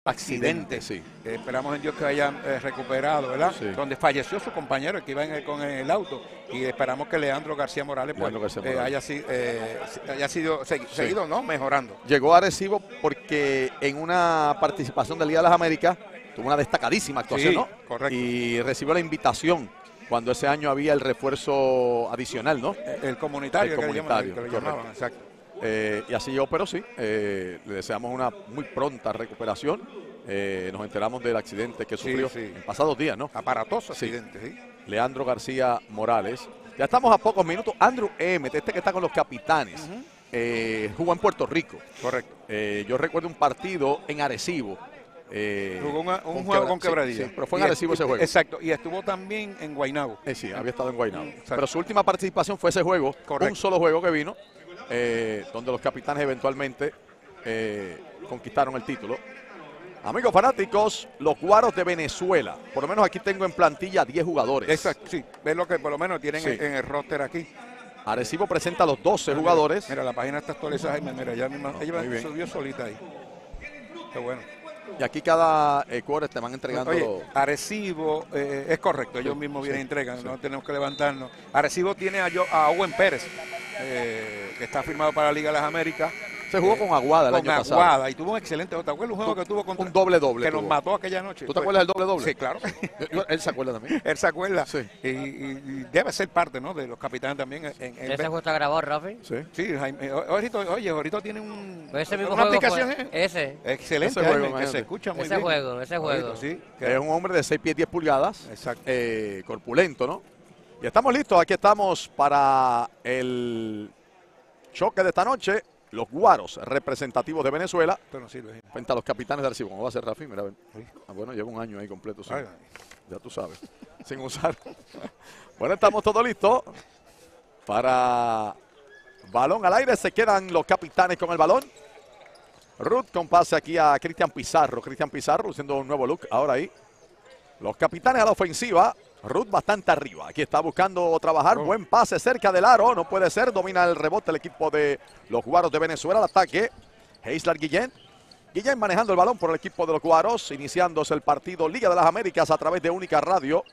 accidente. Sí. Esperamos en Dios que haya recuperado, ¿verdad? Sí. Donde falleció su compañero, el que iba con el auto. Y esperamos que Leandro García Morales, haya sido seguido, ¿no? Mejorando. Llegó a Arecibo porque en una participación de Liga de las Américas tuvo una destacadísima actuación, Sí, ¿no? correcto. Y recibió la invitación cuando ese año había el refuerzo adicional, ¿no? El comunitario, que le llamaban, exacto. Y así llegó, pero sí, le deseamos una muy pronta recuperación. Nos enteramos del accidente que sufrió en pasados días, ¿no? Aparatoso accidente, sí. Leandro García Morales. Ya estamos a pocos minutos. Andrew Emmett, que está con los Capitanes, jugó en Puerto Rico. Correcto. Yo recuerdo un partido en Arecibo. Jugó un juego con Quebradilla. Sí, pero fue en Arecibo ese juego. Exacto, y estuvo también en Guaynabo. Sí, había estado en Guaynabo. Pero su última participación fue ese juego. Correcto. Un solo juego que vino, donde los Capitanes eventualmente conquistaron el título. Amigos fanáticos, los Guaros de Venezuela. Por lo menos aquí tengo en plantilla 10 jugadores. Exacto, sí. Ves lo que por lo menos tienen en el roster aquí. Arecibo presenta a los 12 jugadores. Mira, la página está actualizada. Mira, ya misma, ella subió solita ahí. Qué bueno. Y aquí cada quarter te van entregando. Oye, Arecibo, es correcto, ellos mismos vienen y entregan, no tenemos que levantarnos. Arecibo tiene a Owen Pérez, que está firmado para la Liga de las Américas. Se jugó con Aguada el año pasado. Con Aguada, y tuvo un excelente. ¿Te acuerdas un juego que tuvo contra? Un doble-doble. Que nos mató aquella noche. ¿Tú te acuerdas del doble-doble? Sí, claro. Él se acuerda también. Él se acuerda. Sí. Y debe ser parte, ¿no? De los Capitanes también. ¿Ese juego está grabado, Rafi? Sí. Sí, Jaime. Ahorita tiene ese mismo una juego aplicación. Ese. Excelente, ese juego, que se escucha muy ese bien. Ese juego. Ahorita, sí, es un hombre de 6 pies 10 pulgadas. Exacto. Corpulento, ¿no? Y estamos listos. Aquí estamos para el choque de esta noche. Los Guaros, representativos de Venezuela, frente a los Capitanes de Arecibo. ¿Cómo va a ser, Rafi? Mira, ven. Bueno, lleva un año ahí completo. Sí. Ya tú sabes. Sin usar. Bueno, estamos todos listos para balón al aire. Se quedan los Capitanes con el balón. Ruth con pase aquí a Cristian Pizarro. Cristian Pizarro haciendo un nuevo look ahora ahí. Los Capitanes a la ofensiva. Ruth bastante arriba. Aquí está buscando trabajar. Buen pase cerca del aro. No puede ser. Domina el rebote el equipo de los Guaros de Venezuela. Al ataque. Heisler Guillén. Guillén manejando el balón por el equipo de los Guaros. Iniciándose el partido Liga de las Américas a través de Única Radio.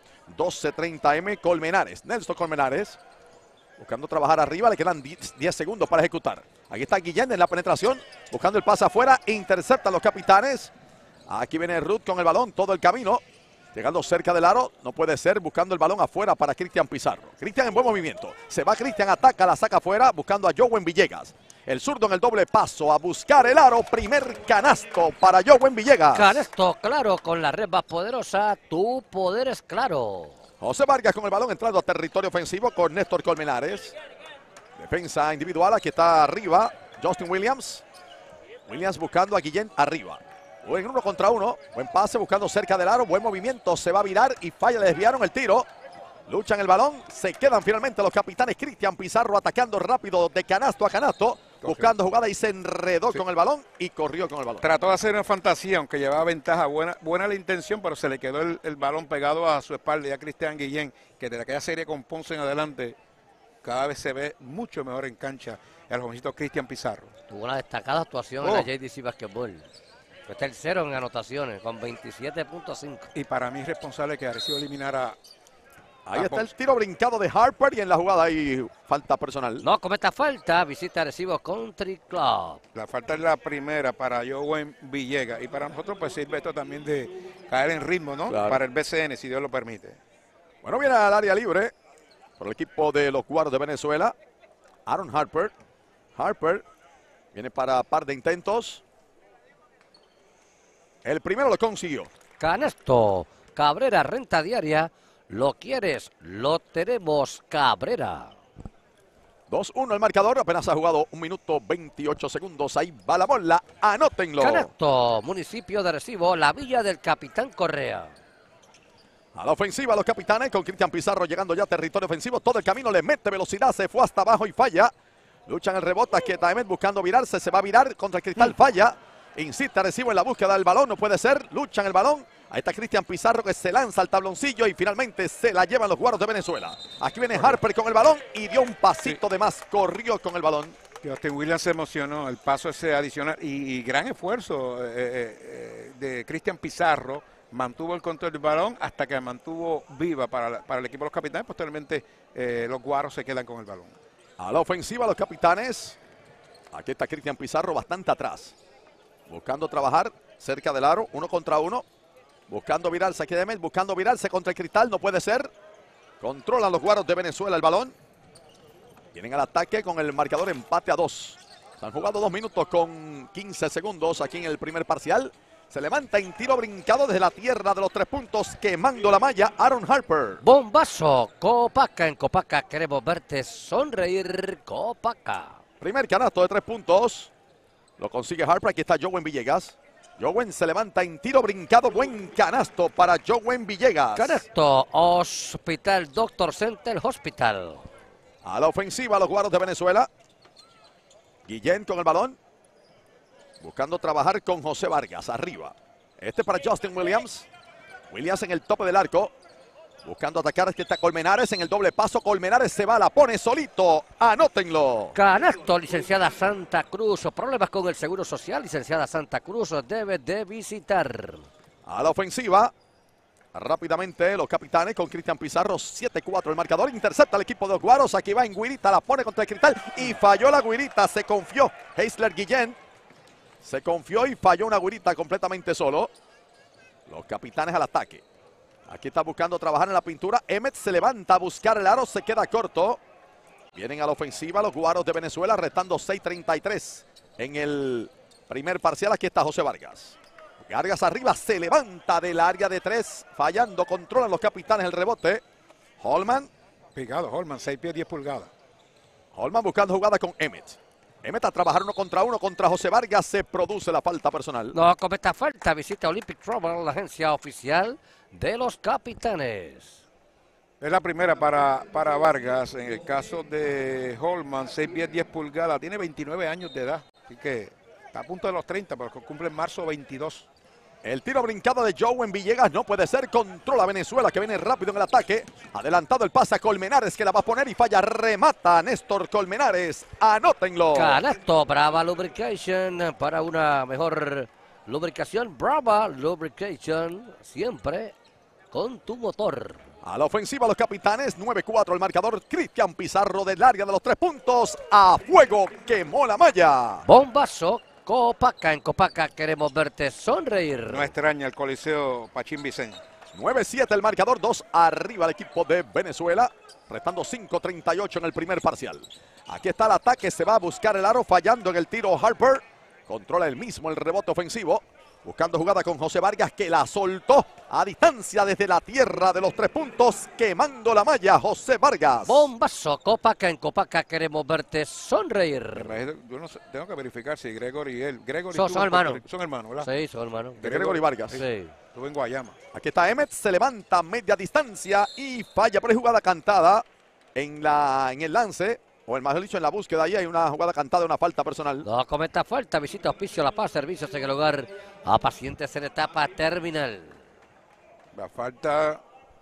12:30 Colmenares. Nelson Colmenares. Buscando trabajar arriba. Le quedan 10 segundos para ejecutar. Aquí está Guillén en la penetración. Buscando el pase afuera. Interceptan los Capitanes. Aquí viene Ruth con el balón. Todo el camino. Llegando cerca del aro, no puede ser, buscando el balón afuera para Cristian Pizarro. Cristian en buen movimiento, se va Cristian, ataca, la saca afuera, buscando a Jowen Villegas. El zurdo en el doble paso, a buscar el aro, primer canasto para Jowen Villegas. Canasto claro, con la red más poderosa, tu poder es claro. José Vargas con el balón entrando a territorio ofensivo con Néstor Colmenares. Defensa individual, aquí está arriba, Justin Williams. Williams buscando a Guillén arriba. En 1 contra 1, buen pase buscando cerca del aro, buen movimiento, se va a virar y falla, le desviaron el tiro. Luchan el balón, se quedan finalmente los Capitanes. Cristian Pizarro atacando rápido de canasto a canasto, buscando jugada y se enredó con el balón y corrió con el balón. Trató de hacer una fantasía, aunque llevaba ventaja, buena la intención, pero se le quedó el balón pegado a su espalda y a Cristian Guillén, que desde aquella serie con Ponce en adelante, cada vez se ve mucho mejor en cancha el jovencito Cristian Pizarro. Tuvo una destacada actuación en la JDC Basketball. Fue tercero en anotaciones con 27.5. Y para mí es responsable que Arecibo eliminara. Ahí está el tiro brincado de Harper y en la jugada hay falta personal. No cometa falta, visita Arecibo Country Club. La falta es la primera para Jowen Villegas. Y para nosotros pues sirve esto también de caer en ritmo, ¿no? Claro. Para el BCN, si Dios lo permite. Bueno, viene al área libre por el equipo de los Guaros de Venezuela. Aaron Harper. Harper viene para par de intentos. El primero lo consiguió. Canasto, Cabrera, renta diaria. Lo quieres, lo tenemos, Cabrera. 2-1 el marcador, apenas ha jugado 1 minuto 28 segundos. Ahí va la bola, anótenlo. Canasto, municipio de Arecibo, la villa del Capitán Correa. A la ofensiva los Capitanes con Cristian Pizarro llegando ya a territorio ofensivo. Todo el camino le mete velocidad, se fue hasta abajo y falla. Luchan el rebote, que Taemet buscando virarse, se va a virar contra el cristal, falla. Insiste Arecibo en la búsqueda del balón, no puede ser, luchan el balón. Ahí está Cristian Pizarro que se lanza al tabloncillo y finalmente se la llevan los Guaros de Venezuela. Aquí viene Harper con el balón y dio un pasito de más, corrió con el balón. Justin Williams se emocionó, el paso ese adicional y gran esfuerzo de Cristian Pizarro mantuvo el control del balón hasta que mantuvo viva para el equipo de los capitanes. Posteriormente los Guaros se quedan con el balón. A la ofensiva los capitanes. Aquí está Cristian Pizarro bastante atrás. Buscando trabajar cerca del aro, 1 contra 1. Buscando virarse aquí de Met, buscando virarse contra el cristal, no puede ser. Controlan los Guaros de Venezuela el balón. Vienen al ataque con el marcador empate a 2. Han jugado 2 minutos con 15 segundos aquí en el primer parcial. Se levanta en tiro brincado desde la tierra de los 3 puntos, quemando la malla, Aaron Harper. Bombazo, Copaca. En Copaca queremos verte sonreír, Copaca. Primer canasto de 3 puntos. Lo consigue Harper. Aquí está Jowen Villegas. Jowen se levanta en tiro brincado. Buen canasto para Jowen Villegas. Canasto, Hospital Doctor Center Hospital. A la ofensiva los Guaros de Venezuela. Guillén con el balón. Buscando trabajar con José Vargas arriba. Este para Justin Williams. Williams en el tope del arco. Buscando atacar. Aquí está Colmenares en el doble paso. Colmenares se va, la pone solito. Anótenlo. Canasto, licenciada Santa Cruz. Problemas con el Seguro Social. Licenciada Santa Cruz debe de visitar. A la ofensiva. Rápidamente los capitanes con Cristian Pizarro. 7-4 el marcador. Intercepta al equipo de los Guaros. Aquí va en Guirita. La pone contra el cristal. Y falló la Guirita. Se confió Heisler Guillén. Se confió y falló una Guirita completamente solo. Los capitanes al ataque. Aquí está buscando trabajar en la pintura. Emmet se levanta a buscar el aro. Se queda corto. Vienen a la ofensiva los Guaros de Venezuela. Restando 6:33 en el primer parcial. Aquí está José Vargas. Vargas arriba. Se levanta del área de 3. Fallando. Controlan los capitanes el rebote. Holman. Pegado Holman. 6 pies 10 pulgadas. Holman buscando jugada con Emmet. Emmet a trabajar 1 contra 1 contra José Vargas. Se produce la falta personal. No cometa falta. Visita Olympic Trouble, la agencia oficial de los capitanes. Es la primera para Vargas. En el caso de Holman, 6 pies 10 pulgadas. Tiene 29 años de edad. Así que está a punto de los 30, pero cumple en marzo 22. El tiro brincado de Jowen Villegas no puede ser. Controla Venezuela que viene rápido en el ataque. Adelantado el pase a Colmenares que la va a poner y falla. Remata Néstor Colmenares. Anótenlo. Canasto, Brava Lubrication para una mejor lubricación. Brava Lubrication, siempre con tu motor. A la ofensiva los capitanes. 9-4 el marcador. Cristian Pizarro del área de los 3 puntos. A fuego quemó la malla. Bombazo. Copaca, en Copaca queremos verte sonreír. No extraña el Coliseo Pachín Vicente. 9-7 el marcador, 2 arriba el equipo de Venezuela. Restando 5:38 en el primer parcial. Aquí está el ataque, se va a buscar el aro, fallando en el tiro Harper. Controla el mismo el rebote ofensivo. Buscando jugada con José Vargas que la soltó a distancia desde la tierra de los 3 puntos. Quemando la malla José Vargas. Bombazo, Copaca, en Copaca queremos verte sonreír. Yo no sé, tengo que verificar si Gregory y él. Son hermanos. Son hermanos, ¿verdad? Sí, son hermanos. De Gregory Vargas. Sí. Estuve en Guayama. Aquí está Emmet, se levanta a media distancia y falla prejugada cantada en el lance. O el mejor dicho, en la búsqueda, ahí hay una jugada cantada, una falta personal. No cometa falta, visita Hospicio La Paz, servicios en el hogar a pacientes en etapa terminal. La falta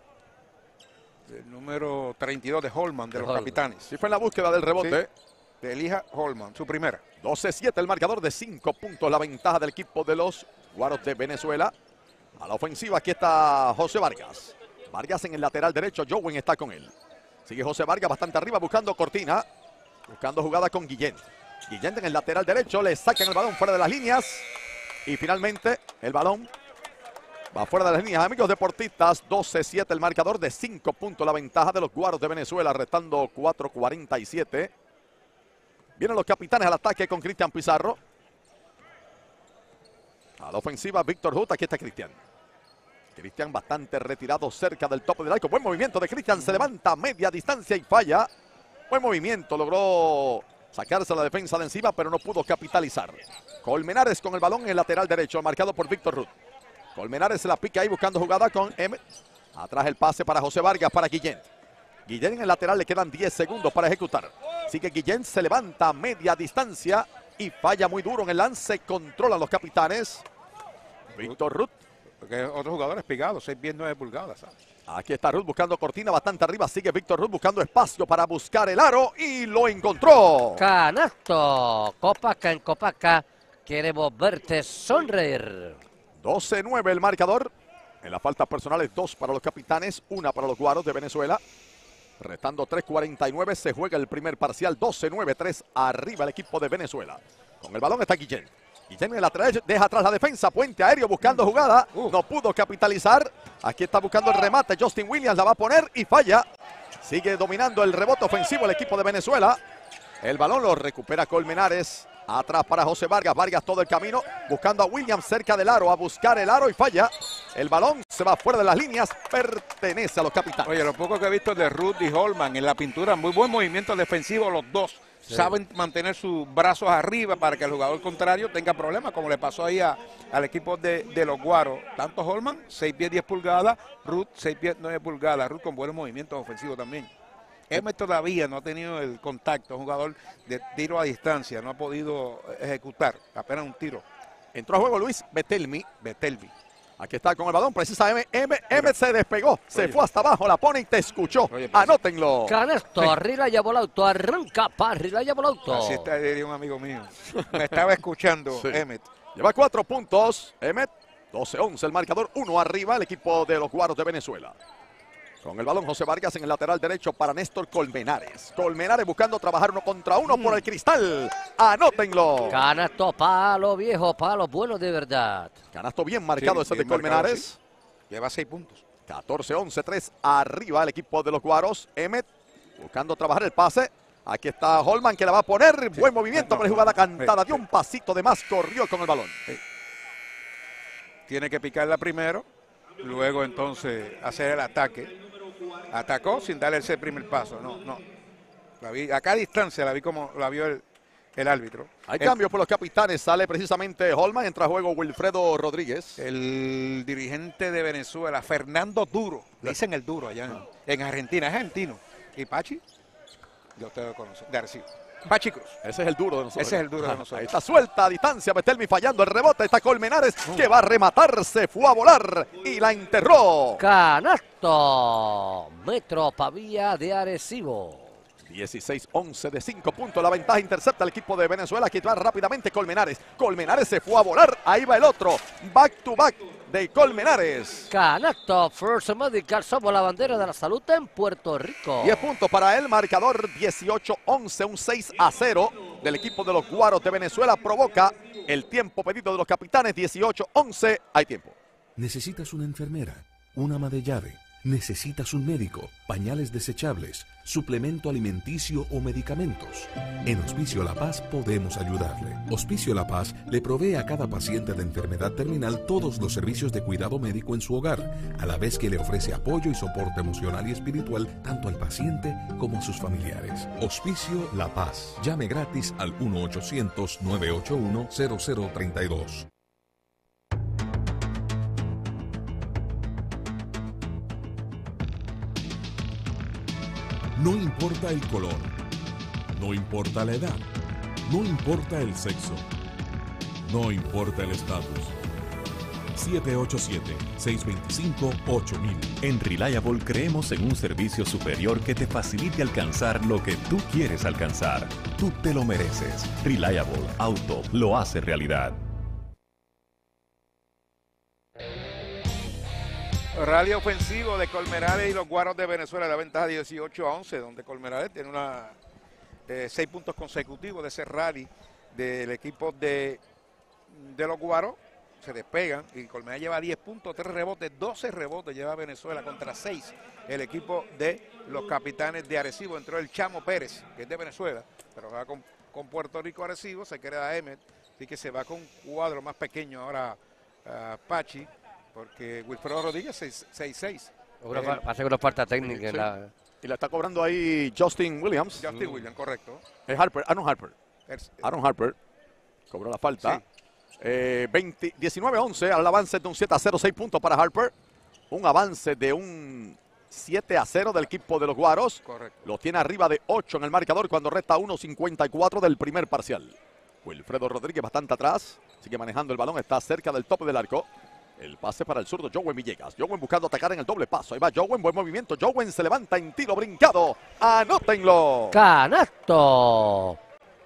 del número 32 de Holman, de los capitanes. Sí, fue en la búsqueda del rebote. Sí, de Elijah Holman, su primera. 12-7 el marcador de 5 puntos, la ventaja del equipo de los Guaros de Venezuela. A la ofensiva aquí está José Vargas. Vargas en el lateral derecho, Jowen está con él. Sigue José Vargas bastante arriba buscando cortina. Buscando jugada con Guillén. Guillén en el lateral derecho, le sacan el balón fuera de las líneas. Y finalmente el balón va fuera de las líneas. Amigos deportistas, 12-7 el marcador de 5 puntos, la ventaja de los Guaros de Venezuela, restando 4:47. Vienen los capitanes al ataque con Cristian Pizarro. A la ofensiva, Víctor Huth. Aquí está Cristian. Cristian bastante retirado cerca del tope del arco. Buen movimiento de Cristian. Se levanta a media distancia y falla. Buen movimiento. Logró sacarse la defensa de encima, pero no pudo capitalizar. Colmenares con el balón en el lateral derecho, marcado por Víctor Huth. Colmenares se la pica ahí buscando jugada con Emmet. Atrás el pase para José Vargas, para Guillén. Guillén en el lateral, le quedan 10 segundos para ejecutar. Así que Guillén se levanta a media distancia y falla muy duro en el lance. Controlan los capitanes. Víctor Huth. Porque otros jugadores pegados, 6 pies 9 pulgadas. ¿Sabes? Aquí está Huth buscando cortina bastante arriba. Sigue Víctor Huth buscando espacio para buscar el aro y lo encontró. Canasto. Copaca, en Copaca queremos verte sonreír. 12-9 el marcador. En las faltas personales, 2 para los capitanes, 1 para los Guaros de Venezuela. Restando 3:49, se juega el primer parcial, 12-9, 3 arriba el equipo de Venezuela. Con el balón está Guillén. Guillén en la deja atrás la defensa, puente aéreo buscando jugada, no pudo capitalizar. Aquí está buscando el remate, Justin Williams la va a poner y falla. Sigue dominando el rebote ofensivo el equipo de Venezuela. El balón lo recupera Colmenares. Atrás para José Vargas. Vargas todo el camino buscando a Williams cerca del aro. A buscar el aro y falla. El balón se va fuera de las líneas. Pertenece a los capitanes. Oye, lo poco que he visto de Ruth y Holman en la pintura. Muy buen movimiento defensivo los dos. Sí. Saben mantener sus brazos arriba para que el jugador contrario tenga problemas, como le pasó ahí al equipo de los Guaros. Tanto Holman, 6 pies 10 pulgadas. Ruth, 6 pies 9 pulgadas. Ruth con buenos movimientos ofensivos también. Emmet todavía no ha tenido el contacto, un jugador de tiro a distancia, no ha podido ejecutar, apenas un tiro. Entró a juego Luis Betelmi. Aquí está con el balón, precisamente Emmet se despegó, se fue hasta abajo, la pone y te escuchó. Anótenlo. Canesto, arriba llevó el auto, arranca para arriba llevó el auto. Así está, diría un amigo mío. Me estaba escuchando Emmet. Lleva 4 puntos, Emmet, 12-11 el marcador, 1 arriba el equipo de los Guaros de Venezuela. Con el balón José Vargas en el lateral derecho para Néstor Colmenares. Colmenares buscando trabajar 1 contra 1 por el cristal. Anótenlo. Canasto, palo viejo, palo bueno de verdad. Canasto bien marcado ese de Colmenares. Sí. Lleva 6 puntos. 14-11, 3 arriba el equipo de los Guaros. Emmet buscando trabajar el pase. Aquí está Holman que la va a poner. Buen movimiento para la jugada cantada. Dio un pasito de más, corrió con el balón. Tiene que picarla primero. Luego entonces hacer el ataque. Atacó sin darle ese primer paso. No. La vi, acá a distancia la vi como la vio el árbitro. Hay cambios por los capitanes. Sale precisamente Holman. Entra a juego Wilfredo Rodríguez. El dirigente de Venezuela, Fernando Duro. Le dicen el Duro allá en Argentina. Es argentino. ¿Y Pachi? Ya ustedes lo conocen. De Arecibo. Pachi Cruz. Ese es el duro de nosotros. Ese es el duro de nosotros. Ahí está suelta a distancia. Betelmi fallando el rebote. Está Colmenares que va a rematar. Se fue a volar y la enterró. Canasto. Metro Pavía de Arecibo. 16-11 de 5 puntos. La ventaja intercepta al equipo de Venezuela. Aquí va rápidamente Colmenares. Colmenares se fue a volar. Ahí va el otro. Back to back de Colmenares. Canasto, First Medical, somos la bandera de la salud en Puerto Rico. 10 puntos para el marcador, 18-11, un 6-0 del equipo de los Guaros de Venezuela. Provoca el tiempo pedido de los capitanes, 18-11, hay tiempo. ¿Necesitas una enfermera, una ama de llave? ¿Necesitas un médico, pañales desechables, suplemento alimenticio o medicamentos? En Hospicio La Paz podemos ayudarle. Hospicio La Paz le provee a cada paciente de enfermedad terminal todos los servicios de cuidado médico en su hogar, a la vez que le ofrece apoyo y soporte emocional y espiritual tanto al paciente como a sus familiares. Hospicio La Paz. Llame gratis al 1-800-981-0032. No importa el color, no importa la edad, no importa el sexo, no importa el estatus. 787-625-8000. En Reliable creemos en un servicio superior que te facilite alcanzar lo que tú quieres alcanzar. Tú te lo mereces. Reliable Auto lo hace realidad. Rally ofensivo de Colmenares y los Guaros de Venezuela, la ventaja 18-11, donde Colmenares tiene 6 puntos consecutivos de ese rally del equipo de los Guaros. Se despegan y Colmenares lleva 10 puntos, 3 rebotes, 12 rebotes lleva Venezuela contra 6 el equipo de los capitanes de Arecibo. Entró el Chamo Pérez, que es de Venezuela, pero va con Puerto Rico Arecibo, se queda Emmet, así que se va con un cuadro más pequeño ahora Pachi. Porque Wilfredo Rodríguez 6-6. Hace una falta técnica. Sí. Y la está cobrando ahí Justin Williams. Justin Williams, correcto. Es Aaron Harper. Cobró la falta. Sí. 19-11 al avance de un 7-0, 6 puntos para Harper. Un avance de un 7-0 del equipo de los Guaros. Correcto. Lo tiene arriba de 8 en el marcador cuando resta 1.54 del primer parcial. Wilfredo Rodríguez bastante atrás. Sigue manejando el balón, está cerca del tope del arco. El pase para el zurdo Jowen Villegas. Jowen buscando atacar en el doble paso. Ahí va Jowen, buen movimiento. Jowen se levanta en tiro brincado. Anótenlo. Canasto.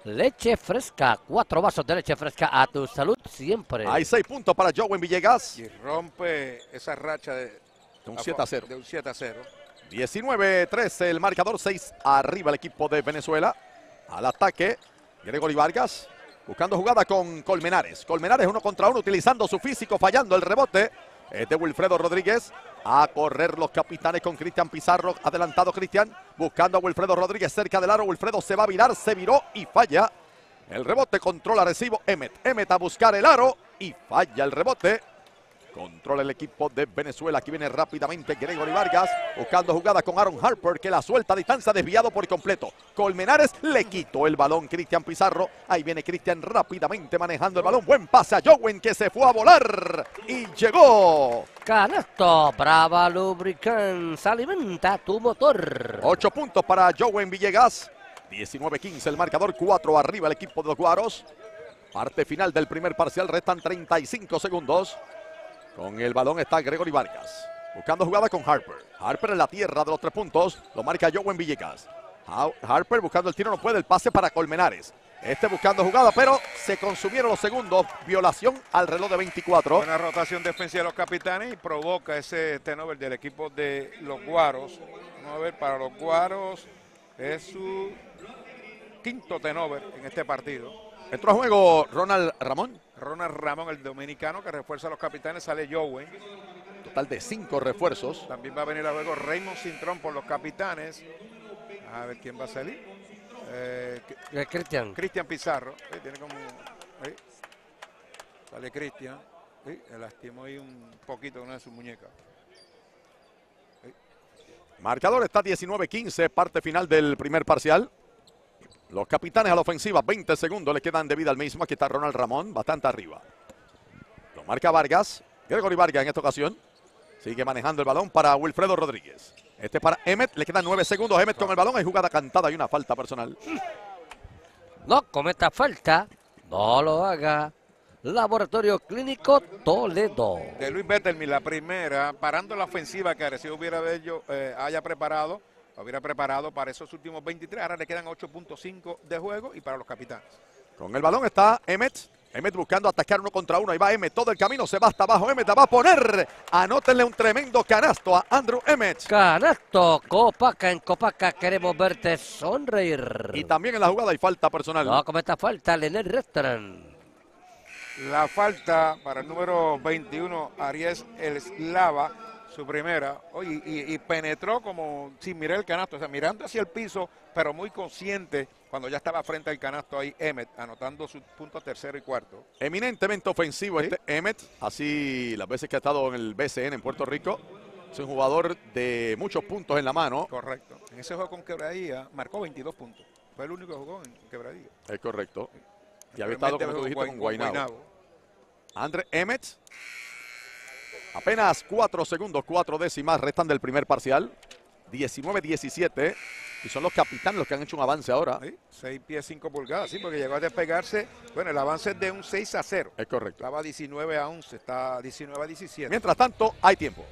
Leche fresca, 4 vasos de leche fresca a tu salud siempre. Hay 6 puntos para Joven Villegas. Y rompe esa racha de un 7-0. De un 7-0. 19-13 el marcador, 6 arriba el equipo de Venezuela. Al ataque, Gregory Vargas buscando jugada con Colmenares. Colmenares 1 contra 1 utilizando su físico, fallando el rebote. Es de Wilfredo Rodríguez. A correr los capitanes con Cristian Pizarro. Adelantado Cristian, buscando a Wilfredo Rodríguez cerca del aro. Wilfredo se va a virar, se viró y falla. El rebote, controla, recibo Emmet. Emmet a buscar el aro y falla el rebote. Controla el equipo de Venezuela. Aquí viene rápidamente Gregory Vargas buscando jugada con Aaron Harper, que la suelta a distancia, desviado por completo. Colmenares le quitó el balón Cristian Pizarro. Ahí viene Cristian rápidamente manejando el balón. Buen pase a Jowen, que se fue a volar y llegó. Canasto, Brava Lubricants, alimenta tu motor. 8 puntos para Jowen Villegas. 19-15 el marcador, 4 arriba el equipo de los Guaros. Parte final del primer parcial, restan 35 segundos. Con el balón está Gregory Vargas, buscando jugada con Harper. Harper en la tierra de los 3 puntos, lo marca Jowen Villegas. Harper buscando el tiro, no puede, el pase para Colmenares. Buscando jugada, pero se consumieron los segundos. Violación al reloj de 24. Buena rotación defensiva de los capitanes y provoca ese turnover del equipo de los Guaros. Vamos a ver, para los Guaros es su 5º turnover en este partido. Entró a juego Ronald Ramón. Ronald Ramón, el dominicano que refuerza a los capitanes, sale Jowen. Total de 5 refuerzos. También va a venir a juego Raymond Cintrón por los capitanes. A ver quién va a salir. Cristian Pizarro. Tiene como... Sale Cristian. Le lastimó ahí un poquito una de sus muñecas. Marcador está 19-15, parte final del primer parcial. Los capitanes a la ofensiva, 20 segundos le quedan de vida al mismo. Aquí está Ronald Ramón, bastante arriba. Lo marca Vargas. Gregory Vargas en esta ocasión. Sigue manejando el balón para Wilfredo Rodríguez. Para Emmet, le quedan 9 segundos. Emmet con el balón, hay jugada cantada y una falta personal. No cometa falta, no lo haga. Laboratorio Clínico Toledo. De Luis Bettelmi, la primera, parando la ofensiva que Arecibo hubiera preparado para esos últimos 23. Ahora le quedan 8.5 de juego y para los capitanes. Con el balón está Emmet. Emmet buscando atacar 1 contra 1. Ahí va Emmet todo el camino. Se va hasta abajo. Emmet va a poner. Anótenle un tremendo canasto a Andrew Emmet. Canasto. Copaca, en Copaca queremos verte sonreír. Y también en la jugada hay falta personal. No cometa falta, Lener Restaurant. La falta para el número 21, Aries Eslava. Su primera, y penetró como sin mirar el canasto, o sea, mirando hacia el piso, pero muy consciente cuando ya estaba frente al canasto ahí Emmet, anotando sus puntos 3º y 4º. Eminentemente ofensivo Emmet, así las veces que ha estado en el BCN en Puerto Rico. Es un jugador de muchos puntos en la mano. Correcto. En ese juego con Quebradilla marcó 22 puntos. Fue el único que jugó en Quebradilla. Es correcto. Y había estado, como tú dijiste, con Guaynabo. Andre Emmet. Apenas 4 segundos, 4 décimas restan del primer parcial. 19-17. Y son los capitanes los que han hecho un avance ahora. Sí, 6 pies 5 pulgadas, sí, porque llegó a despegarse. Bueno, el avance es de un 6-0. Es correcto. Estaba 19-11, está 19-17. Mientras tanto, hay tiempo.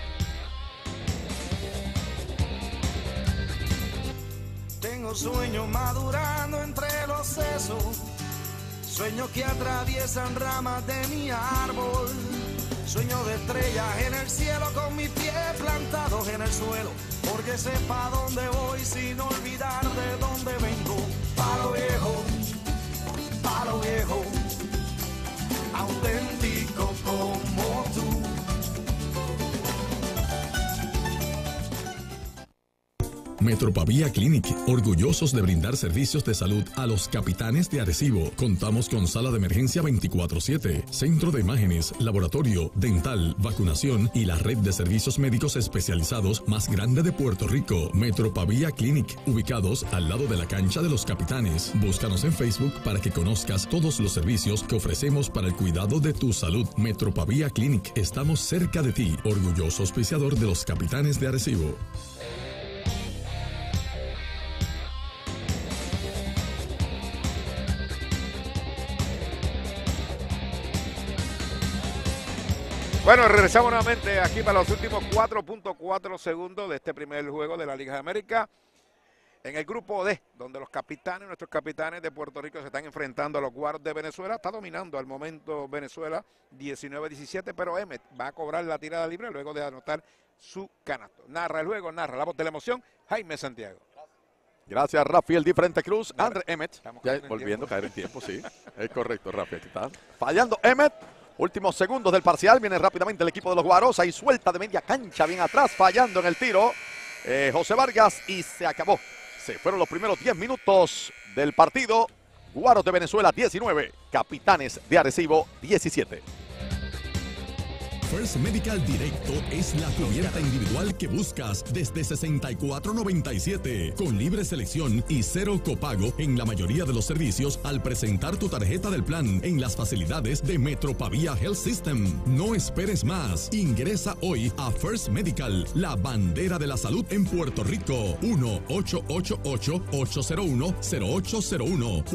Tengo sueños madurando entre los sesos. Sueños que atraviesan ramas de mi árbol. Sueño de estrellas en el cielo con mis pies plantados en el suelo. Porque sepa dónde voy sin olvidar de dónde vengo. Palo viejo, auténtico como tú. Metropavía Clinic, orgullosos de brindar servicios de salud a los capitanes de Arecibo. Contamos con sala de emergencia 24/7, centro de imágenes, laboratorio, dental, vacunación y la red de servicios médicos especializados más grande de Puerto Rico. Metropavía Clinic, ubicados al lado de la cancha de los capitanes. Búscanos en Facebook para que conozcas todos los servicios que ofrecemos para el cuidado de tu salud. Metropavía Clinic, estamos cerca de ti, orgulloso auspiciador de los capitanes de Arecibo. Bueno, regresamos nuevamente aquí para los últimos 4.4 segundos de este primer juego de la Liga de América. En el grupo D, donde nuestros capitanes de Puerto Rico se están enfrentando a los Guaros de Venezuela, está dominando al momento Venezuela 19-17, pero Emmet va a cobrar la tirada libre luego de anotar su canasto. Narra el juego, narra la voz de la emoción, Jaime Santiago. Gracias, Rafael Di Frente Cruz. Andre Emmet, ya volviendo a caer en tiempo, sí. Es correcto, Rafael. Está fallando Emmet. Últimos segundos del parcial, viene rápidamente el equipo de los Guaros, ahí suelta de media cancha, bien atrás, fallando en el tiro. José Vargas y se acabó. Se fueron los primeros 10 minutos del partido. Guaros de Venezuela 19, Capitanes de Arecibo 17. First Medical Directo es la cubierta individual que buscas desde $64.97, con libre selección y cero copago en la mayoría de los servicios al presentar tu tarjeta del plan en las facilidades de Metro Pavía Health System. No esperes más. Ingresa hoy a First Medical, la bandera de la salud en Puerto Rico. 1-888-801-0801.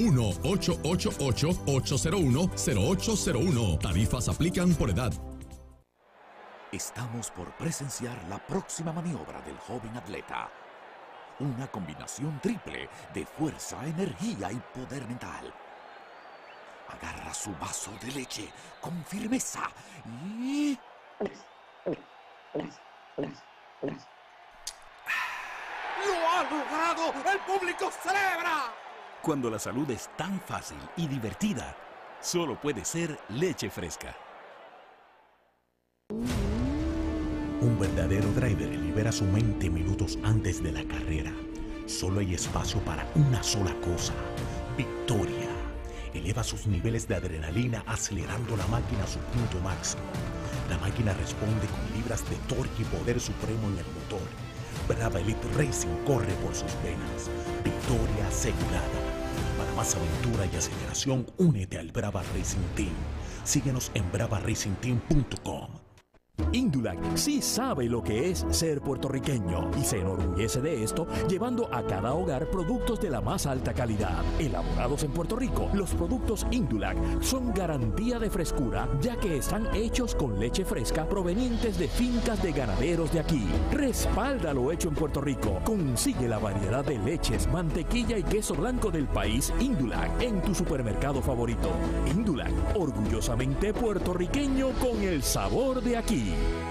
1-888-801-0801. Tarifas aplican por edad. Estamos por presenciar la próxima maniobra del joven atleta. Una combinación triple de fuerza, energía y poder mental. Agarra su vaso de leche con firmeza y... ¡Lo ha logrado! ¡El público celebra! Cuando la salud es tan fácil y divertida, solo puede ser leche fresca. Un verdadero driver libera su mente minutos antes de la carrera. Solo hay espacio para una sola cosa: victoria. Eleva sus niveles de adrenalina acelerando la máquina a su punto máximo. La máquina responde con libras de torque y poder supremo en el motor. Brava Elite Racing corre por sus venas. Victoria asegurada. Para más aventura y aceleración, únete al Brava Racing Team. Síguenos en bravaracingteam.com. Indulac sí sabe lo que es ser puertorriqueño y se enorgullece de esto, llevando a cada hogar productos de la más alta calidad. Elaborados en Puerto Rico, los productos Indulac son garantía de frescura, ya que están hechos con leche fresca provenientes de fincas de ganaderos de aquí. Respalda lo hecho en Puerto Rico. Consigue la variedad de leches, mantequilla y queso blanco del país Indulac en tu supermercado favorito. Indulac, orgullosamente puertorriqueño con el sabor de aquí.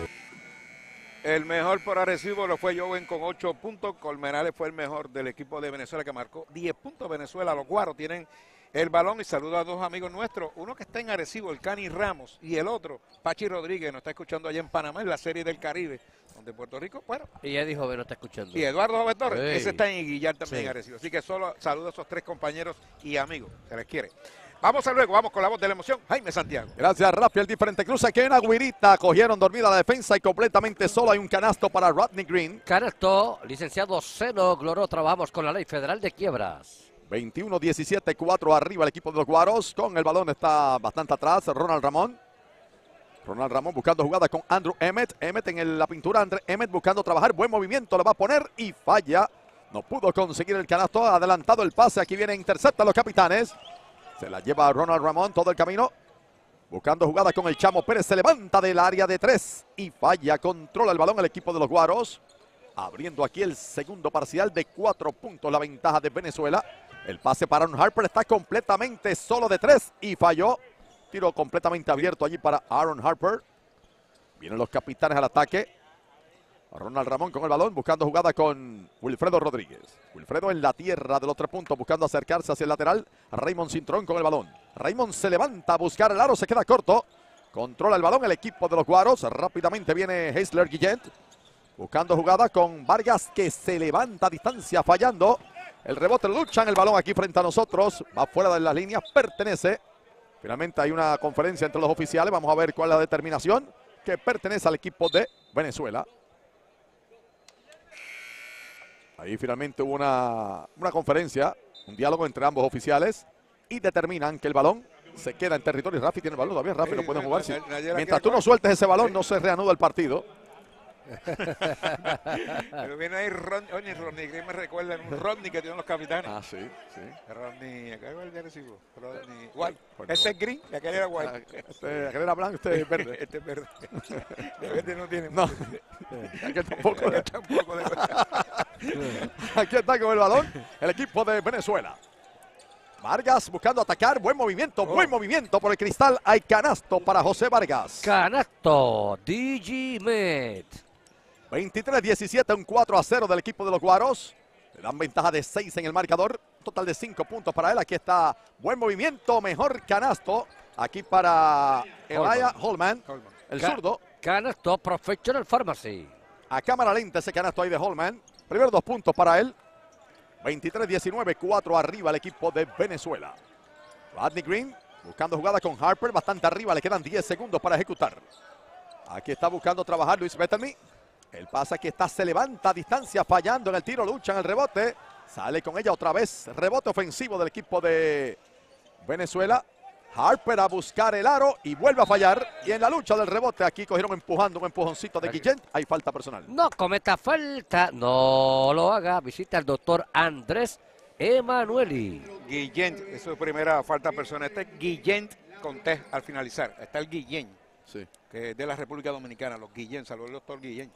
El mejor por Arecibo lo fue Joven con 8 puntos. Colmenales fue el mejor del equipo de Venezuela, que marcó 10 puntos. Venezuela, los Guaros tienen el balón y saluda a dos amigos nuestros. Uno que está en Arecibo, el Cani Ramos, y el otro, Pachi Rodríguez, nos está escuchando allá en Panamá, en la Serie del Caribe, donde Puerto Rico, bueno. Y Eddie Joven nos está escuchando. Y Eduardo Joven Torres, Sí. ese está en Iguillar también, en Arecibo. Así que solo saludo a esos tres compañeros y amigos, se les quiere. Vamos a luego, vamos con la voz de la emoción, Jaime Santiago. Gracias, Rafael Di Frente Cruz. Aquí hay una güirita, cogieron dormida la defensa y completamente solo hay un canasto para Rodney Green. Canasto, licenciado Seno Gloró, trabajamos con la Ley Federal de Quiebras. 21-17, 4 arriba el equipo de los Guaros. Con el balón está bastante atrás Ronald Ramón. Ronald Ramón buscando jugada con Andrew Emmet. Emmet en la pintura, Andrew Emmet buscando trabajar. Buen movimiento, le va a poner y falla. No pudo conseguir el canasto, ha adelantado el pase. Aquí viene, intercepta a los capitanes. Se la lleva Ronald Ramón todo el camino. Buscando jugada con el Chamo Pérez. Se levanta del área de 3 y falla. Controla el balón el equipo de los Guaros. Abriendo aquí el segundo parcial de 4 puntos. La ventaja de Venezuela. El pase para Aaron Harper. Está completamente solo de 3 y falló. Tiro completamente abierto allí para Aaron Harper. Vienen los capitanes al ataque. Ronald Ramón con el balón, buscando jugada con Wilfredo Rodríguez. Wilfredo en la tierra de los 3 puntos, buscando acercarse hacia el lateral. Raymond Cintrón con el balón. Raymond se levanta a buscar el aro, se queda corto. Controla el balón el equipo de los Guaros. Rápidamente viene Heisler Guillén. Buscando jugada con Vargas, que se levanta a distancia, fallando. El rebote, luchan el balón aquí frente a nosotros. Va fuera de las líneas, pertenece. Finalmente hay una conferencia entre los oficiales. Vamos a ver cuál es la determinación, que pertenece al equipo de Venezuela. Ahí finalmente hubo una conferencia, un diálogo entre ambos oficiales y determinan que el balón se queda en territorio. Rafi tiene el balón todavía, Rafi no pueden jugar. Mientras tú no sueltes ese balón, no se reanuda el partido. Pero viene ahí Rodney, que me recuerda un Rodney que tienen los capitanes. Ah, sí, sí. Rodney, acá es el de Arecibo. Rodney White. Ese es green y aquel era white. Aquel era blanco, este es verde. Este es verde. De verde no tiene. No. Aquel tampoco. Aquel tampoco de verde. Aquí está con el balón el equipo de Venezuela. Vargas buscando atacar, buen movimiento por el cristal. Hay canasto para José Vargas. Canasto, DigiMed. 23-17, un 4-0 del equipo de los Guaros. Le dan ventaja de 6 en el marcador. Un total de 5 puntos para él. Aquí está, buen movimiento, mejor canasto. Aquí para Elijah Holman, el zurdo. Canasto Professional Pharmacy. A cámara lenta ese canasto ahí de Holman. Primero 2 puntos para él. 23-19, 4 arriba el equipo de Venezuela. Rodney Green buscando jugada con Harper, bastante arriba, le quedan 10 segundos para ejecutar. Aquí está buscando trabajar Luis Bettelmy. El pase aquí está, se levanta a distancia, fallando en el tiro, lucha en el rebote. Sale con ella otra vez, rebote ofensivo del equipo de Venezuela. Harper a buscar el aro y vuelve a fallar. Y en la lucha del rebote aquí cogieron empujando un empujoncito de Guillén. Hay falta personal. No cometa falta, no lo haga. Visita al doctor Andrés Emanueli. Guillén, eso es su primera falta personal. Este es Guillén con T al finalizar. Está el Guillén, sí, que es de la República Dominicana, los Guillén. Saludos al doctor Guillén,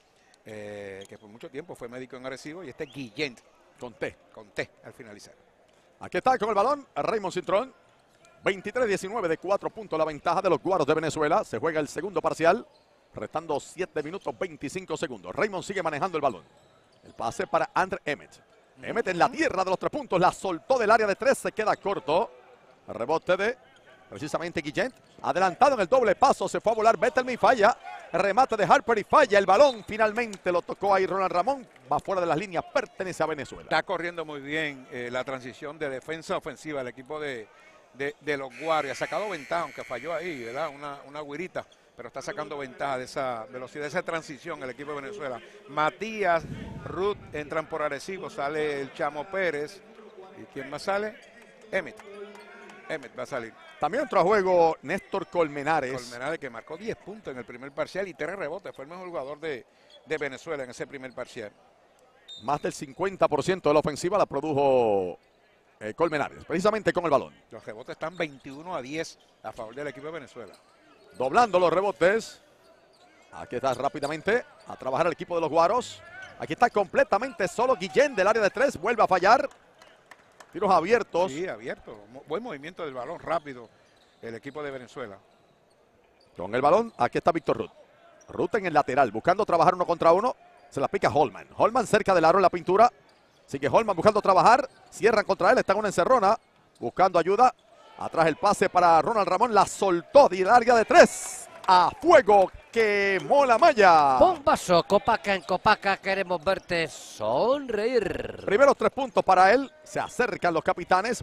que por mucho tiempo fue médico en Arecibo. Y este es Guillén con T al finalizar. Aquí está con el balón Raymond Cintrón. 23-19 de 4 puntos la ventaja de los Guaros de Venezuela. Se juega el segundo parcial, restando 7 minutos 25 segundos. Raymond sigue manejando el balón. El pase para Andre Emmett. Emmett en la tierra de los 3 puntos, la soltó del área de 3, se queda corto. El rebote de precisamente Guillén. Adelantado en el doble paso, se fue a volar Bettelmy, falla. El remate de Harper y falla. El balón finalmente lo tocó ahí Ronald Ramón. Va fuera de las líneas, pertenece a Venezuela. Está corriendo muy bien la transición de defensa ofensiva. El equipo de los Guaros ha sacado ventaja, aunque falló ahí, ¿verdad? Una güirita, pero está sacando ventaja de esa velocidad, de esa transición el equipo de Venezuela. Matías, Ruth entran por Arecibo, sale el Chamo Pérez. ¿Y quién más sale? Emmett va a salir. También entró a juego Néstor Colmenares. Colmenares, que marcó 10 puntos en el primer parcial y 3 rebotes. Fue el mejor jugador de Venezuela en ese primer parcial. Más del 50% de la ofensiva la produjo Colmenares, precisamente con el balón. Los rebotes están 21-10 a favor del equipo de Venezuela. Doblando los rebotes. Aquí está rápidamente a trabajar el equipo de los Guaros. Aquí está completamente solo Guillén del área de 3. Vuelve a fallar. Tiros abiertos. Sí, abierto. Buen movimiento del balón, rápido el equipo de Venezuela. Con el balón, aquí está Víctor Ruth. Ruth en el lateral, buscando trabajar 1 contra 1. Se la pica Holman. Holman cerca del aro en la pintura. Sigue Holman buscando trabajar. Cierran contra él, está en una encerrona. Buscando ayuda. Atrás el pase para Ronald Ramón. La soltó del área de 3. A fuego, quemó la malla. Bombazo, Copaca en Copaca, queremos verte sonreír. Primeros 3 puntos para él. Se acercan los capitanes.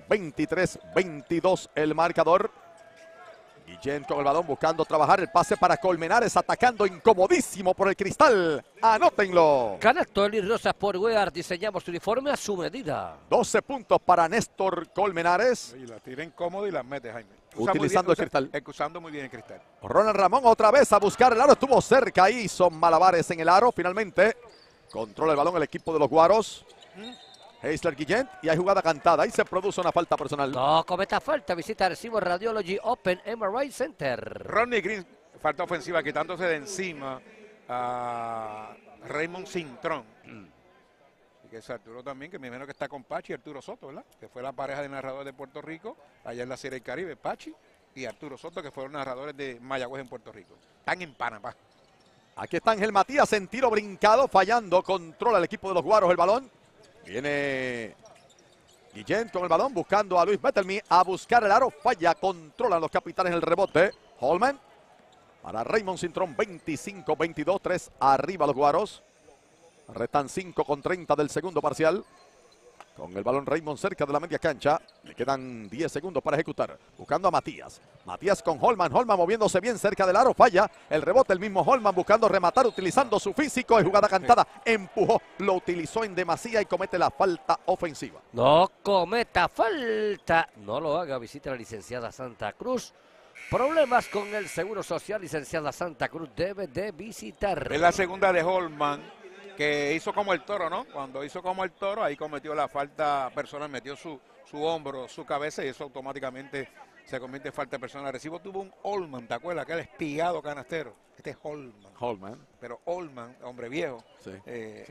23-22 el marcador. Guillén con el balón buscando trabajar. El pase para Colmenares, atacando incomodísimo por el cristal. Anótenlo. Canasto Eli Rosa Sportwear, diseñamos tu uniforme a su medida. 12 puntos para Néstor Colmenares. Y la tira incómodo y la mete, Jaime. Utilizando el cristal. Usando muy bien el cristal. Ronald Ramón otra vez a buscar el aro. Estuvo cerca ahí. Son malabares en el aro. Finalmente controla el balón el equipo de los Guaros. Heisler Guillén, y hay jugada cantada. Ahí se produce una falta personal. No cometa falta. Visita Arecibo Radiology Open MRI Center. Rodney Green, falta ofensiva, quitándose de encima a Raymond Cintrón. Y que es Arturo también, que me imagino que está con Pachi y Arturo Soto, ¿verdad? Que fue la pareja de narradores de Puerto Rico, allá en la Serie del Caribe, Pachi y Arturo Soto, que fueron narradores de Mayagüez en Puerto Rico. Están en Panamá. Aquí está Ángel Matías en tiro brincado, fallando. Controla el equipo de los Guaros el balón. Viene Guillén con el balón, buscando a Luis Bettelmy a buscar el aro. Falla, controlan los capitanes el rebote. Holman para Raymond Cintrón, 25-22, 3 arriba los Guaros. Restan 5:30 del segundo parcial. Con el balón Raymond cerca de la media cancha. Le quedan 10 segundos para ejecutar. Buscando a Matías. Matías con Holman. Holman moviéndose bien cerca del aro. Falla. El rebote el mismo Holman buscando rematar utilizando su físico. Es jugada cantada. Empujó. Lo utilizó en demasía y comete la falta ofensiva. No cometa falta. No lo haga. Visita a la licenciada Santa Cruz. Problemas con el Seguro Social. Licenciada Santa Cruz debe de visitar. Es la segunda de Holman, que hizo como el toro, ¿no? Cuando hizo como el toro, ahí cometió la falta personal, metió su hombro, su cabeza, y eso automáticamente se convierte en falta personal. Arecibo tuvo un Holman, ¿te acuerdas? Aquel espigado canastero. Este es Holman. Holman. Pero Holman, hombre viejo, sí, sí.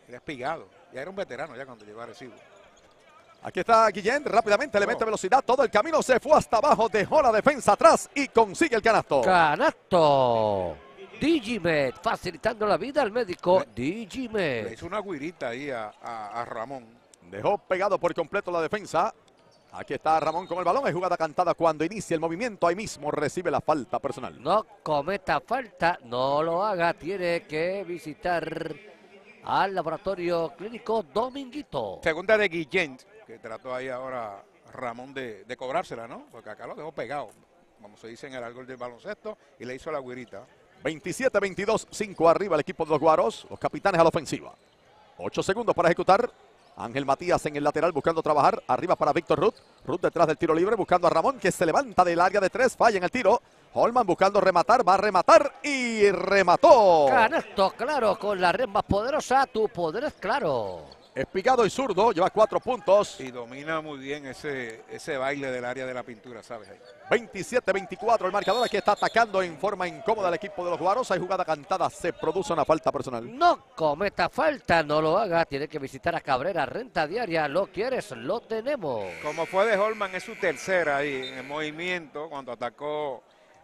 Era espigado. Ya era un veterano ya cuando llegó a Arecibo. Aquí está Guillén, rápidamente le mete velocidad, todo el camino se fue hasta abajo, dejó la defensa atrás y consigue el canasto. ¡Canasto! Digimed, facilitando la vida al médico. Digimed. Le hizo una guirita ahí a Ramón. Dejó pegado por completo la defensa. Aquí está Ramón con el balón, hay jugada cantada cuando inicia el movimiento, ahí mismo recibe la falta personal. No cometa falta, no lo haga, tiene que visitar al laboratorio clínico Dominguito. Segunda de Guillén, que trató ahí ahora Ramón de cobrársela, ¿no? Porque acá lo dejó pegado, como se dice en el árbol del baloncesto, y le hizo la guirita. 27-22, 5 arriba el equipo de los Guaros, los capitanes a la ofensiva. 8 segundos para ejecutar. Ángel Matías en el lateral buscando trabajar. Arriba para Víctor Ruth. Ruth detrás del tiro libre buscando a Ramón que se levanta del área de 3. Falla en el tiro. Holman buscando rematar. Va a rematar y remató. Canasto claro con la red más poderosa. Tu poder es claro. Espigado y zurdo. Lleva 4 puntos. Y domina muy bien ese baile del área de la pintura, ¿sabes? 27-24 el marcador. Aquí está atacando en forma incómoda el equipo de los Guaros. Hay jugada cantada. Se produce una falta personal. No cometa falta, no lo haga. Tiene que visitar a Cabrera, renta diaria. ¿Lo quieres? Lo tenemos. Como fue de Holman, es su tercera ahí en el movimiento cuando atacó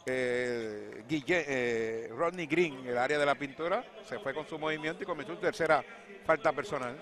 Rodney Green, el área de la pintura. Se fue con su movimiento y cometió su tercera falta personal.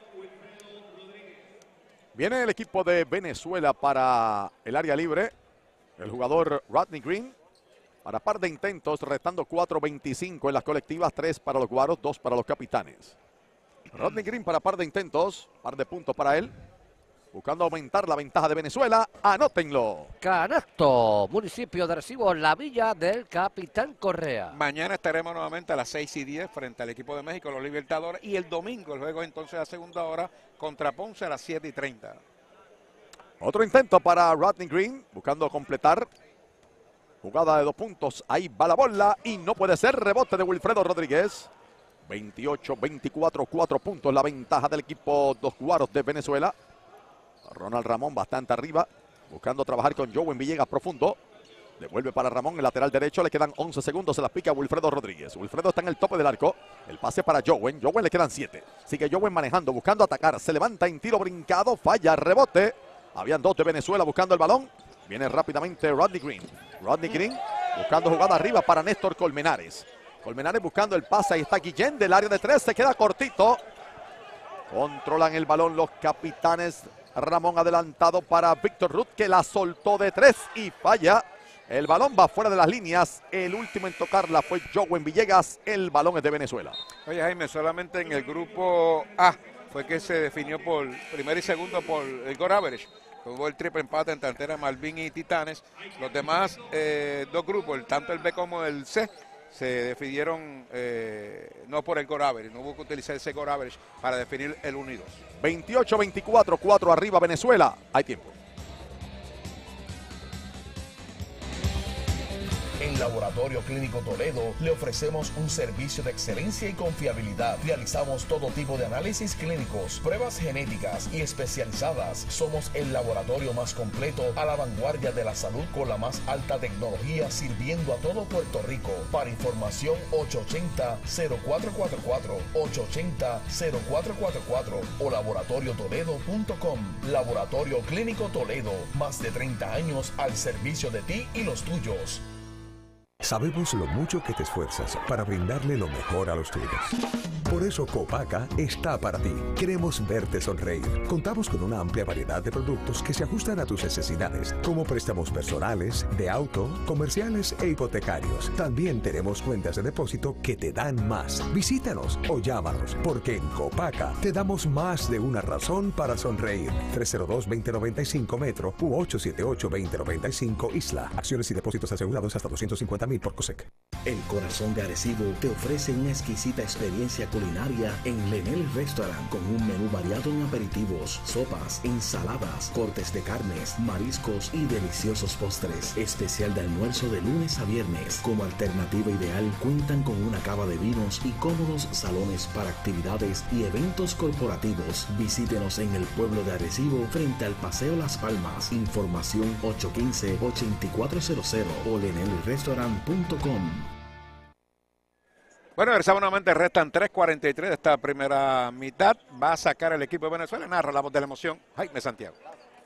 Viene el equipo de Venezuela para el área libre. El jugador Rodney Green para par de intentos, restando 4.25 en las colectivas, 3 para los Guaros, 2 para los capitanes. Rodney Green para par de intentos, par de puntos para él. Buscando aumentar la ventaja de Venezuela, anótenlo. Canasto, municipio de Arecibo, la villa del Capitán Correa. Mañana estaremos nuevamente a las 6:10 frente al equipo de México, los Libertadores. Y el domingo el juego entonces a segunda hora contra Ponce a las 7:30. Otro intento para Rodney Green, buscando completar. Jugada de 2 puntos, ahí va la bola y no puede ser. Rebote de Wilfredo Rodríguez. 28-24, 4 puntos la ventaja del equipo dos Guaros de Venezuela. Ronald Ramón bastante arriba, buscando trabajar con Jowen Villegas profundo. Devuelve para Ramón, el lateral derecho, le quedan 11 segundos, se las pica Wilfredo Rodríguez. Wilfredo está en el tope del arco, el pase para Jowen, Jowen le quedan 7. Sigue Jowen manejando, buscando atacar, se levanta en tiro brincado, falla, rebote. Habían 2 de Venezuela buscando el balón. Viene rápidamente Rodney Green. Rodney Green buscando jugada arriba para Néstor Colmenares. Colmenares buscando el pase, ahí está Guillén del área de 3, se queda cortito. Controlan el balón los capitanes. Ramón adelantado para Víctor Ruth que la soltó de 3 y falla. El balón va fuera de las líneas. El último en tocarla fue Jowen Villegas. El balón es de Venezuela. Oye, Jaime, solamente en el grupo A fue que se definió por primero y segundo por el goal average. Hubo el triple empate entre Antera, Malvin y Titanes. Los demás 2 grupos, tanto el B como el C, se decidieron no por el goal average. No hubo que utilizar ese goal average para definir el 1 y 2. 28-24, 4 arriba Venezuela. Hay tiempo. En Laboratorio Clínico Toledo le ofrecemos un servicio de excelencia y confiabilidad. Realizamos todo tipo de análisis clínicos, pruebas genéticas y especializadas. Somos el laboratorio más completo a la vanguardia de la salud con la más alta tecnología sirviendo a todo Puerto Rico. Para información 880-0444, 880-0444 o laboratoriotoledo.com. Laboratorio Clínico Toledo, más de 30 años al servicio de ti y los tuyos. Sabemos lo mucho que te esfuerzas para brindarle lo mejor a los tuyos. Por eso Copaca está para ti. Queremos verte sonreír. Contamos con una amplia variedad de productos que se ajustan a tus necesidades, como préstamos personales, de auto, comerciales e hipotecarios. También tenemos cuentas de depósito que te dan más. Visítanos o llámanos, porque en Copaca te damos más de una razón para sonreír. 302-2095 Metro u 878-2095 Isla. Acciones y depósitos asegurados hasta 250,000 por COSEC. El corazón de Arecibo te ofrece una exquisita experiencia culinaria en Lenel Restaurant con un menú variado en aperitivos, sopas, ensaladas, cortes de carnes, mariscos y deliciosos postres. Especial de almuerzo de lunes a viernes. Como alternativa ideal cuentan con una cava de vinos y cómodos salones para actividades y eventos corporativos. Visítenos en el pueblo de Arecibo frente al Paseo Las Palmas. Información 815-8400 o lenelrestaurant.com. Bueno, regresamos nuevamente, restan 3:43 de esta primera mitad. Va a sacar el equipo de Venezuela. Narra la voz de la emoción, Jaime Santiago.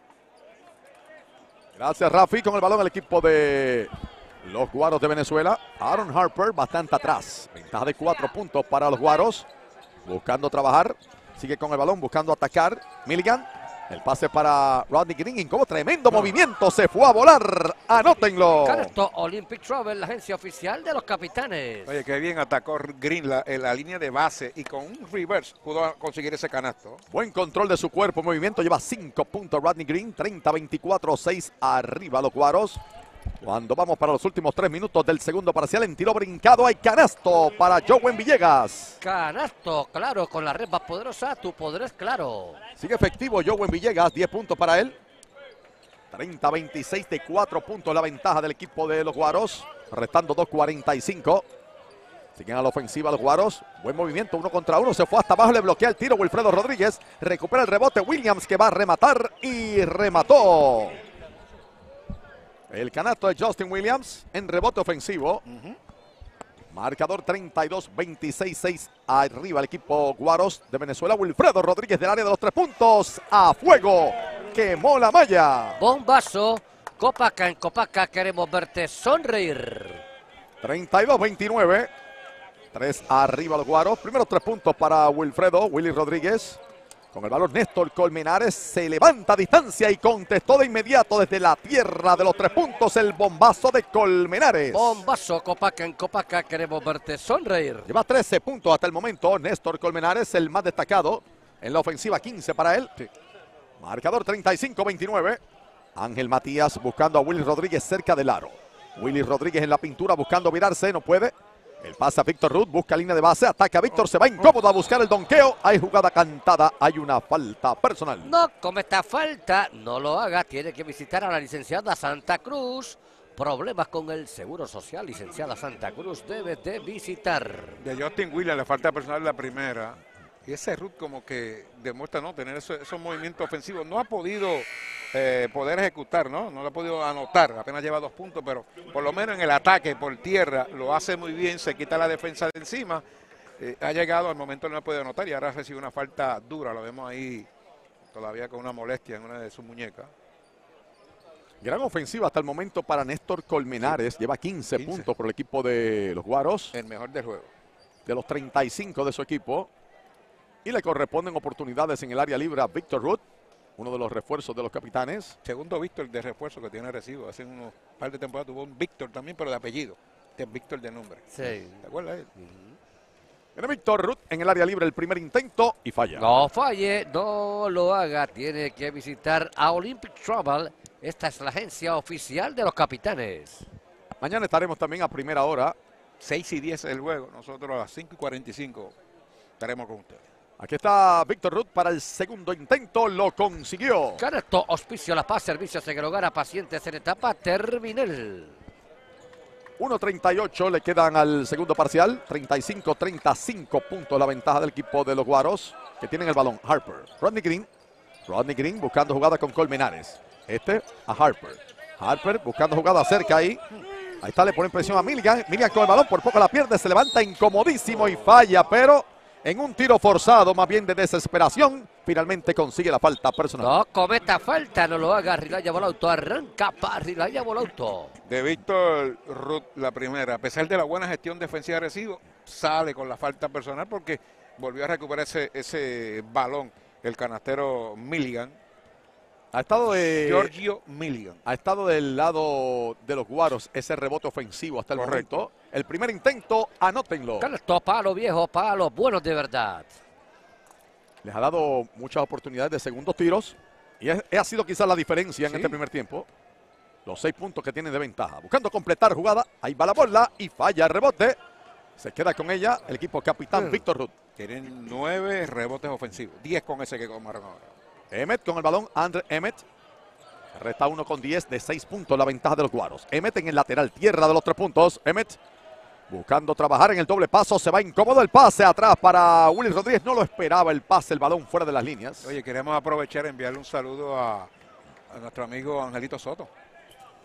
Gracias, Rafi. Con el balón el equipo de los Guaros de Venezuela. Aaron Harper bastante atrás. Ventaja de 4 puntos para los Guaros. Buscando trabajar. Sigue con el balón, buscando atacar. Milligan. El pase para Rodney Green. Como tremendo movimiento. Se fue a volar. Anótenlo. Canasto Olympic Travel, la agencia oficial de los capitanes. Oye, qué bien atacó Green en la línea de base y con un reverse pudo conseguir ese canasto. Buen control de su cuerpo. Movimiento. Lleva 5 puntos Rodney Green. 30-24. 6 arriba los Guaros. Cuando vamos para los últimos 3 minutos del segundo parcial, en tiro brincado hay canasto para Jowen Villegas. Canasto, claro, con la red más poderosa, tu poder es claro. Sigue efectivo Jowen Villegas, 10 puntos para él. 30-26 de 4 puntos la ventaja del equipo de los Guaros, restando 2:45. Siguen a la ofensiva los Guaros. Buen movimiento, 1 contra 1. Se fue hasta abajo, le bloquea el tiro Wilfredo Rodríguez. Recupera el rebote Williams, que va a rematar y remató. El canasto de Justin Williams en rebote ofensivo. Marcador 32-26-6 arriba el equipo Guaros de Venezuela. Wilfredo Rodríguez del área de los 3 puntos. A fuego. Quemó la malla. Bombazo. Copaca en Copaca. Queremos verte sonreír. 32-29. 3 arriba los Guaros. Primeros 3 puntos para Willy Rodríguez. Con el balón Néstor Colmenares se levanta a distancia y contestó de inmediato desde la tierra de los 3 puntos el bombazo de Colmenares. Bombazo, Copaca en Copaca, queremos verte sonreír. Lleva 13 puntos hasta el momento Néstor Colmenares, el más destacado en la ofensiva, 15 para él. Sí. Marcador 35-29. Ángel Matías buscando a Willy Rodríguez cerca del aro. Willy Rodríguez en la pintura buscando virarse, no puede. El pase a Víctor Ruth, busca línea de base, ataca a Víctor, se va incómodo a buscar el donqueo. Hay jugada cantada, hay una falta personal. No cometa falta, no lo haga, tiene que visitar a la licenciada Santa Cruz. Problemas con el Seguro Social, licenciada Santa Cruz, debe de visitar. De Justin Williams, la falta personal la primera. Y ese Ruth como que demuestra no tener esos movimientos ofensivos. No ha podido poder ejecutar, ¿no? No lo ha podido anotar. Apenas lleva 2 puntos, pero por lo menos en el ataque por tierra lo hace muy bien. Se quita la defensa de encima. Ha llegado al momento, no ha podido anotar y ahora recibe una falta dura. Lo vemos ahí todavía con una molestia en una de sus muñecas. Gran ofensiva hasta el momento para Néstor Colmenares. Sí. Lleva 15 puntos por el equipo de los Guaros. El mejor del juego. De los 35 de su equipo. Y le corresponden oportunidades en el área libre a Víctor Ruth, uno de los refuerzos de los capitanes. Segundo Víctor de refuerzo que tiene Recibo. Hace unos par de temporadas tuvo un Víctor también, pero de apellido. Este es Víctor de nombre. Sí. ¿Te acuerdas de él? Viene Víctor Ruth en el área libre el primer intento y falla. No falle, no lo haga. Tiene que visitar a Olympic Travel. Esta es la agencia oficial de los capitanes. Mañana estaremos también a primera hora. 6:10 el juego. Nosotros a las 5:45 estaremos con ustedes. Aquí está Víctor Ruth para el segundo intento, lo consiguió. Canasto, Hospicio La Paz, servicios en el hogar a pacientes en etapa terminal. 1:38 le quedan al segundo parcial, 35-35 puntos la ventaja del equipo de los Guaros, que tienen el balón. Harper, Rodney Green buscando jugada con Colmenares. A Harper. Harper buscando jugada cerca ahí. Ahí está, le pone presión a Milligan. Milligan con el balón, por poco la pierde, se levanta incomodísimo y falla, pero en un tiro forzado, más bien de desesperación, finalmente consigue la falta personal. No cometa falta, no lo haga. Rilaya Volauto, arranca para Rilaya Volauto. De Víctor Ruth la primera, a pesar de la buena gestión defensiva de Recibo, sale con la falta personal porque volvió a recuperar ese balón, el canastero Milligan. Ha estado Giorgio Milligan. Ha estado del lado de los Guaros ese rebote ofensivo hasta el momento. El primer intento, anótenlo. Canasto, palo viejo, palos buenos de verdad. Les ha dado muchas oportunidades de segundos tiros. Y ha sido quizás la diferencia en este primer tiempo. Los 6 puntos que tienen de ventaja. Buscando completar jugada. Ahí va la bola y falla el rebote. Se queda con ella el equipo capitán Víctor Ruth. Tienen 9 rebotes ofensivos. 10 con ese que tomaron ahora. Emmet con el balón, Andre Emmet. Resta 1 con 10 de 6 puntos la ventaja de los Guaros. Emmet en el lateral, tierra de los 3 puntos. Emmet buscando trabajar en el doble paso, se va incómodo el pase atrás para Willy Rodríguez. No lo esperaba el pase, el balón fuera de las líneas. Oye, queremos aprovechar y enviarle un saludo a nuestro amigo Angelito Soto.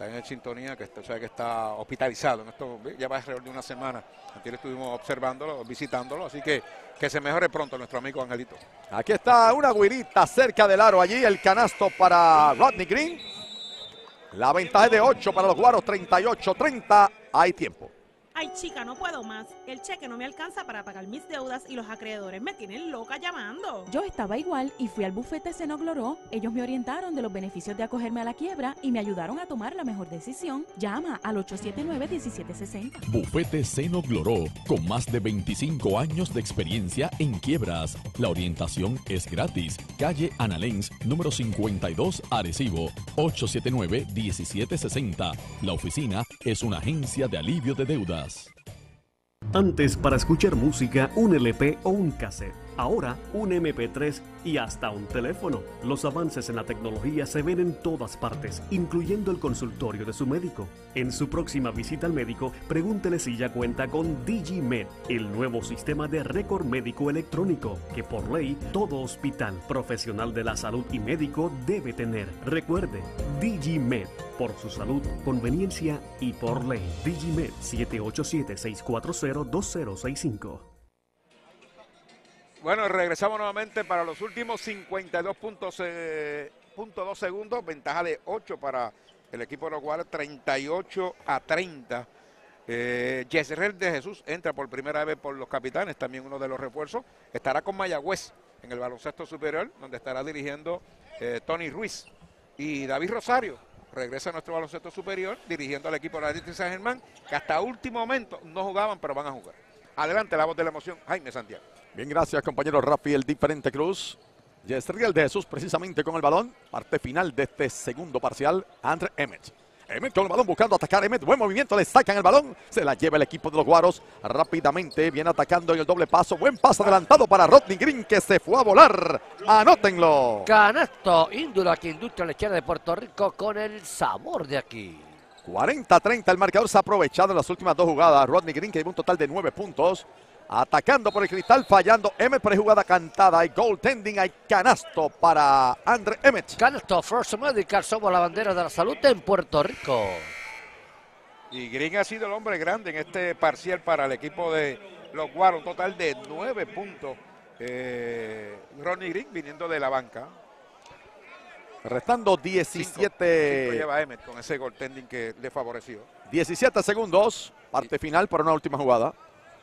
está en sintonía, que sabe que está hospitalizado. En esto ya va alrededor de una semana. Antes estuvimos observándolo, visitándolo, así que se mejore pronto nuestro amigo Angelito. Aquí está una güirita cerca del aro allí, el canasto para Rodney Green. La ventaja es de 8 para los Guaros, 38-30, hay tiempo. Ay, chica, no puedo más. El cheque no me alcanza para pagar mis deudas y los acreedores me tienen loca llamando. Yo estaba igual y fui al bufete Seno-Gloró. Ellos me orientaron de los beneficios de acogerme a la quiebra y me ayudaron a tomar la mejor decisión. Llama al 879-1760. Bufete Seno-Gloró, con más de 25 años de experiencia en quiebras. La orientación es gratis. Calle Ana Lenz, número 52, Arecibo, 879-1760. La oficina es una agencia de alivio de deudas. Antes, para escuchar música, un LP o un cassette. Ahora, un MP3 y hasta un teléfono. Los avances en la tecnología se ven en todas partes, incluyendo el consultorio de su médico. En su próxima visita al médico, pregúntele si ya cuenta con DigiMed, el nuevo sistema de récord médico electrónico, que por ley, todo hospital profesional de la salud y médico debe tener. Recuerde, DigiMed, por su salud, conveniencia y por ley. DigiMed, 787-640-2065. Bueno, regresamos nuevamente para los últimos 52.2 segundos. Ventaja de 8 para el equipo de los Guaros, 38-30. Yesrel de Jesús entra por primera vez por los capitanes, también uno de los refuerzos. Estará con Mayagüez en el baloncesto superior, donde estará dirigiendo Tony Ruiz. Y David Rosario regresa a nuestro baloncesto superior, dirigiendo al equipo de la Atlético San Germán, que hasta último momento no jugaban, pero van a jugar. Adelante, la voz de la emoción, Jaime Santiago. Bien, gracias, compañero Rafi, el diferente Cruz. Yesriel de Jesús precisamente con el balón. Parte final de este segundo parcial. Andre Emmett. Emmett con el balón buscando atacar. Emmett, buen movimiento, le sacan el balón. Se la lleva el equipo de los Guaros rápidamente. Viene atacando en el doble paso. Buen paso adelantado para Rodney Green, que se fue a volar. Anótenlo. Canasto, Indulac, Industria Lechera de Puerto Rico, con el sabor de aquí. 40-30, el marcador se ha aprovechado en las últimas dos jugadas. Rodney Green, que lleva un total de 9 puntos. Atacando por el cristal, fallando Emmett, pero hay jugada cantada. Hay goaltending, hay canasto para Andre Emmett. Canasto, First Medical, somos la bandera de la salud en Puerto Rico. Y Green ha sido el hombre grande en este parcial para el equipo de los Guaros. Un total de 9 puntos. Rodney Green viniendo de la banca. Restando 17. Cinco lleva Emmett con ese goaltending que le favoreció. 17 segundos. Parte final para una última jugada.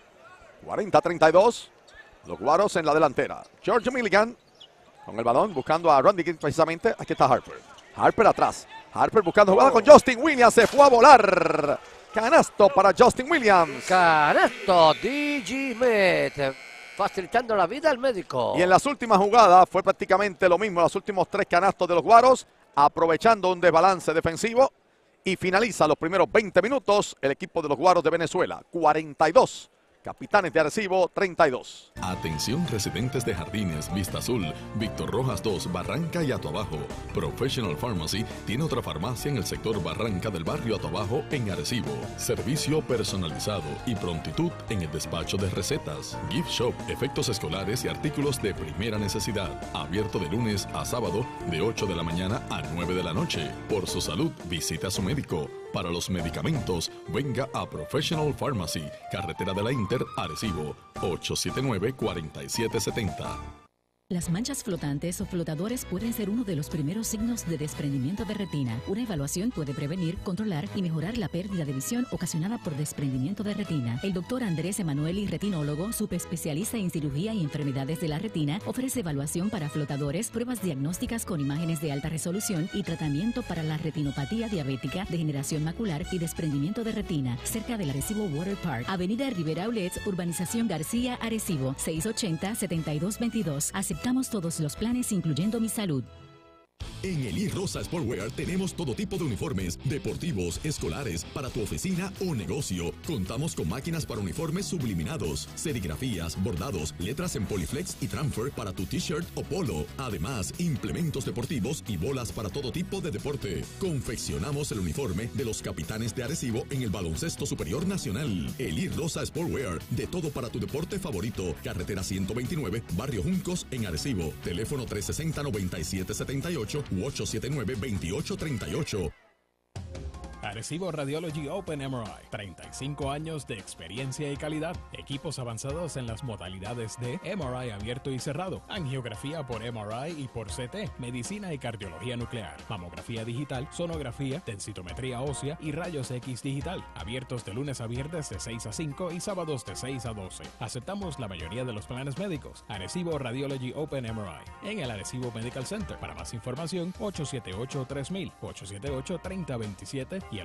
40-32. Los Guaros en la delantera. George Milligan con el balón buscando a Rodney Green precisamente. Aquí está Harper. Harper atrás. Harper buscando jugada con Justin Williams. Se fue a volar. Canasto para Justin Williams. Canasto, DigiMed, facilitando la vida al médico. Y en las últimas jugadas fue prácticamente lo mismo. Los últimos 3 canastos de los Guaros, aprovechando un desbalance defensivo. Y finaliza los primeros 20 minutos el equipo de los Guaros de Venezuela. 42. Capitanes de Arecibo, 32. Atención residentes de Jardines, Vista Azul, Víctor Rojas 2, Barranca y Atoabajo. Professional Pharmacy tiene otra farmacia en el sector Barranca del barrio Atoabajo en Arecibo. Servicio personalizado y prontitud en el despacho de recetas. Gift Shop, efectos escolares y artículos de primera necesidad. Abierto de lunes a sábado de 8 de la mañana a 9 de la noche. Por su salud, visita a su médico. Para los medicamentos, venga a Professional Pharmacy, carretera de la Inter, Arecibo, 879-4770. Las manchas flotantes o flotadores pueden ser uno de los primeros signos de desprendimiento de retina. Una evaluación puede prevenir, controlar y mejorar la pérdida de visión ocasionada por desprendimiento de retina. El doctor Andrés Emanueli, retinólogo, subespecialista en cirugía y enfermedades de la retina, ofrece evaluación para flotadores, pruebas diagnósticas con imágenes de alta resolución y tratamiento para la retinopatía diabética, degeneración macular y desprendimiento de retina. Cerca del Arecibo Water Park, Avenida Rivera Outlets, Urbanización García, Arecibo, 680-7222. Aceptamos todos los planes, incluyendo mi salud. En Eli Rosa Sportwear tenemos todo tipo de uniformes deportivos, escolares, para tu oficina o negocio. Contamos con máquinas para uniformes subliminados, serigrafías, bordados, letras en Poliflex y Transfer para tu t-shirt o polo. Además, implementos deportivos y bolas para todo tipo de deporte. Confeccionamos el uniforme de los Capitanes de Arecibo en el Baloncesto Superior Nacional. Eli Rosa Sportwear, de todo para tu deporte favorito. Carretera 129, Barrio Juncos en Arecibo. Teléfono 360-9778 u 879-2838. Arecibo Radiology Open MRI, 35 años de experiencia y calidad, equipos avanzados en las modalidades de MRI abierto y cerrado, angiografía por MRI y por CT, medicina y cardiología nuclear, mamografía digital, sonografía, densitometría ósea y rayos X digital, abiertos de lunes a viernes de 6 a 5 y sábados de 6 a 12. Aceptamos la mayoría de los planes médicos. Arecibo Radiology Open MRI, en el Arecibo Medical Center. Para más información, 878-3000, 878-3027 y el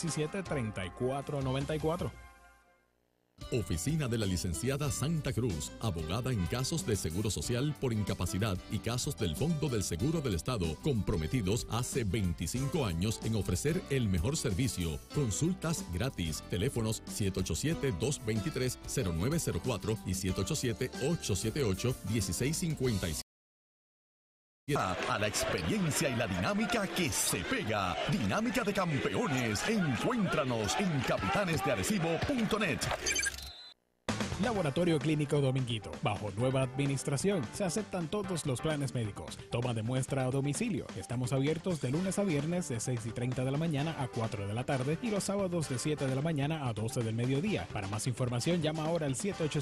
817-3494. Oficina de la licenciada Santa Cruz, abogada en casos de seguro social por incapacidad y casos del Fondo del Seguro del Estado, comprometidos hace 25 años en ofrecer el mejor servicio. Consultas gratis. Teléfonos 787-223-0904 y 787-878-1657. A la experiencia y la dinámica que se pega. Dinámica de campeones. Encuéntranos en capitanesdearecibo.net. Laboratorio Clínico Dominguito. Bajo nueva administración, se aceptan todos los planes médicos. Toma de muestra a domicilio. Estamos abiertos de lunes a viernes de 6:30 de la mañana a 4 de la tarde y los sábados de 7 de la mañana a 12 del mediodía. Para más información, llama ahora al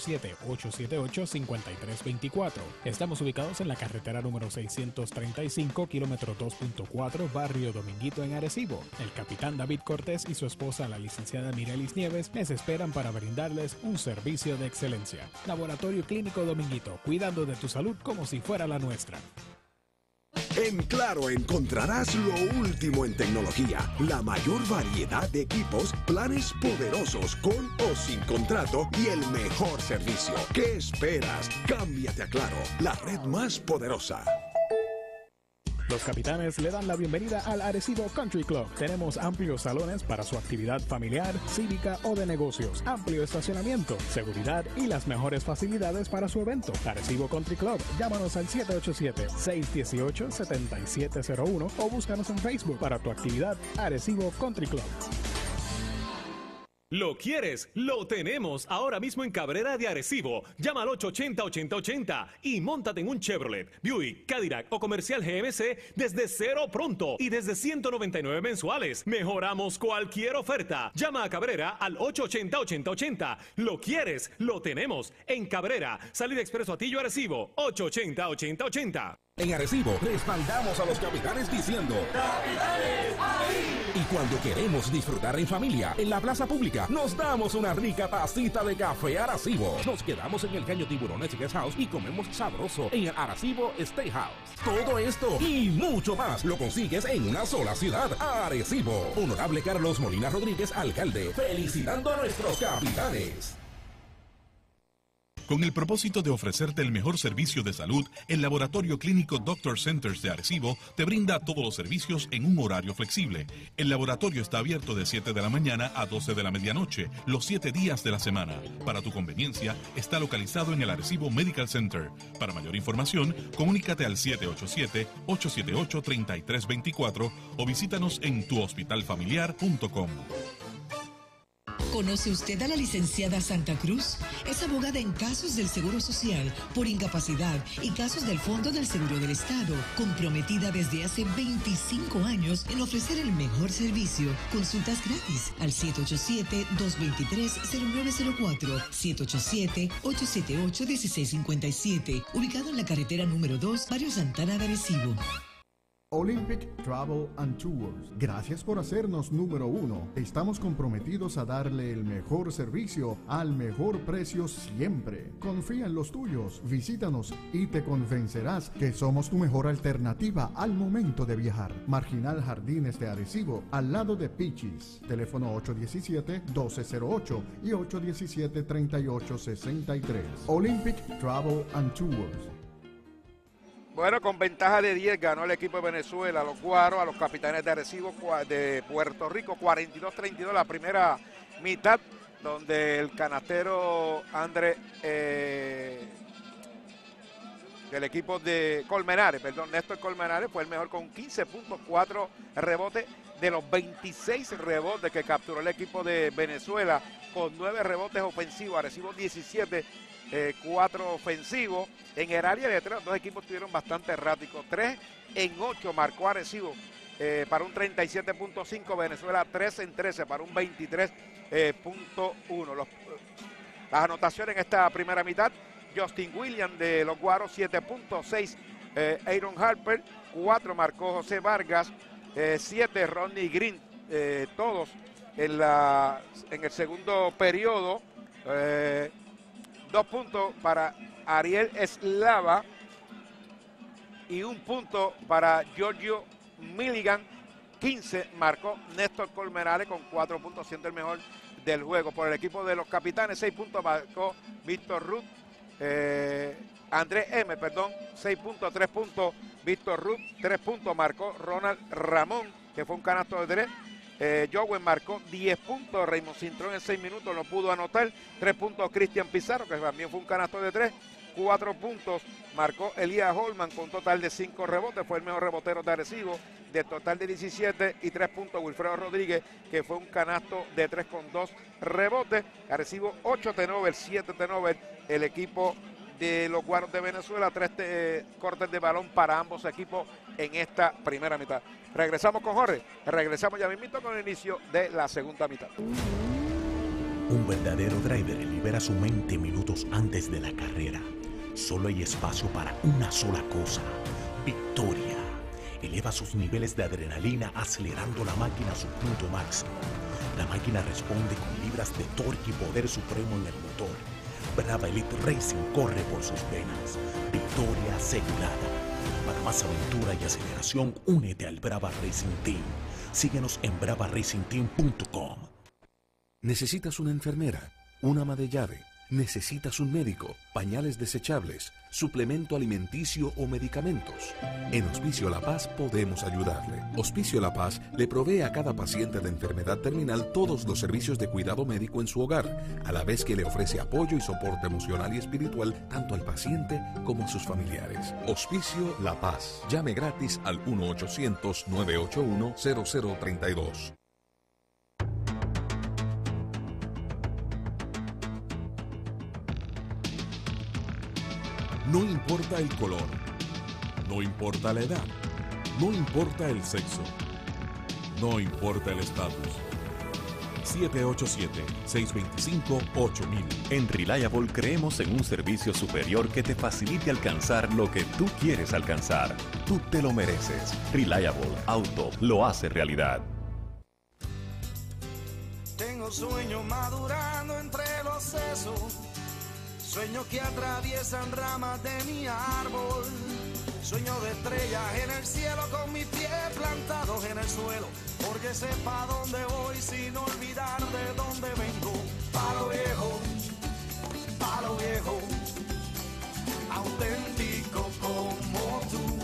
787-878-5324. Estamos ubicados en la carretera número 635, kilómetro 2.4, barrio Dominguito en Arecibo. El capitán David Cortés y su esposa, la licenciada Mirelis Nieves, les esperan para brindarles un servicio de excelencia. Laboratorio Clínico Dominguito, cuidando de tu salud como si fuera la nuestra. En Claro encontrarás lo último en tecnología, la mayor variedad de equipos, planes poderosos con o sin contrato y el mejor servicio. ¿Qué esperas? Cámbiate a Claro, la red más poderosa. Los capitanes le dan la bienvenida al Arecibo Country Club. Tenemos amplios salones para su actividad familiar, cívica o de negocios, amplio estacionamiento, seguridad y las mejores facilidades para su evento. Arecibo Country Club. Llámanos al 787-618-7701 o búscanos en Facebook para tu actividad Arecibo Country Club. ¿Lo quieres? Lo tenemos ahora mismo en Cabrera de Arecibo. Llama al 880-8080 y móntate en un Chevrolet, Buick, Cadillac o comercial GMC desde cero pronto y desde 199 mensuales. Mejoramos cualquier oferta. Llama a Cabrera al 880-8080. ¿Lo quieres? Lo tenemos en Cabrera. Salida Expreso Atillo Arecibo, 880-8080. En Arecibo respaldamos a los capitanes diciendo ¡Capitanes ahí! Y cuando queremos disfrutar en familia, en la plaza pública, nos damos una rica tacita de café Arecibo. Nos quedamos en el Caño Tiburones Guest House y comemos sabroso en el Arecibo Steakhouse. Todo esto y mucho más lo consigues en una sola ciudad, Arecibo. Honorable Carlos Molina Rodríguez, alcalde, felicitando a nuestros capitanes. Con el propósito de ofrecerte el mejor servicio de salud, el Laboratorio Clínico Doctor Centers de Arecibo te brinda todos los servicios en un horario flexible. El laboratorio está abierto de 7 de la mañana a 12 de la medianoche, los 7 días de la semana. Para tu conveniencia, está localizado en el Arecibo Medical Center. Para mayor información, comunícate al 787-878-3324 o visítanos en tuhospitalfamiliar.com. ¿Conoce usted a la licenciada Santa Cruz? Es abogada en casos del Seguro Social, por incapacidad y casos del Fondo del Seguro del Estado, comprometida desde hace 25 años en ofrecer el mejor servicio. Consultas gratis al 787-223-0904, 787-878-1657, ubicado en la carretera número 2, Barrio Santana de Arecibo. Olympic Travel and Tours. Gracias por hacernos número 1. Estamos comprometidos a darle el mejor servicio al mejor precio siempre. Confía en los tuyos, visítanos y te convencerás que somos tu mejor alternativa al momento de viajar. Marginal Jardines de Arecibo, al lado de Pichis. Teléfono 817-1208 y 817-3863. Olympic Travel and Tours. Bueno, con ventaja de 10 ganó el equipo de Venezuela, los Guaros, a los capitanes de Arecibo de Puerto Rico, 42-32 la primera mitad, donde el canastero André del equipo de Colmenares, Néstor Colmenares fue el mejor con 15.4 rebotes de los 26 rebotes que capturó el equipo de Venezuela, con 9 rebotes ofensivos, Arecibo 17, 4 ofensivos. En el área de 3, los dos equipos estuvieron bastante erráticos. 3 en 8 marcó Arecibo para un 37.5, Venezuela 3 en 13 para un 23.1. Las anotaciones en esta primera mitad: Justin Williams de los Guaros 7.6, Aaron Harper 4, marcó José Vargas 7, Rodney Green, todos en el segundo periodo. 2 puntos para Ariel Eslava y 1 punto para Giorgio Milligan. 15 marcó Néstor Colmenares con 4 puntos, siendo el mejor del juego. Por el equipo de los Capitanes, 6 puntos marcó Víctor Ruth. Andrés M, 6 puntos, 3 puntos Víctor Ruth, 3 puntos marcó Ronald Ramón, que fue un canasto de 3. Jowen marcó 10 puntos, Raymond Cintrón en 6 minutos no pudo anotar. 3 puntos Cristian Pizarro, que también fue un canasto de 3. 4 puntos marcó Elías Holman con total de 5 rebotes, fue el mejor rebotero de Arecibo, de total de 17. Y 3 puntos Wilfredo Rodríguez, que fue un canasto de 3 con 2 rebotes. Arecibo 8 turnovers, 7 turnovers el equipo de los Guaros de Venezuela. 3 cortes de balón para ambos equipos en esta primera mitad. Regresamos con Jorge, regresamos ya mismito con el inicio de la segunda mitad. Un verdadero driver libera su mente minutos antes de la carrera. Solo hay espacio para una sola cosa: victoria. Eleva sus niveles de adrenalina acelerando la máquina a su punto máximo. La máquina responde con libras de torque y poder supremo en el motor. Brava Elite Racing corre por sus venas. Victoria asegurada. Para más aventura y aceleración, únete al Brava Racing Team. Síguenos en bravaracingteam.com. ¿Necesitas una enfermera, un ama de llave? ¿Necesitas un médico, pañales desechables, suplemento alimenticio o medicamentos? En Hospicio La Paz podemos ayudarle. Hospicio La Paz le provee a cada paciente de enfermedad terminal todos los servicios de cuidado médico en su hogar, a la vez que le ofrece apoyo y soporte emocional y espiritual tanto al paciente como a sus familiares. Hospicio La Paz. Llame gratis al 1-800-981-0032. No importa el color, no importa la edad, no importa el sexo, no importa el estatus. 787-625-8000. En Reliable creemos en un servicio superior que te facilite alcanzar lo que tú quieres alcanzar. Tú te lo mereces. Reliable Auto lo hace realidad. Tengo sueños madurando entre los sesos. Sueños que atraviesan ramas de mi árbol. Sueño de estrellas en el cielo con mis pies plantados en el suelo. Porque sepa dónde voy sin olvidar de dónde vengo. Palo viejo, auténtico como tú.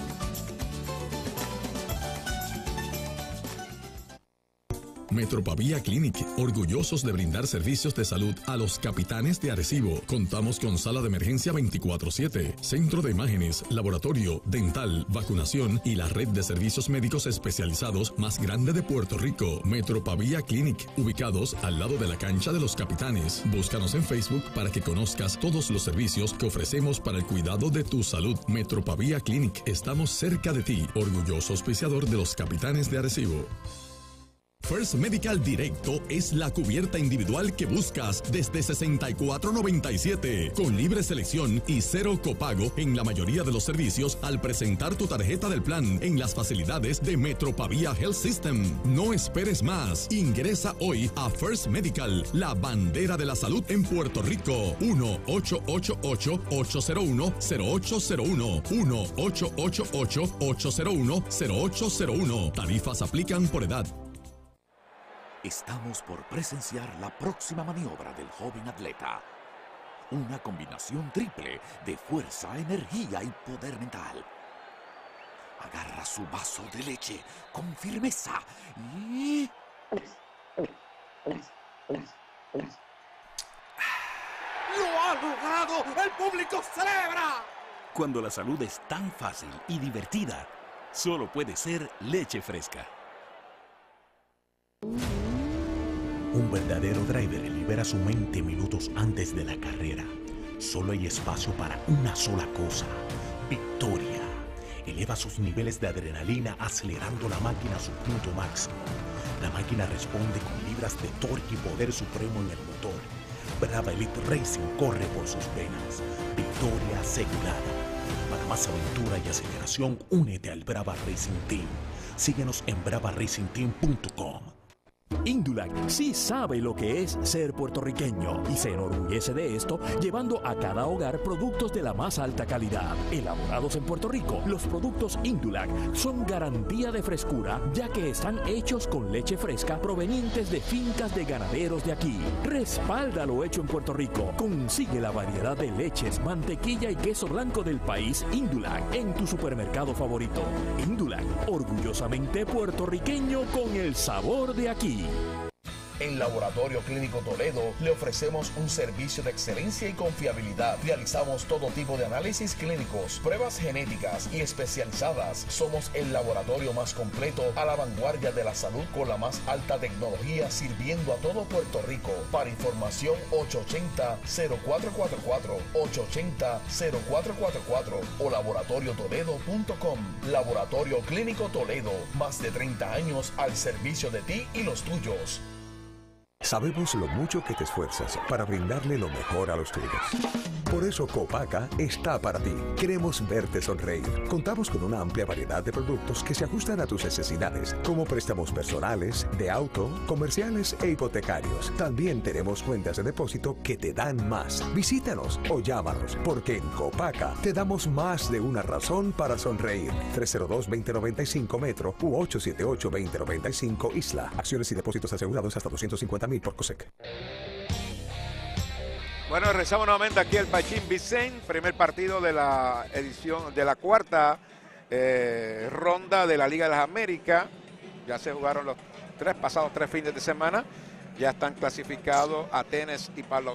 Metropavía Clinic, orgullosos de brindar servicios de salud a los Capitanes de Arecibo. Contamos con sala de emergencia 24/7, centro de imágenes, laboratorio, dental, vacunación y la red de servicios médicos especializados más grande de Puerto Rico. Metropavía Clinic, ubicados al lado de la cancha de los Capitanes. Búscanos en Facebook para que conozcas todos los servicios que ofrecemos para el cuidado de tu salud. Metropavía Clinic, estamos cerca de ti, orgulloso auspiciador de los Capitanes de Arecibo. First Medical Directo es la cubierta individual que buscas desde $64.97, con libre selección y 0 copago en la mayoría de los servicios al presentar tu tarjeta del plan en las facilidades de Metropavía Health System. No esperes más. Ingresa hoy a First Medical, la bandera de la salud en Puerto Rico. 1-888-801-0801. 1-888-801-0801. Tarifas aplican por edad. Estamos por presenciar la próxima maniobra del joven atleta. Una combinación triple de fuerza, energía y poder mental. Agarra su vaso de leche con firmeza y... ¡Lo ha logrado! ¡El público celebra! Cuando la salud es tan fácil y divertida, solo puede ser leche fresca. Un verdadero driver libera su mente minutos antes de la carrera. Solo hay espacio para una sola cosa: victoria. eleva sus niveles de adrenalina acelerando la máquina a su punto máximo. La máquina responde con libras de torque y poder supremo en el motor. Brava Elite Racing corre por sus venas. Victoria asegurada. Para más aventura y aceleración, únete al Brava Racing Team. Síguenos en bravaracingteam.com. Indulac sí sabe lo que es ser puertorriqueño y se enorgullece de esto llevando a cada hogar productos de la más alta calidad. Elaborados en Puerto Rico, los productos Indulac son garantía de frescura ya que están hechos con leche fresca provenientes de fincas de ganaderos de aquí. Respalda lo hecho en Puerto Rico. Consigue la variedad de leches, mantequilla y queso blanco del país Indulac en tu supermercado favorito. Indulac, orgullosamente puertorriqueño con el sabor de aquí. En Laboratorio Clínico Toledo le ofrecemos un servicio de excelencia y confiabilidad. Realizamos todo tipo de análisis clínicos, pruebas genéticas y especializadas. Somos el laboratorio más completo a la vanguardia de la salud con la más alta tecnología sirviendo a todo Puerto Rico. Para información 880-0444, 880-0444 o laboratoriotoledo.com. Laboratorio Clínico Toledo, más de 30 años al servicio de ti y los tuyos. Sabemos lo mucho que te esfuerzas para brindarle lo mejor a los tuyos. Por eso Copaca está para ti. Queremos verte sonreír. Contamos con una amplia variedad de productos que se ajustan a tus necesidades, como préstamos personales, de auto, comerciales e hipotecarios. También tenemos cuentas de depósito que te dan más. Visítanos o llámanos, porque en Copaca te damos más de una razón para sonreír. 302-2095 Metro u 878-2095 Isla. Acciones y depósitos asegurados hasta 250,000 por COSEC. Bueno, regresamos nuevamente aquí al Pachín Vicente, primer partido de la edición de la cuarta ronda de la Liga de las Américas. Ya se jugaron los pasados tres fines de semana. Ya están clasificados Atenas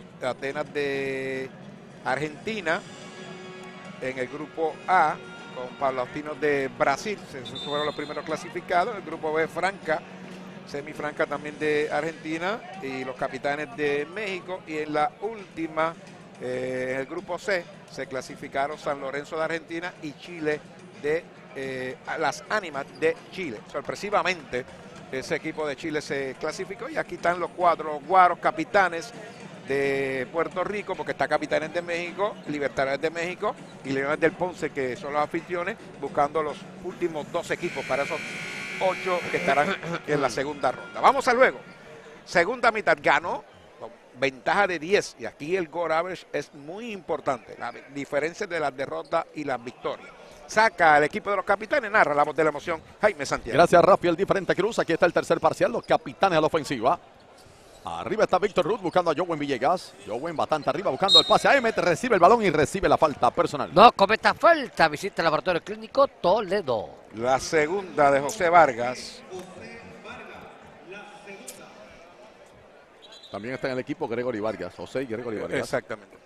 de Argentina en el grupo A, con Palaustinos de Brasil. Esos fueron los primeros clasificados. El grupo B, Franca, semifranca también de Argentina, y los Capitanes de México. Y en la última, en el grupo C, se clasificaron San Lorenzo de Argentina y Chile de las Ánimas de Chile. Sorpresivamente, ese equipo de Chile se clasificó, y aquí están los cuatro Guaros, Capitanes de Puerto Rico, porque está Capitanes de México, Libertadores de México y Leones del Ponce, que son los anfitriones, buscando los últimos dos equipos para esos 8 que estarán en la segunda ronda. Vamos a luego. Segunda mitad ganó, ventaja de 10, y aquí el goal average es muy importante, la diferencia de las derrotas y las victorias. Saca al equipo de los Capitanes, narra la voz de la emoción, Jaime Santiago. Gracias, Rafael Diferente Cruz. Aquí está el tercer parcial, los Capitanes a la ofensiva. Arriba está Víctor Ruth buscando a Jowen Villegas. Jowen bastante arriba buscando el pase a Emmett, recibe el balón y recibe la falta personal. No cometa falta, visita el Laboratorio Clínico Toledo. La segunda de José Vargas. También está en el equipo Gregory Vargas, José y Gregory Vargas. Exactamente.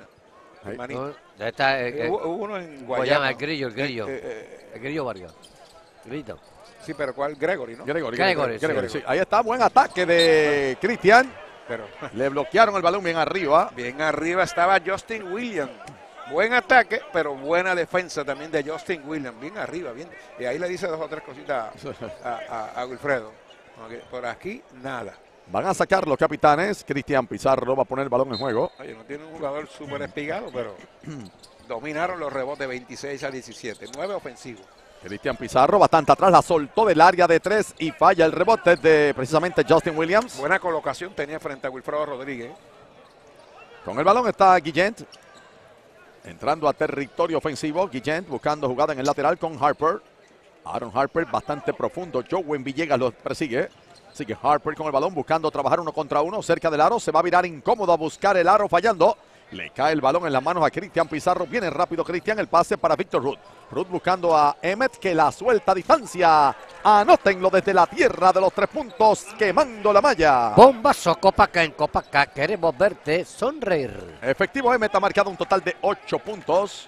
Hubo uno en Guayama. El Grillo Vargas. Grito. Sí, pero ¿cuál? Gregory, ¿no? Gregory, sí. Ahí está, buen ataque de Cristian. Pero le bloquearon el balón bien arriba. Bien arriba estaba Justin Williams. Buen ataque, pero buena defensa también de Justin Williams. Bien arriba, bien. Y ahí le dice dos o tres cositas a Wilfredo. Por aquí, nada. Van a sacar los Capitanes. Cristian Pizarro va a poner el balón en juego. Oye, no tiene un jugador súper espigado, pero dominaron los rebotes 26-17. 9 ofensivos. Cristian Pizarro bastante atrás, la soltó del área de 3 y falla el rebote de precisamente Justin Williams. Buena colocación tenía frente a Wilfredo Rodríguez. Con el balón está Guillent, entrando a territorio ofensivo. Guillent buscando jugada en el lateral con Harper. Aaron Harper bastante profundo. Jowen Villegas lo persigue. Sigue Harper con el balón buscando trabajar 1 contra 1 cerca del aro. Se va a virar incómodo a buscar el aro fallando. Le cae el balón en las manos a Cristian Pizarro. Viene rápido Cristian, el pase para Víctor Ruth. Ruth buscando a Emmett, que la suelta a distancia. Anótenlo desde la tierra de los 3 puntos, quemando la malla. Bombazo Copaca en Copaca, queremos verte sonreír. Efectivo, Emmett ha marcado un total de 8 puntos.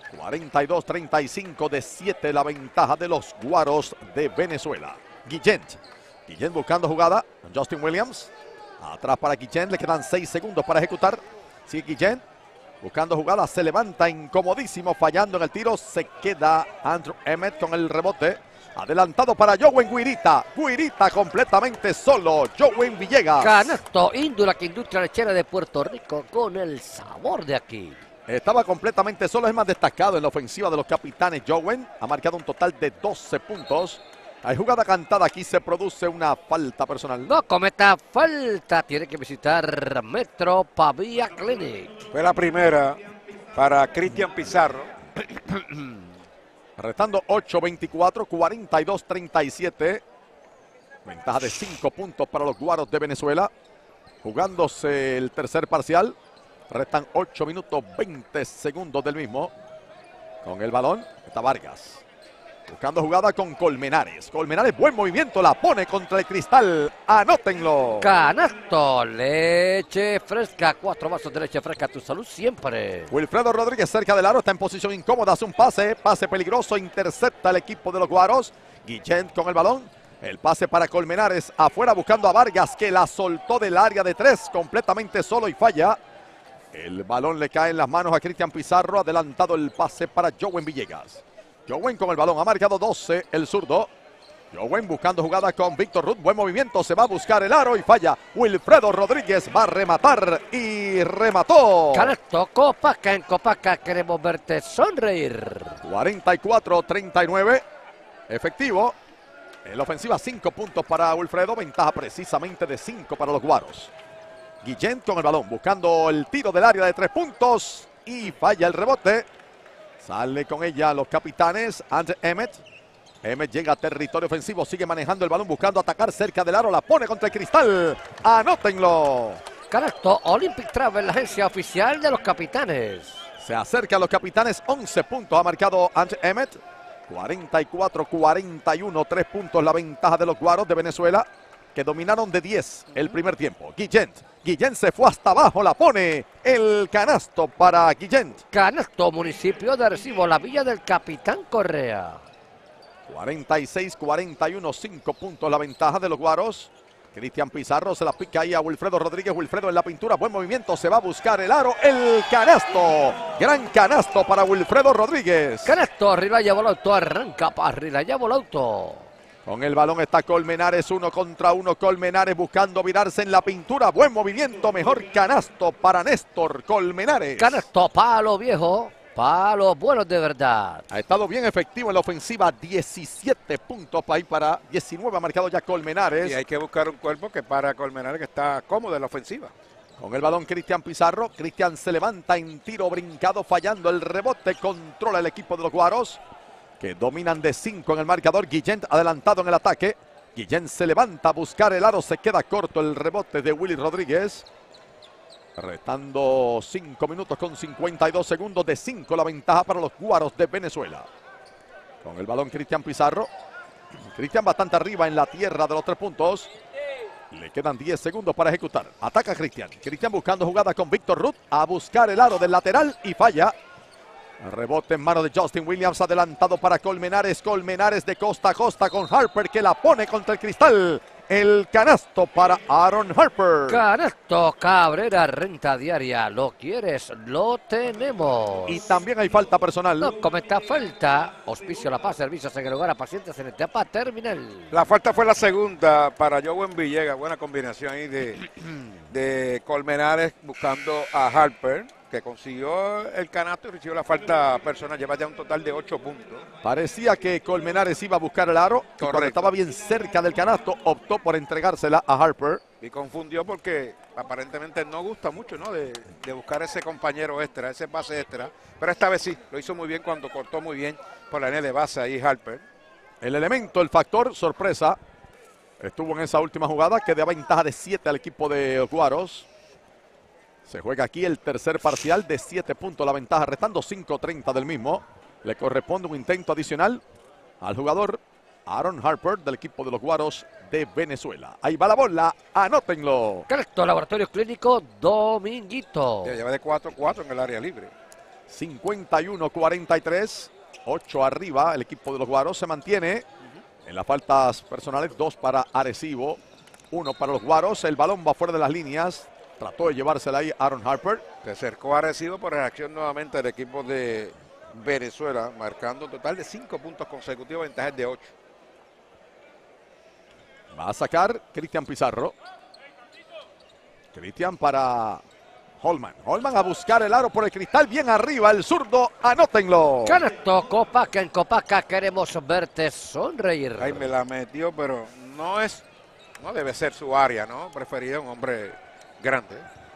42-35 de 7 la ventaja de los Guaros de Venezuela. Guillent buscando jugada. Justin Williams. Atrás para Guillent, le quedan 6 segundos para ejecutar. Sigue Guillent. Buscando jugadas, se levanta incomodísimo, fallando en el tiro. Se queda Andrew Emmett con el rebote. Adelantado para Jowen Guirita. Guirita completamente solo. Jowen Villegas. Canasto, Indulac, Industria Lechera de Puerto Rico, con el sabor de aquí. Estaba completamente solo, es más destacado en la ofensiva de los Capitanes. Jowen ha marcado un total de 12 puntos. Hay jugada cantada, aquí se produce una falta personal. No cometa falta, tiene que visitar Metro Pavía Clinic. Fue la primera para Cristian Pizarro. Restando 8-24, 42-37. Ventaja de 5 puntos para los Guaros de Venezuela. Jugándose el tercer parcial. Restan 8 minutos 20 segundos del mismo. Con el balón está Vargas. Buscando jugada con Colmenares. Colmenares, buen movimiento, la pone contra el cristal. Anótenlo. Canasto, leche fresca. 4 vasos de leche fresca, tu salud siempre. Wilfredo Rodríguez cerca del aro, está en posición incómoda, hace un pase peligroso, intercepta el equipo de los Guaros. Guillén con el balón. El pase para Colmenares, afuera buscando a Vargas, que la soltó del área de 3, completamente solo y falla. El balón le cae en las manos a Cristian Pizarro, adelantado el pase para Jowen Villegas. Jowen con el balón, ha marcado 12 el zurdo. Jowen buscando jugada con Víctor Ruth, buen movimiento, se va a buscar el aro y falla. Wilfredo Rodríguez va a rematar y remató. Canasto, Copaca, en Copaca queremos verte sonreír. 44-39, efectivo. En la ofensiva 5 puntos para Wilfredo, ventaja precisamente de 5 para los Guaros. Guillén con el balón, buscando el tiro del área de 3 puntos y falla el rebote. Sale con ella los Capitanes, Andrew Emmett. Emmett llega a territorio ofensivo, sigue manejando el balón, buscando atacar cerca del aro, la pone contra el cristal. ¡Anótenlo! Canasto, Olympic Travel, la agencia oficial de los Capitanes. Se acerca a los Capitanes, 11 puntos ha marcado Andrew Emmett. 44-41, 3 puntos la ventaja de los Guaros de Venezuela, que dominaron de 10 el primer tiempo. Guillén se fue hasta abajo, la pone el canasto para Guillén. Canasto, municipio de Arecibo, la villa del Capitán Correa. 46-41, 5 puntos la ventaja de los Guaros. Cristian Pizarro se la pica ahí a Wilfredo Rodríguez. Wilfredo en la pintura, buen movimiento, se va a buscar el aro, el canasto. Gran canasto para Wilfredo Rodríguez. Canasto, Rilaya Volauto, arranca para Rilaya Volauto. Con el balón está Colmenares, 1 contra 1. Colmenares buscando virarse en la pintura. Buen movimiento, mejor canasto para Néstor Colmenares. Canasto, palo viejo, palo bueno de verdad. Ha estado bien efectivo en la ofensiva, 17 puntos ahí para 19. Ha marcado ya Colmenares. Y hay que buscar un cuerpo que para Colmenares, que está cómodo en la ofensiva. Con el balón Cristian Pizarro. Cristian se levanta en tiro brincado, fallando el rebote. Controla el equipo de los Guaros, que dominan de 5 en el marcador. Guillén adelantado en el ataque. Guillén se levanta a buscar el aro. Se queda corto el rebote de Willy Rodríguez. Restando 5 minutos con 52 segundos. De 5 la ventaja para los Guaros de Venezuela. Con el balón Cristian Pizarro. Cristian bastante arriba en la tierra de los 3 puntos. Le quedan 10 segundos para ejecutar. Ataca Cristian. Cristian buscando jugada con Víctor Ruth. A buscar el aro del lateral y falla. Rebote en mano de Justin Williams, adelantado para Colmenares. Colmenares de costa a costa con Harper, que la pone contra el cristal. El canasto para Aaron Harper. Canasto, Cabrera, renta diaria. ¿Lo quieres? Lo tenemos. Y también hay falta personal. No cometa falta. Hospicio La Paz, servicios en el hogar a pacientes en etapa terminal. La falta fue la segunda para Jowen Villegas. Buena combinación ahí de Colmenares buscando a Harper, que consiguió el canasto y recibió la falta personal. Lleva ya un total de 8 puntos. Parecía que Colmenares iba a buscar el aro. Y cuando estaba bien cerca del canasto, optó por entregársela a Harper. Y confundió porque aparentemente no gusta mucho, ¿no? De buscar ese compañero extra, ese base extra. Pero esta vez sí, lo hizo muy bien cuando cortó muy bien por la línea de base ahí Harper. El elemento, el factor sorpresa, estuvo en esa última jugada que da ventaja de 7 al equipo de Guaros. Se juega aquí el tercer parcial, de 7 puntos la ventaja, restando 5:30 del mismo. Le corresponde un intento adicional al jugador Aaron Harper del equipo de los Guaros de Venezuela. Ahí va la bola, anótenlo. Correcto, Laboratorio Clínico Dominguito. Lleva de 4-4 en el área libre. 51-43, 8 arriba, el equipo de los Guaros se mantiene. En las faltas personales, 2 para Arecibo, 1 para los Guaros. El balón va fuera de las líneas. Trató de llevársela ahí Aaron Harper. Se acercó a Arecibo por reacción nuevamente del equipo de Venezuela, marcando un total de 5 puntos consecutivos, ventajas de 8. Va a sacar Cristian Pizarro. Cristian para Holman. Holman a buscar el aro por el cristal, bien arriba, el zurdo, anótenlo. Canasto, Copaca, en Copaca queremos verte sonreír. Ay, me la metió, pero no debe ser su área, ¿no? Preferiría un hombre grande.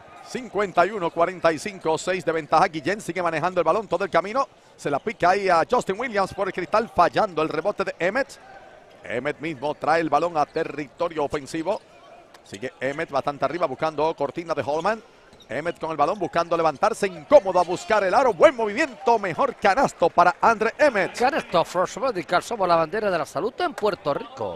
51-45, 6 de ventaja. Guillén sigue manejando el balón todo el camino. Se la pica ahí a Justin Williams por el cristal, fallando el rebote de Emmett. Emmett mismo trae el balón a territorio ofensivo. Sigue Emmett bastante arriba buscando cortina de Holman. Emmett con el balón buscando levantarse, incómodo a buscar el aro. Buen movimiento, mejor canasto para Andre Emmett. Canasto, First Medical, somos la bandera de la salud en Puerto Rico.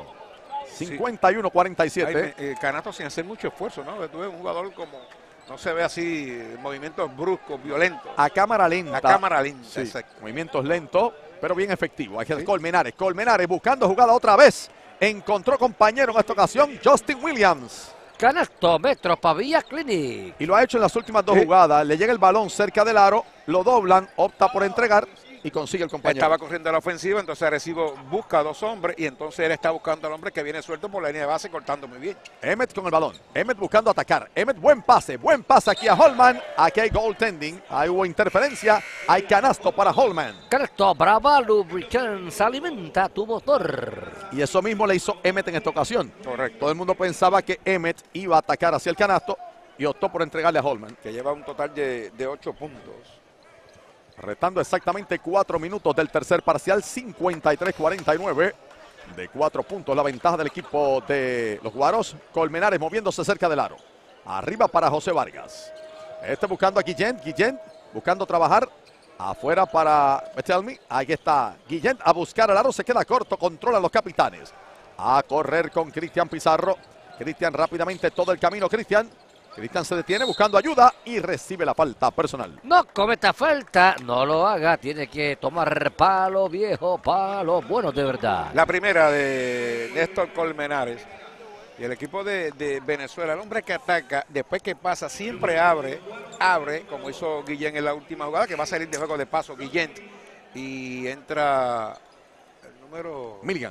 51-47. Canasto sin hacer mucho esfuerzo, ¿no? Tú ves un jugador como, no se ve así, movimientos bruscos, violentos. A cámara lenta. A cámara lenta, sí, exacto. Movimientos lentos, pero bien efectivos. Aquí es Colmenares. Colmenares buscando jugada otra vez. Encontró compañero en esta ocasión, Justin Williams. Canasto, Metro Pavía Clinic. Y lo ha hecho en las últimas dos jugadas. Le llega el balón cerca del aro, lo doblan, opta por entregar y consigue el compañero. Estaba corriendo a la ofensiva, entonces Arecibo busca a 2 hombres y entonces él está buscando al hombre que viene suelto por la línea de base, cortando muy bien. Emmett con el balón. Emmett buscando atacar. Emmett, buen pase aquí a Holman. Aquí hay goaltending. Ahí hubo interferencia. Hay canasto para Holman. Canasto, Brava Lubricants, alimenta tu motor. Y eso mismo le hizo Emmett en esta ocasión. Correcto. Todo el mundo pensaba que Emmett iba a atacar hacia el canasto y optó por entregarle a Holman. Que lleva un total de 8 puntos. Retando exactamente 4 minutos del tercer parcial, 53-49. De 4 puntos la ventaja del equipo de los Guaros. Colmenares moviéndose cerca del aro. Arriba para José Vargas. Buscando a Guillén. Guillén buscando trabajar. Afuera para Betelmi. Ahí está Guillén a buscar el aro. Se queda corto. Controlan los capitanes. A correr con Cristian Pizarro. Cristian rápidamente todo el camino. Cristian se detiene buscando ayuda y recibe la falta personal. No cometa falta, no lo haga, tiene que tomar palo viejo, palo bueno de verdad. La primera de Néstor Colmenares y el equipo de Venezuela, el hombre que ataca, después que pasa, siempre abre, como hizo Guillén en la última jugada, que va a salir de juego de paso Guillén, y entra el número... Milligan.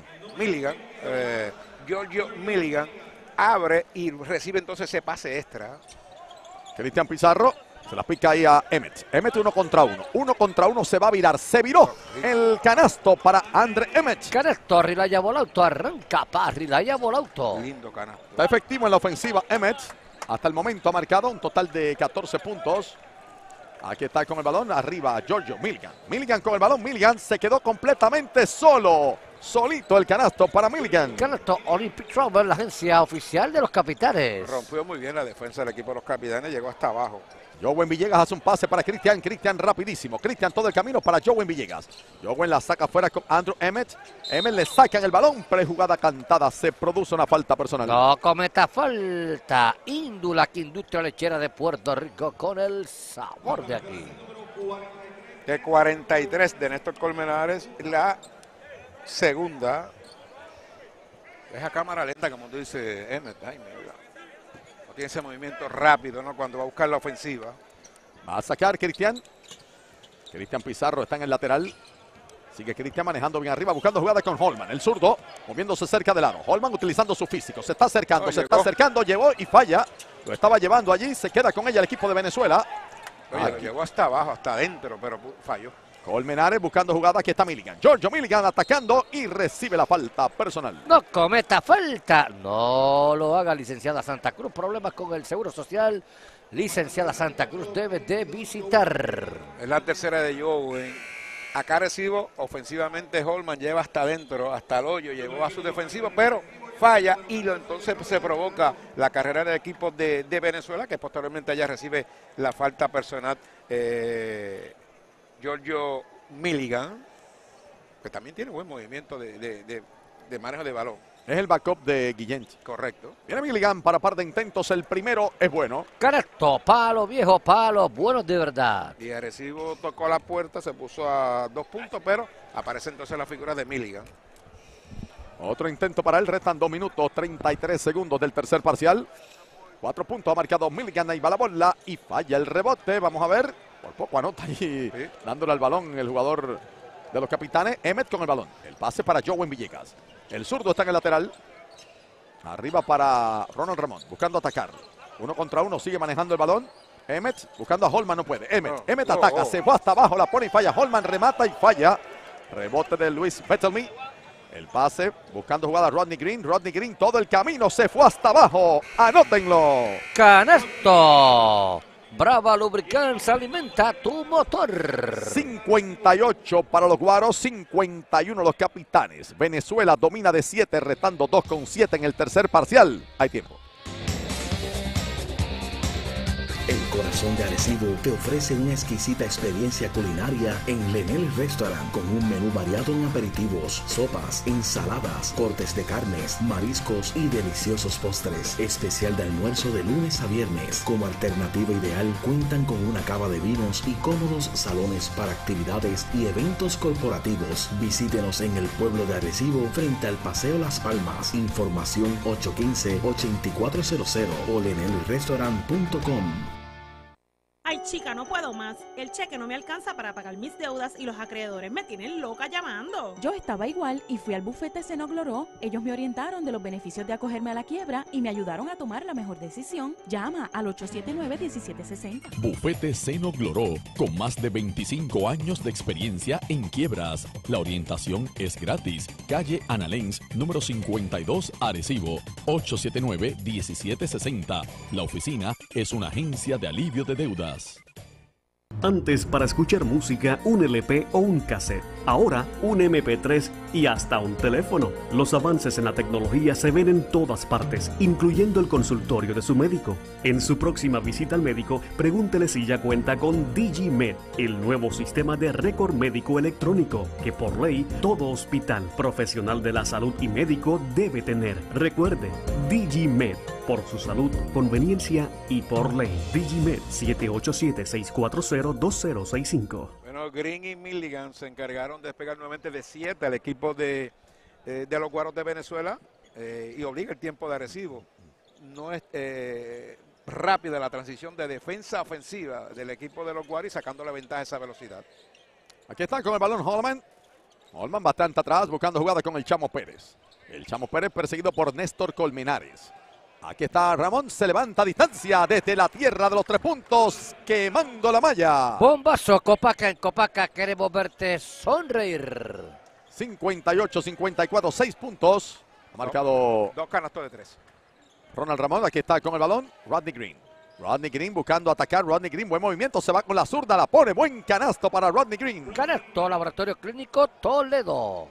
Giorgio Milligan. Abre y recibe entonces ese pase extra. Cristian Pizarro se la pica ahí a Emmett. Emmett 1 contra 1. 1 contra 1 se va a virar. Se viró el canasto para Andre Emmett. Canasto, Rilaya Volauto. Arranca para Rilaya Volauto. Lindo canasto. Está efectivo en la ofensiva Emmett. Hasta el momento ha marcado un total de 14 puntos. Aquí está con el balón. Arriba Giorgio Milligan. Milligan con el balón. Milligan se quedó completamente solo. Solito el canasto para Milligan. Canasto Olympic Travel, la agencia oficial de los capitanes. Rompió muy bien la defensa del equipo de los capitanes, llegó hasta abajo. Jowen Villegas hace un pase para Cristian. Cristian rapidísimo. Cristian todo el camino para Jowen Villegas. Jowen la saca fuera con Andrew Emmett. Emmett le sacan el balón. Prejugada cantada. Se produce una falta personal. No cometa falta. Índula, que industria lechera de Puerto Rico con el sabor de aquí. De 43 de Néstor Colmenares, la segunda. Es a cámara lenta, como tú dices, Emmett. Ay, no tiene ese movimiento rápido, ¿no? Cuando va a buscar la ofensiva. Va a sacar Cristian. Cristian Pizarro está en el lateral. Sigue Cristian manejando bien arriba, buscando jugada con Holman. El zurdo, moviéndose cerca del aro. Holman utilizando su físico. Se está acercando, está acercando. Llevó y falla. Lo estaba llevando allí. Se queda con ella el equipo de Venezuela. Oye, llegó hasta abajo, hasta adentro, pero falló. Colmenares buscando jugada. Aquí está Milligan. Giorgio Milligan atacando y recibe la falta personal. No cometa falta. No lo haga, licenciada Santa Cruz. Problemas con el Seguro Social. Licenciada Santa Cruz debe de visitar. Es la tercera de Jowen. Acá recibo ofensivamente Holman lleva hasta adentro, hasta el hoyo, llegó a su defensivo, pero falla y entonces se provoca la carrera del equipo de Venezuela, que posteriormente allá recibe la falta personal. Giorgio Milligan, que también tiene buen movimiento de manejo de balón. Es el backup de Guillén. Correcto. Viene Milligan para par de intentos. El primero es bueno. Correcto. Palo, viejo palo. Bueno de verdad. Y Arecibo tocó la puerta, se puso a 2 puntos, pero aparece entonces la figura de Milligan. Otro intento para él. Restan 2 minutos, 33 segundos del tercer parcial. 4 puntos ha marcado Milligan, ahí va la bola y falla el rebote. Vamos a ver, por poco anota ahí, dándole al balón el jugador de los Capitanes. Emmett con el balón, el pase para Joven Villegas. El zurdo está en el lateral. Arriba para Ronald Ramón, buscando atacar. 1 contra 1, sigue manejando el balón. Emmett buscando a Holman, no puede. Emmett ataca, se fue hasta abajo, la pone y falla. Holman remata y falla. Rebote de Luis Bettelmy. El pase, buscando jugada Rodney Green. Rodney Green todo el camino, se fue hasta abajo. Anótenlo. ¡Canasto! Brava Lubricants, alimenta tu motor. 58 para los Guaros, 51 los Capitanes. Venezuela domina de 7, retando 2,7 en el tercer parcial. Hay tiempo. El Corazón de Arecibo te ofrece una exquisita experiencia culinaria en Lenel Restaurant con un menú variado en aperitivos, sopas, ensaladas, cortes de carnes, mariscos y deliciosos postres. Especial de almuerzo de lunes a viernes. Como alternativa ideal cuentan con una cava de vinos y cómodos salones para actividades y eventos corporativos. Visítenos en el pueblo de Arecibo frente al Paseo Las Palmas. Información 815-8400 o lenelrestaurant.com. Ay, chica, no puedo más. El cheque no me alcanza para pagar mis deudas y los acreedores me tienen loca llamando. Yo estaba igual y fui al bufete Senogloró. Ellos me orientaron de los beneficios de acogerme a la quiebra y me ayudaron a tomar la mejor decisión. Llama al 879-1760. Bufete Senogloró, con más de 25 años de experiencia en quiebras. La orientación es gratis. Calle Ana Lenz, número 52, Arecibo, 879-1760. La oficina es una agencia de alivio de deudas. Antes, para escuchar música, un LP o un cassette. Ahora, un MP3 y hasta un teléfono. Los avances en la tecnología se ven en todas partes, incluyendo el consultorio de su médico. En su próxima visita al médico, pregúntele si ya cuenta con DigiMed, el nuevo sistema de récord médico electrónico, que por ley, todo hospital, profesional de la salud y médico debe tener. Recuerde, DigiMed, por su salud, conveniencia y por ley. DigiMed 787-640-2065. Bueno, Green y Milligan se encargaron de despegar nuevamente de 7 al equipo de los Guaros de Venezuela y obliga el tiempo de Arecibo. No es rápida la transición de defensa a ofensiva del equipo de los Guaros y sacando la ventaja de esa velocidad. Aquí está con el balón Holman. Holman bastante atrás, buscando jugada con el Chamo Pérez. El Chamo Pérez perseguido por Néstor Colmenares. Aquí está Ramón, se levanta a distancia desde la tierra de los 3 puntos, quemando la malla. Bombazo, Copaca, en Copaca queremos verte sonreír. 58-54, 6 puntos. Ha marcado 2 canastos de 3. Ronald Ramón, aquí está con el balón Rodney Green. Rodney Green buscando atacar, Rodney Green, buen movimiento, se va con la zurda, la pone, buen canasto para Rodney Green. Canasto, Laboratorio Clínico Toledo.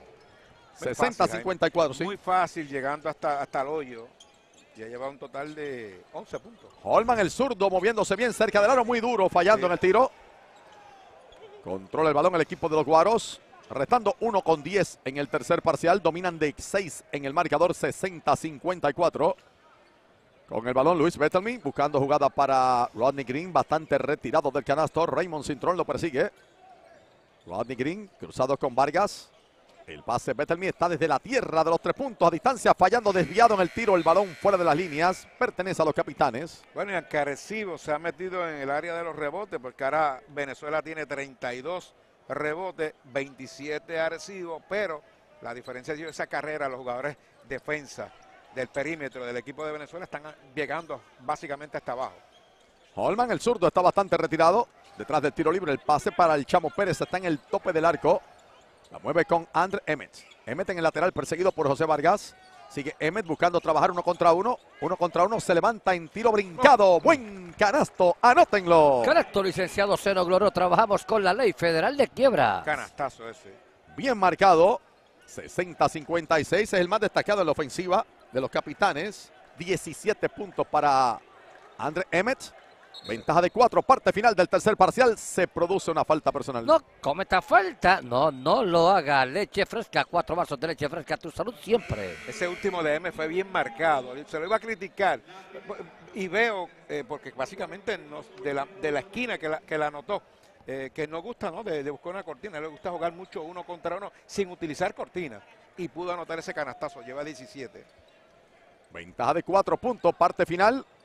60-54, sí. Muy fácil, llegando hasta el hoyo. Ya lleva un total de 11 puntos. Holman, el zurdo, moviéndose bien cerca del aro, muy duro, fallando en el tiro. Controla el balón el equipo de los Guaros. Restando 1,10 en el tercer parcial. Dominan de 6 en el marcador, 60-54. Con el balón Luis Bettelmy, buscando jugada para Rodney Green, bastante retirado del canasto. Raymond Cintrón lo persigue. Rodney Green, cruzado con Vargas. El pase Bettelmy está desde la tierra de los 3 puntos a distancia, fallando, desviado en el tiro, el balón fuera de las líneas, pertenece a los Capitanes. Bueno, y aunque Arecibo se ha metido en el área de los rebotes, porque ahora Venezuela tiene 32 rebotes, 27 Arecibo, pero la diferencia es que esa carrera, los jugadores defensa del perímetro del equipo de Venezuela están llegando básicamente hasta abajo. Holman, el zurdo, está bastante retirado, detrás del tiro libre, el pase para el Chamo Pérez, está en el tope del arco. La mueve con Andre Emmett. Emmett en el lateral, perseguido por José Vargas. Sigue Emmett buscando trabajar 1 contra 1. 1 contra 1, se levanta en tiro brincado. Buen canasto, anótenlo. Canasto, licenciado Senogloró, trabajamos con la ley federal de quiebra. Canastazo ese. Bien marcado. 60-56, es el más destacado en la ofensiva de los Capitanes. 17 puntos para Andre Emmett. Ventaja de 4, parte final del tercer parcial, se produce una falta personal. No cometa falta, no lo haga. Leche fresca, 4 vasos de leche fresca, tu salud siempre. Ese último de M fue bien marcado, se lo iba a criticar. Y veo, porque básicamente de la esquina que la anotó, que no gusta, ¿no? De buscar una cortina, le gusta jugar mucho 1 contra 1 sin utilizar cortina. Y pudo anotar ese canastazo, lleva 17. Ventaja de 4 puntos, parte final.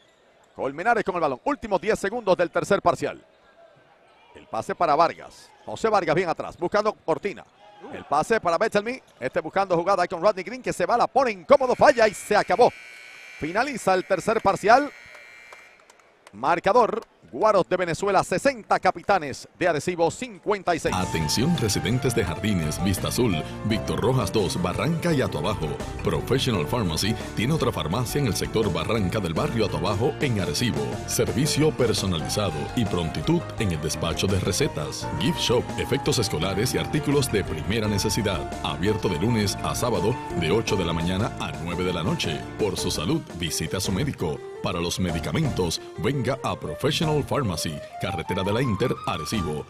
Colmenares con el balón. Últimos 10 segundos del tercer parcial. El pase para Vargas. José Vargas bien atrás, buscando Cortina. El pase para Bettelmy. Buscando jugada con Rodney Green, que se va, la pone incómodo, falla y se acabó. Finaliza el tercer parcial. Marcador: Guaros de Venezuela 60, Capitanes de Arecibo 56. Atención residentes de Jardines, Vista Azul, Víctor Rojas 2, Barranca y Atoabajo. Professional Pharmacy tiene otra farmacia en el sector Barranca del barrio Atoabajo en Arecibo. Servicio personalizado y prontitud en el despacho de recetas. Gift Shop, efectos escolares y artículos de primera necesidad. Abierto de lunes a sábado de 8 de la mañana a 9 de la noche. Por su salud, visite a su médico. Para los medicamentos, venga a Professional Pharmacy, carretera de la Inter, Arecibo,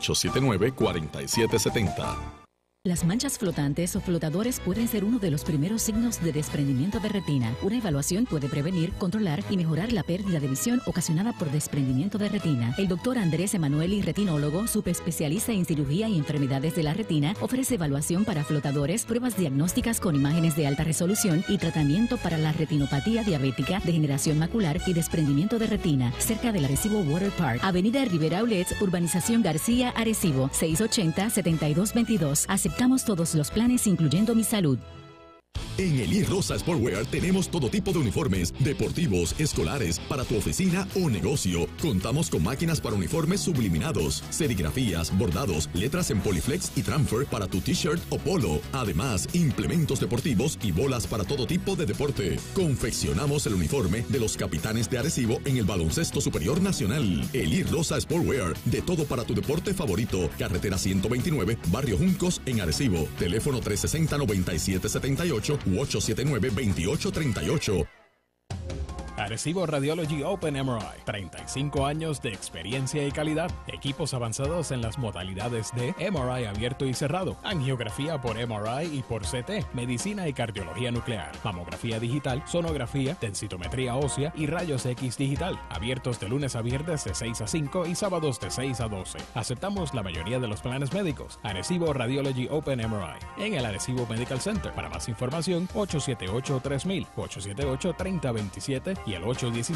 879-4770. Las manchas flotantes o flotadores pueden ser uno de los primeros signos de desprendimiento de retina. Una evaluación puede prevenir, controlar y mejorar la pérdida de visión ocasionada por desprendimiento de retina. El doctor Andrés Emanueli, retinólogo, subespecialista en cirugía y enfermedades de la retina, ofrece evaluación para flotadores, pruebas diagnósticas con imágenes de alta resolución y tratamiento para la retinopatía diabética, degeneración macular y desprendimiento de retina. Cerca del Arecibo Water Park, Avenida Rivera Outlets, Urbanización García, Arecibo, 680-7222. Aceptamos todos los planes, incluyendo Mi Salud. En Elie Rosa Sportwear tenemos todo tipo de uniformes deportivos, escolares, para tu oficina o negocio. Contamos con máquinas para uniformes subliminados, serigrafías, bordados, letras en Poliflex y Transfer para tu t-shirt o polo. Además, implementos deportivos y bolas para todo tipo de deporte. Confeccionamos el uniforme de los Capitanes de Arecibo en el Baloncesto Superior Nacional. Elie Rosa Sportwear, de todo para tu deporte favorito. Carretera 129, Barrio Juncos en Arecibo. Teléfono 360-9778 u 879-2838. Arecibo Radiology Open MRI, 35 años de experiencia y calidad, equipos avanzados en las modalidades de MRI abierto y cerrado, angiografía por MRI y por CT, medicina y cardiología nuclear, mamografía digital, sonografía, densitometría ósea y rayos X digital, abiertos de lunes a viernes de 6 a 5 y sábados de 6 a 12. Aceptamos la mayoría de los planes médicos. Arecibo Radiology Open MRI, en el Arecibo Medical Center. Para más información, 878-3000, 878-3027 y el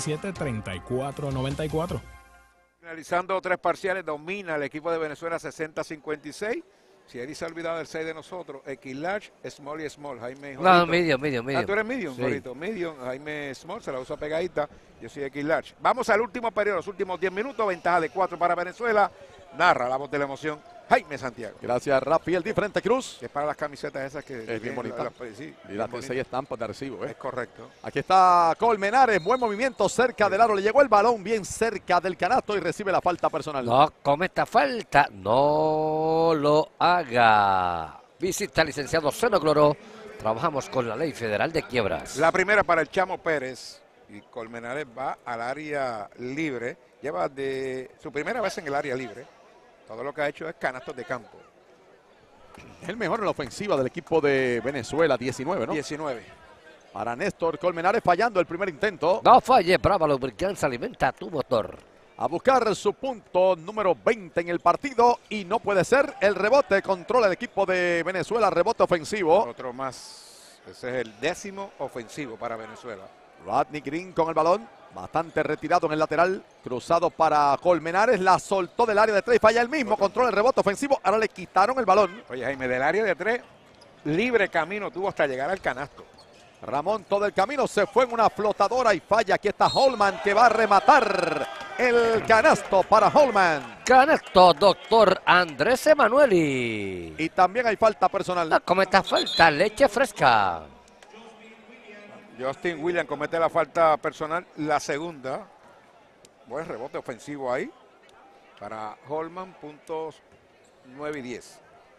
817-3494. Finalizando 3 parciales, domina el equipo de Venezuela 60-56. Si Eri se ha olvidado del 6 de nosotros, X large, small y small. Jaime Jorito. No, medium. Ah, tú eres medium, sí. Jorito. Medium, Jaime small, se la usa pegadita. Yo soy X large. Vamos al último periodo, los últimos 10 minutos. Ventaja de 4 para Venezuela. Narra la voz de la emoción, Jaime Santiago. Gracias, Rafael Di Frente Cruz. Que es para las camisetas esas que es bien bonita. Sí, y las 6 estampas de Arecibo. Es correcto. Aquí está Colmenares, buen movimiento cerca del aro. Le llegó el balón bien cerca del canasto y recibe la falta personal. No cometa falta, no lo haga. Visita al licenciado Senocloro. Trabajamos con la Ley Federal de Quiebras. La primera para el Chamo Pérez. Y Colmenares va al área libre. Lleva de su primera vez en el área libre. Todo lo que ha hecho es canastos de campo. Es el mejor en la ofensiva del equipo de Venezuela, 19, ¿no? 19. Para Néstor Colmenares, fallando el primer intento. No falle, Brava Lubricants, alimenta tu motor. A buscar su punto número 20 en el partido y no puede ser. El rebote controla el equipo de Venezuela, rebote ofensivo. Otro más. Ese es el 10º ofensivo para Venezuela. Rodney Green con el balón. Bastante retirado en el lateral, cruzado para Colmenares, la soltó del área de 3 y falla el mismo, controla el rebote ofensivo, ahora le quitaron el balón. Oye, Jaime, del área de 3, libre camino tuvo hasta llegar al canasto. Ramón todo el camino, se fue en una flotadora y falla. Aquí está Holman que va a rematar el canasto para Holman. Canasto, doctor Andrés Emanueli. Y también hay falta personal. No cometa falta, leche fresca. Justin Williams comete la falta personal, la segunda. Buen rebote ofensivo ahí para Holman, puntos 9 y 10.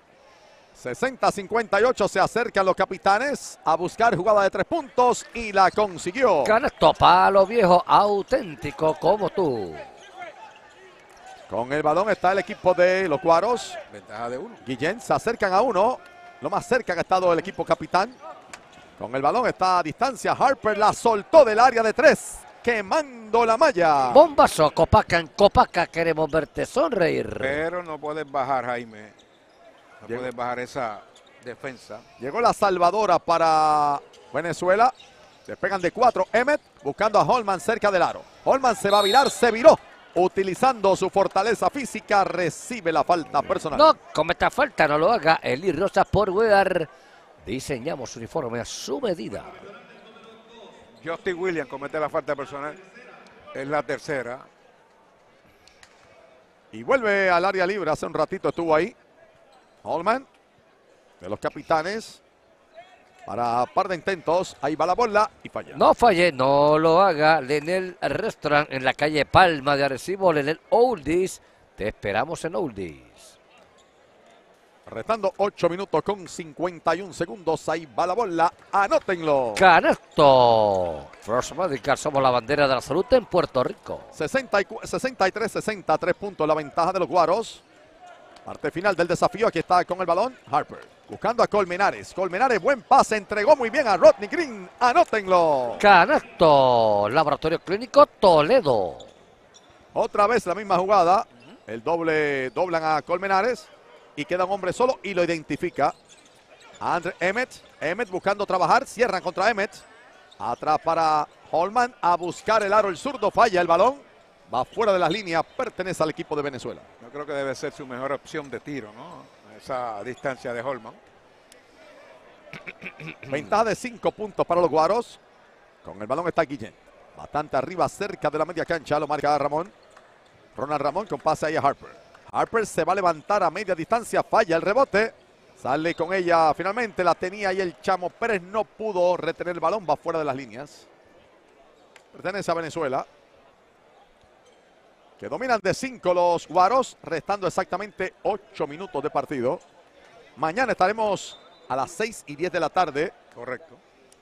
60-58, se acercan los Capitanes a buscar jugada de 3 puntos y la consiguió. Canasto, palo viejo, auténtico como tú. Con el balón está el equipo de los Guaros. Ventaja de 1. Guillén se acercan a 1, lo más cerca que ha estado el equipo capitán. Con el balón está a distancia. Harper la soltó del área de 3. Quemando la malla. Bombazo, Copaca en Copaca. Queremos verte sonreír. Pero no puedes bajar, Jaime. No puedes bajar esa defensa. Llegó la salvadora para Venezuela. Despegan de 4. Emmett buscando a Holman cerca del aro. Holman se va a virar, se viró. Utilizando su fortaleza física, recibe la falta personal. No cometa falta, no lo haga. Eli Rosas por Wear. Diseñamos uniforme a su medida. Justin Williams comete la falta personal. Es la tercera. Y vuelve al área libre. Hace un ratito estuvo ahí. Holman, de los capitanes. Para par de intentos. Ahí va la bola y falla. No falle, no lo haga. Lenel Restaurant en la calle Palma de Arecibo. Lenel Oldies. Te esperamos en Oldies. Restando 8 minutos con 51 segundos. Ahí va la bola. Anótenlo. Canasto. First Medical, somos la bandera de la salud en Puerto Rico. 63-60, 3 puntos la ventaja de los Guaros. Parte final del desafío. Aquí está con el balón Harper. Buscando a Colmenares. Colmenares, buen pase. Entregó muy bien a Rodney Green. Anótenlo. Canasto. Laboratorio Clínico Toledo. Otra vez la misma jugada. El doblan a Colmenares. Y queda un hombre solo y lo identifica. A Andre Emmett. Emmett buscando trabajar. Cierran contra Emmett. Atrás para Holman. A buscar el aro. El zurdo falla el balón. Va fuera de las líneas. Pertenece al equipo de Venezuela. Yo creo que debe ser su mejor opción de tiro, ¿no? Esa distancia de Holman. Ventaja de 5 puntos para los Guaros. Con el balón está Guillén. Bastante arriba, cerca de la media cancha. Lo marca Ramón. Ronald Ramón con pase ahí a Harper. Harper se va a levantar a media distancia. Falla el rebote. Sale con ella finalmente. La tenía ahí el Chamo Pérez. No pudo retener el balón. Va fuera de las líneas. Pertenece a Venezuela. Que dominan de 5 los Guaros. Restando exactamente 8 minutos de partido. Mañana estaremos a las 6:10 de la tarde. Correcto.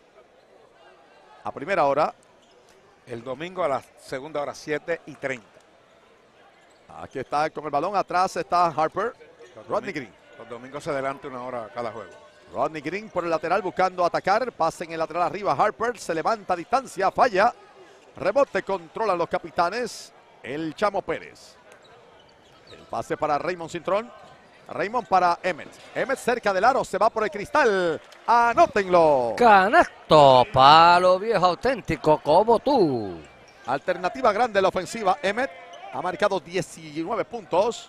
A primera hora. El domingo a la segunda hora, 7:30. Aquí está con el balón. Atrás está Harper. Rodney Green. Los domingos se adelanta 1 hora cada juego. Rodney Green por el lateral buscando atacar. Pase en el lateral arriba. Harper se levanta a distancia. Falla. Rebote controlan los capitanes. El Chamo Pérez. El pase para Raymond Cintrón. Raymond para Emmett. Emmett cerca del aro. Se va por el cristal. Anótenlo. Canasto. Palo viejo auténtico como tú. Alternativa grande en la ofensiva. Emmett ha marcado 19 puntos.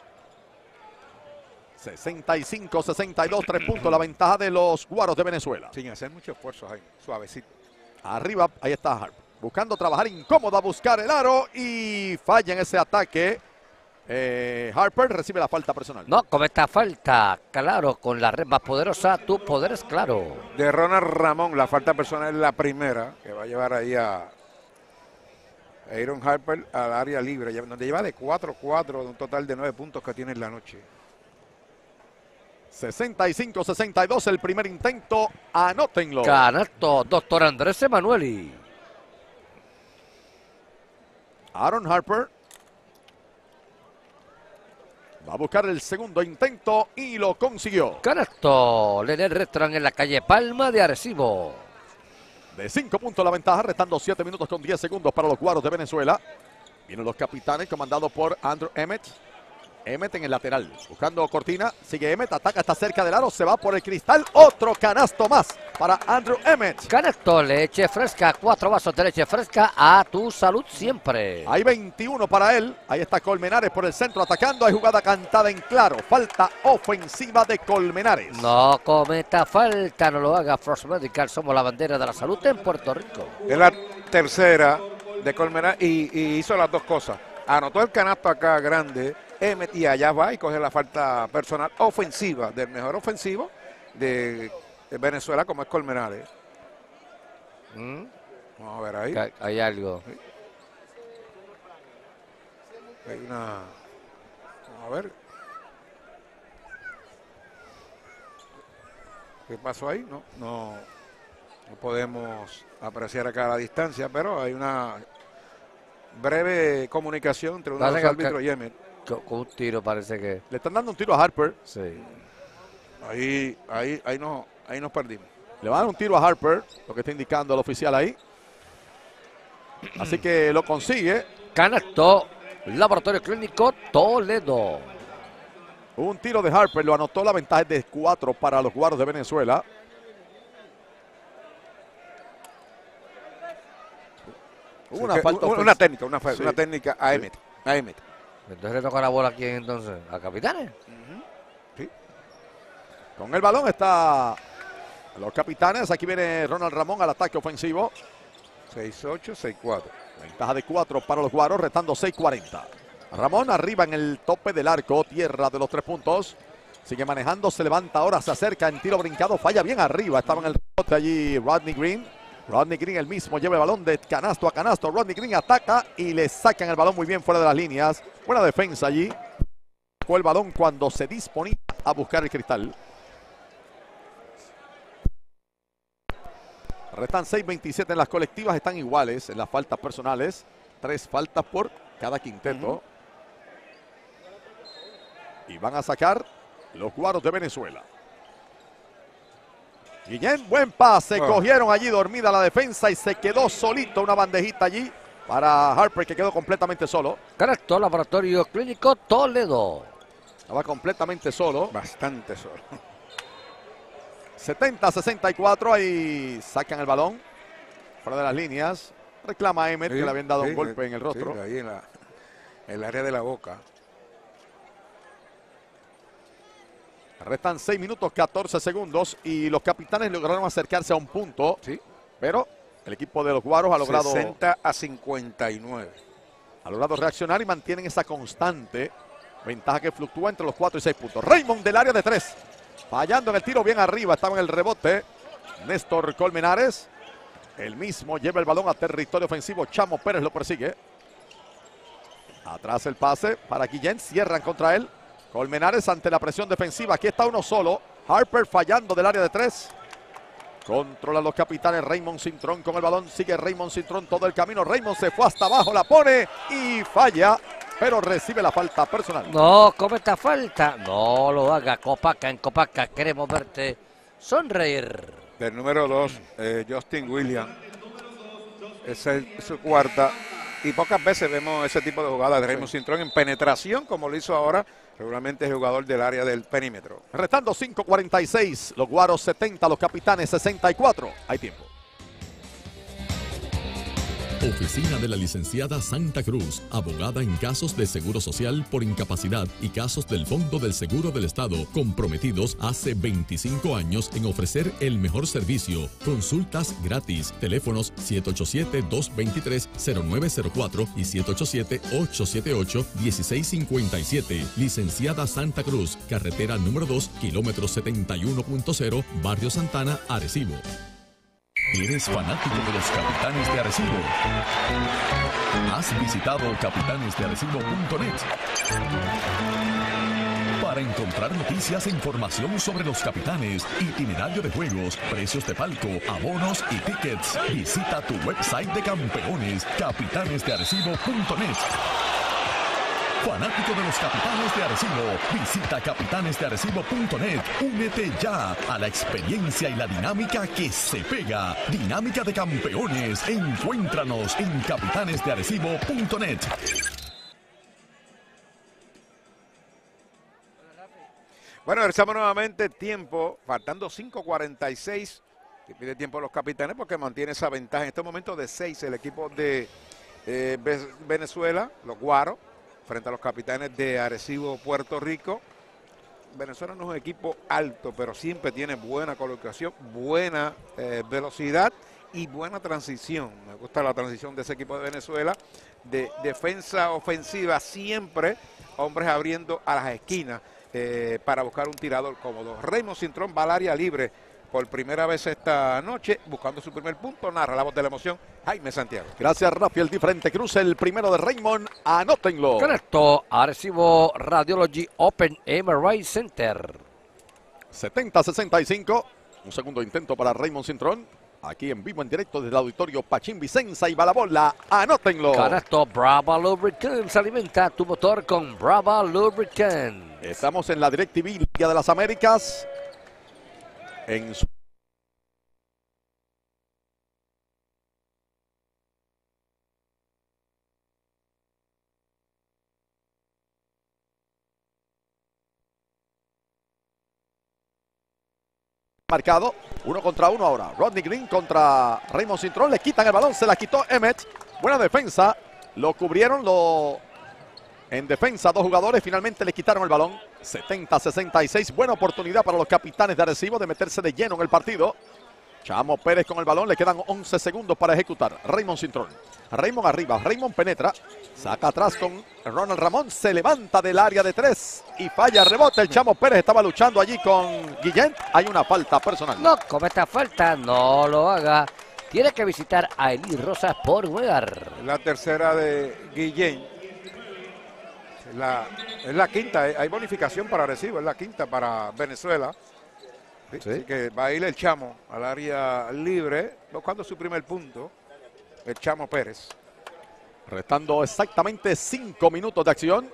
65-62, 3 puntos. La ventaja de los Guaros de Venezuela. Sin hacer mucho esfuerzo ahí. Suavecito. Arriba, ahí está Harper. Buscando trabajar incómoda, buscar el aro y falla en ese ataque. Harper recibe la falta personal. No cometa falta. Claro, con la red más poderosa, tu poder es claro. De Ronald Ramón, la falta personal es la primera, que va a llevar ahí a Aaron Harper al área libre, donde lleva de 4-4 de un total de 9 puntos que tiene en la noche. 65-62 el primer intento. Anótenlo. Canasto, doctor Andrés Emanueli. Aaron Harper va a buscar el segundo intento y lo consiguió. Canasto, Lenel Restaurant en la calle Palma de Arecibo. De 5 puntos la ventaja, restando 7 minutos con 10 segundos para los Guaros de Venezuela. Vienen los capitanes comandados por Andrew Emmett. Emmett en el lateral, buscando cortina, sigue Emmett, ataca, está cerca del aro, se va por el cristal, otro canasto más para Andrew Emmett. Canasto, leche fresca, 4 vasos de leche fresca a tu salud siempre. Hay 21 para él, ahí está Colmenares por el centro atacando, hay jugada cantada en claro, falta ofensiva de Colmenares. No cometa falta, no lo haga. First Medical, somos la bandera de la salud en Puerto Rico. Es la tercera de Colmenares y hizo las dos cosas. Anotó el canasto acá grande, Emmett, y allá va y coge la falta personal ofensiva del mejor ofensivo de Venezuela, como es Colmenares. Vamos a ver ahí. Hay algo. Hay una... Vamos a ver. ¿Qué pasó ahí? No podemos apreciar acá a la distancia, pero hay una breve comunicación entre uno de los árbitros y Emmett. Con un tiro parece que... Le están dando un tiro a Harper. Sí. Ahí nos perdimos. Le van a dar un tiro a Harper, lo que está indicando el oficial ahí. Así que lo consigue. Canasto, Laboratorio Clínico Toledo. Un tiro de Harper, lo anotó, la ventaja es de 4 para los Guaros de Venezuela. Una falta una técnica a Emmet. Entonces le toca la bola a quién entonces, a Capitanes. Sí. Con el balón está los Capitanes. Aquí viene Ronald Ramón al ataque ofensivo. 6-8, 6-4. Ventaja de 4 para los Guaros, restando 6:40. Ramón arriba en el tope del arco, tierra de los 3 puntos. Sigue manejando, se levanta ahora, se acerca en tiro brincado, falla bien arriba. Estaba en el rebote allí Rodney Green. Rodney Green el mismo lleva el balón de canasto a canasto. Rodney Green ataca y le sacan el balón muy bien fuera de las líneas. Buena defensa allí. Fue el balón cuando se disponía a buscar el cristal. Restan 6:27 en las colectivas, están iguales en las faltas personales. 3 faltas por cada quinteto. Y van a sacar los Guaros de Venezuela. Guillén, buen pase. Cogieron allí dormida la defensa y se quedó solito una bandejita allí para Harper, que quedó completamente solo. Correcto, Laboratorio Clínico Toledo. Estaba completamente solo. Bastante solo. 70-64, ahí sacan el balón fuera de las líneas. Reclama a Emmet, que le habían dado un golpe en el rostro. Sí, ahí en el área de la boca. Restan 6 minutos 14 segundos y los Capitanes lograron acercarse a un punto. Sí. Pero el equipo de los Guaros ha logrado 60-59. Ha logrado reaccionar y mantienen esa constante ventaja que fluctúa entre los 4 y 6 puntos. Raymond del área de 3. Fallando en el tiro bien arriba, estaba en el rebote. Néstor Colmenares. El mismo lleva el balón a territorio ofensivo. Chamo Pérez lo persigue. Atrás el pase para Guillén. Cierran contra él. Colmenares ante la presión defensiva. Aquí está uno solo. Harper fallando del área de 3. Controla los Capitanes. Raymond Cintrón con el balón. Sigue Raymond Cintrón todo el camino. Raymond se fue hasta abajo. La pone y falla. Pero recibe la falta personal. No, cometa falta. No lo haga, Copaca. En Copaca queremos verte sonreír. Del número 2, Justin Williams. Esa es su cuarta. Y pocas veces vemos ese tipo de jugadas de Raymond Cintrón en penetración, como lo hizo ahora. Regularmente es jugador del área del perímetro. Restando 5:46. Los Guaros 70, los Capitanes 64. Hay tiempo. Oficina de la licenciada Santa Cruz, abogada en casos de seguro social por incapacidad y casos del Fondo del Seguro del Estado, comprometidos hace 25 años en ofrecer el mejor servicio. Consultas gratis. Teléfonos 787-223-0904 y 787-878-1657. Licenciada Santa Cruz, carretera número 2, kilómetro 71.0, Barrio Santana, Arecibo. ¿Eres fanático de los Capitanes de Arecibo? ¿Has visitado capitanesdearecibo.net? Para encontrar noticias e información sobre los Capitanes, itinerario de juegos, precios de palco, abonos y tickets, visita tu website de campeones, capitanesdearecibo.net. Fanático de los Capitanes de Arecibo, visita capitanesdearecibo.net. Únete ya a la experiencia y la dinámica que se pega. Dinámica de campeones. Encuéntranos en capitanesdearecibo.net. Bueno, regresamos nuevamente. Tiempo, faltando 5:46. Que pide tiempo a los Capitanes porque mantiene esa ventaja en este momento de 6 el equipo de Venezuela, los Guaros, frente a los Capitanes de Arecibo, Puerto Rico. Venezuela no es un equipo alto, pero siempre tiene buena colocación, buena velocidad y buena transición. Me gusta la transición de ese equipo de Venezuela. De defensa ofensiva, siempre hombres abriendo a las esquinas para buscar un tirador cómodo. Raymond Cintrón va al área libre por primera vez esta noche, buscando su primer punto. Narra la voz de la emoción, Jaime Santiago. Gracias, Rafael Diferente Cruz, el primero de Raymond. Anótenlo. Correcto, Arecibo Radiology Open MRI Center. 70-65. Un segundo intento para Raymond Cintrón. Aquí en vivo, en directo desde el auditorio Pachín Vicenza. Y va la bola. Anótenlo. Correcto, Brava Lubricants. Alimenta tu motor con Brava Lubricants. Estamos en la DirecTV Liga de las Américas. En su marcado, 1 contra 1 ahora. Rodney Green contra Raymond Cintrón. Le quitan el balón, se la quitó Emmet. Buena defensa. Lo cubrieron en defensa 2 jugadores. Finalmente le quitaron el balón. 70-66. Buena oportunidad para los Capitanes de Arecibo de meterse de lleno en el partido. Chamo Pérez con el balón. Le quedan 11 segundos para ejecutar. Raymond Cintrón. Raymond arriba. Raymond penetra. Saca atrás con Ronald Ramón. Se levanta del área de 3 y falla. Rebote. El Chamo Pérez estaba luchando allí con Guillén. Hay una falta personal. No cometa falta. No lo haga. Tiene que visitar a Eli Rosas por jugar. La tercera de Guillén. Es la quinta. Hay bonificación para Arecibo. Es la quinta para Venezuela. Sí. Así que va a ir el Chamo al área libre, buscando su primer punto. El Chamo Pérez. Restando exactamente 5 minutos de acción.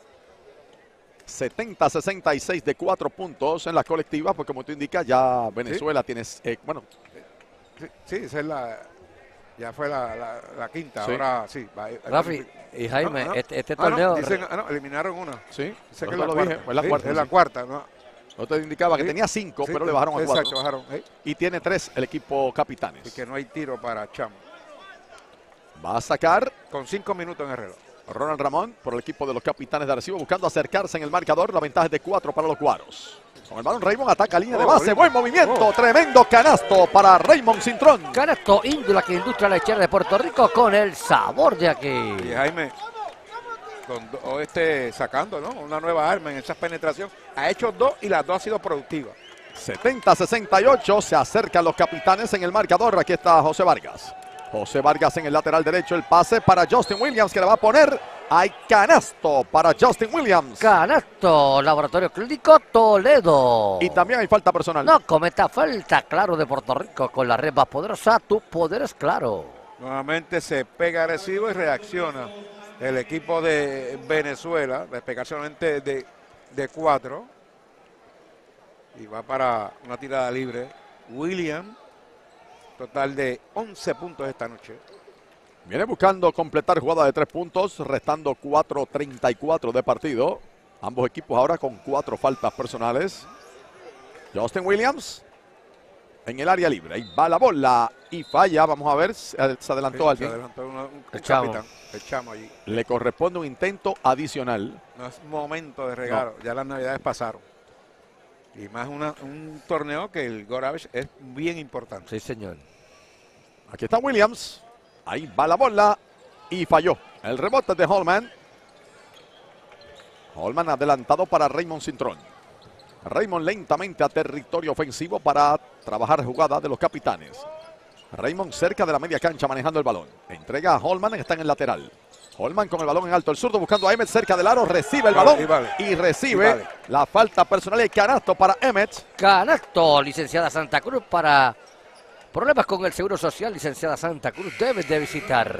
70-66 de 4 puntos en las colectivas, porque como tú indicas, ya Venezuela tienes, bueno. Sí, esa es ya fue la quinta, sí. Ahora sí. Rafi y Jaime, este torneo... eliminaron una. Sí, dice que es la cuarta. Dije, es la cuarta. Es la cuarta, ¿no? No te indicaba que tenía 5, pero le bajaron a 4. Exacto, bajaron. Y tiene 3 el equipo Capitanes. Así que no hay tiro para Chamo. Va a sacar. Con 5 minutos en el reloj. Ronald Ramón por el equipo de los Capitanes de Arecibo, buscando acercarse en el marcador. La ventaja es de 4 para los Guaros. Con el balón Raymond ataca línea de base. Buen movimiento. Tremendo canasto para Raymond Cintrón. Canasto Índula, que Industria Lechera de Puerto Rico con el sabor de aquí. Y Jaime, sacando, ¿no?, una nueva arma en esa penetración. Ha hecho 2 y las 2 ha sido productivas. 70-68. Se acercan los Capitanes en el marcador. Aquí está José Vargas. José Vargas en el lateral derecho. El pase para Justin Williams, que le va a poner. Hay canasto para Justin Williams. Canasto, Laboratorio Clínico Toledo. Y también hay falta personal. No cometa falta, Claro de Puerto Rico. Con la red más poderosa, tu poder es claro. Nuevamente se pega Arecibo y reacciona el equipo de Venezuela. Despegar solamente de 4. Y va para una tirada libre. Williams. Total de 11 puntos esta noche. Viene buscando completar jugada de 3 puntos, restando 4:34 de partido. Ambos equipos ahora con 4 faltas personales. Justin Williams en el área libre. Ahí va la bola y falla. Vamos a ver, se adelantó alguien. Se adelantó un capitán, el Chamo allí. Le corresponde un intento adicional. No es momento de regalo, ya las navidades pasaron. Y más un torneo que el Goravich es bien importante. Sí, señor. Aquí está Williams. Ahí va la bola y falló. El rebote de Holman. Holman adelantado para Raymond Cintrón. Raymond lentamente a territorio ofensivo para trabajar jugada de los Capitanes. Raymond cerca de la media cancha manejando el balón. Entrega a Holman, está en el lateral. Holman con el balón en alto, el zurdo buscando a Emmett cerca del aro, recibe el balón y recibe la falta personal y canasto para Emmett. Canasto, licenciada Santa Cruz para problemas con el Seguro Social, licenciada Santa Cruz, debes de visitar.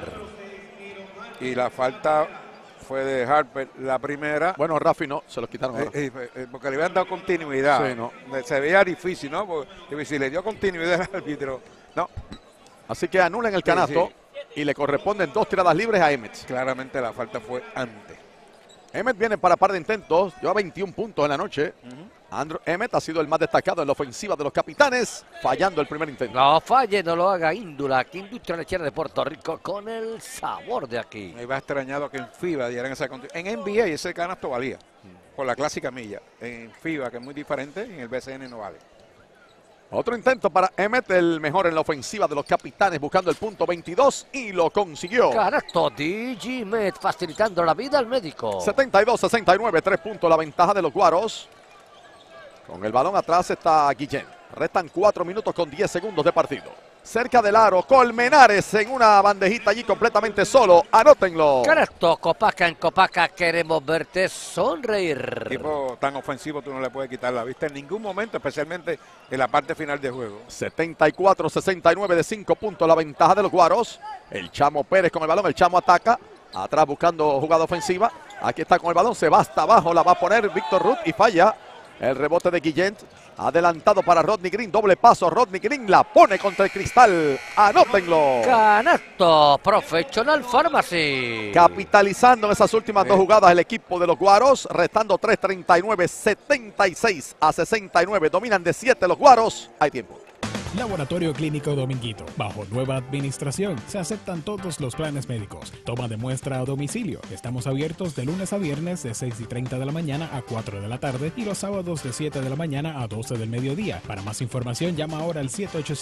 Y la falta fue de Harper, la primera. Bueno, Rafi no, se lo quitaron ahora. Porque le habían dado continuidad. Sí, no. Se veía difícil, ¿no? Porque si le dio continuidad al árbitro, no. Así que anulan el canasto. Sí. Y le corresponden 2 tiradas libres a Emmett. Claramente la falta fue antes. Emmett viene para par de intentos. Lleva 21 puntos en la noche. Andrew Emmett ha sido el más destacado en la ofensiva de los Capitanes, fallando el primer intento. No falle, no lo haga Índula, aquí Industria Lechera de Puerto Rico con el sabor de aquí. Me iba extrañado que en FIBA dieran esa continuidad. En NBA ese canasto valía, por la clásica milla. En FIBA, que es muy diferente, en el BCN no vale. Otro intento para Emmett, el mejor en la ofensiva de los Capitanes, buscando el punto 22 y lo consiguió. Canasto Digimed, facilitando la vida al médico. 72-69, 3 puntos la ventaja de los Guaros. Con el balón atrás está Guillén. Restan 4 minutos con 10 segundos de partido. Cerca del aro, Colmenares en una bandejita allí completamente solo. Anótenlo. Canasto, Copaca en Copaca, queremos verte sonreír. Tipo tan ofensivo tú no le puedes quitar la vista en ningún momento, especialmente en la parte final del juego. 74-69 de 5 puntos la ventaja de los Guaros. El Chamo Pérez con el balón, el Chamo ataca. Atrás buscando jugada ofensiva. Aquí está con el balón, se va hasta abajo, la va a poner Víctor Ruth y falla. El rebote de Guillén, adelantado para Rodney Green, doble paso, Rodney Green la pone contra el cristal, anótenlo. Canasto, Professional Pharmacy. Capitalizando en esas últimas 2 jugadas el equipo de los Guaros, restando 3:39, 76-69, dominan de 7 los Guaros, hay tiempo. Laboratorio Clínico Dominguito. Bajo nueva administración, se aceptan todos los planes médicos. Toma de muestra a domicilio. Estamos abiertos de lunes a viernes de 6:30 de la mañana a 4 de la tarde y los sábados de 7 de la mañana a 12 del mediodía. Para más información, llama ahora al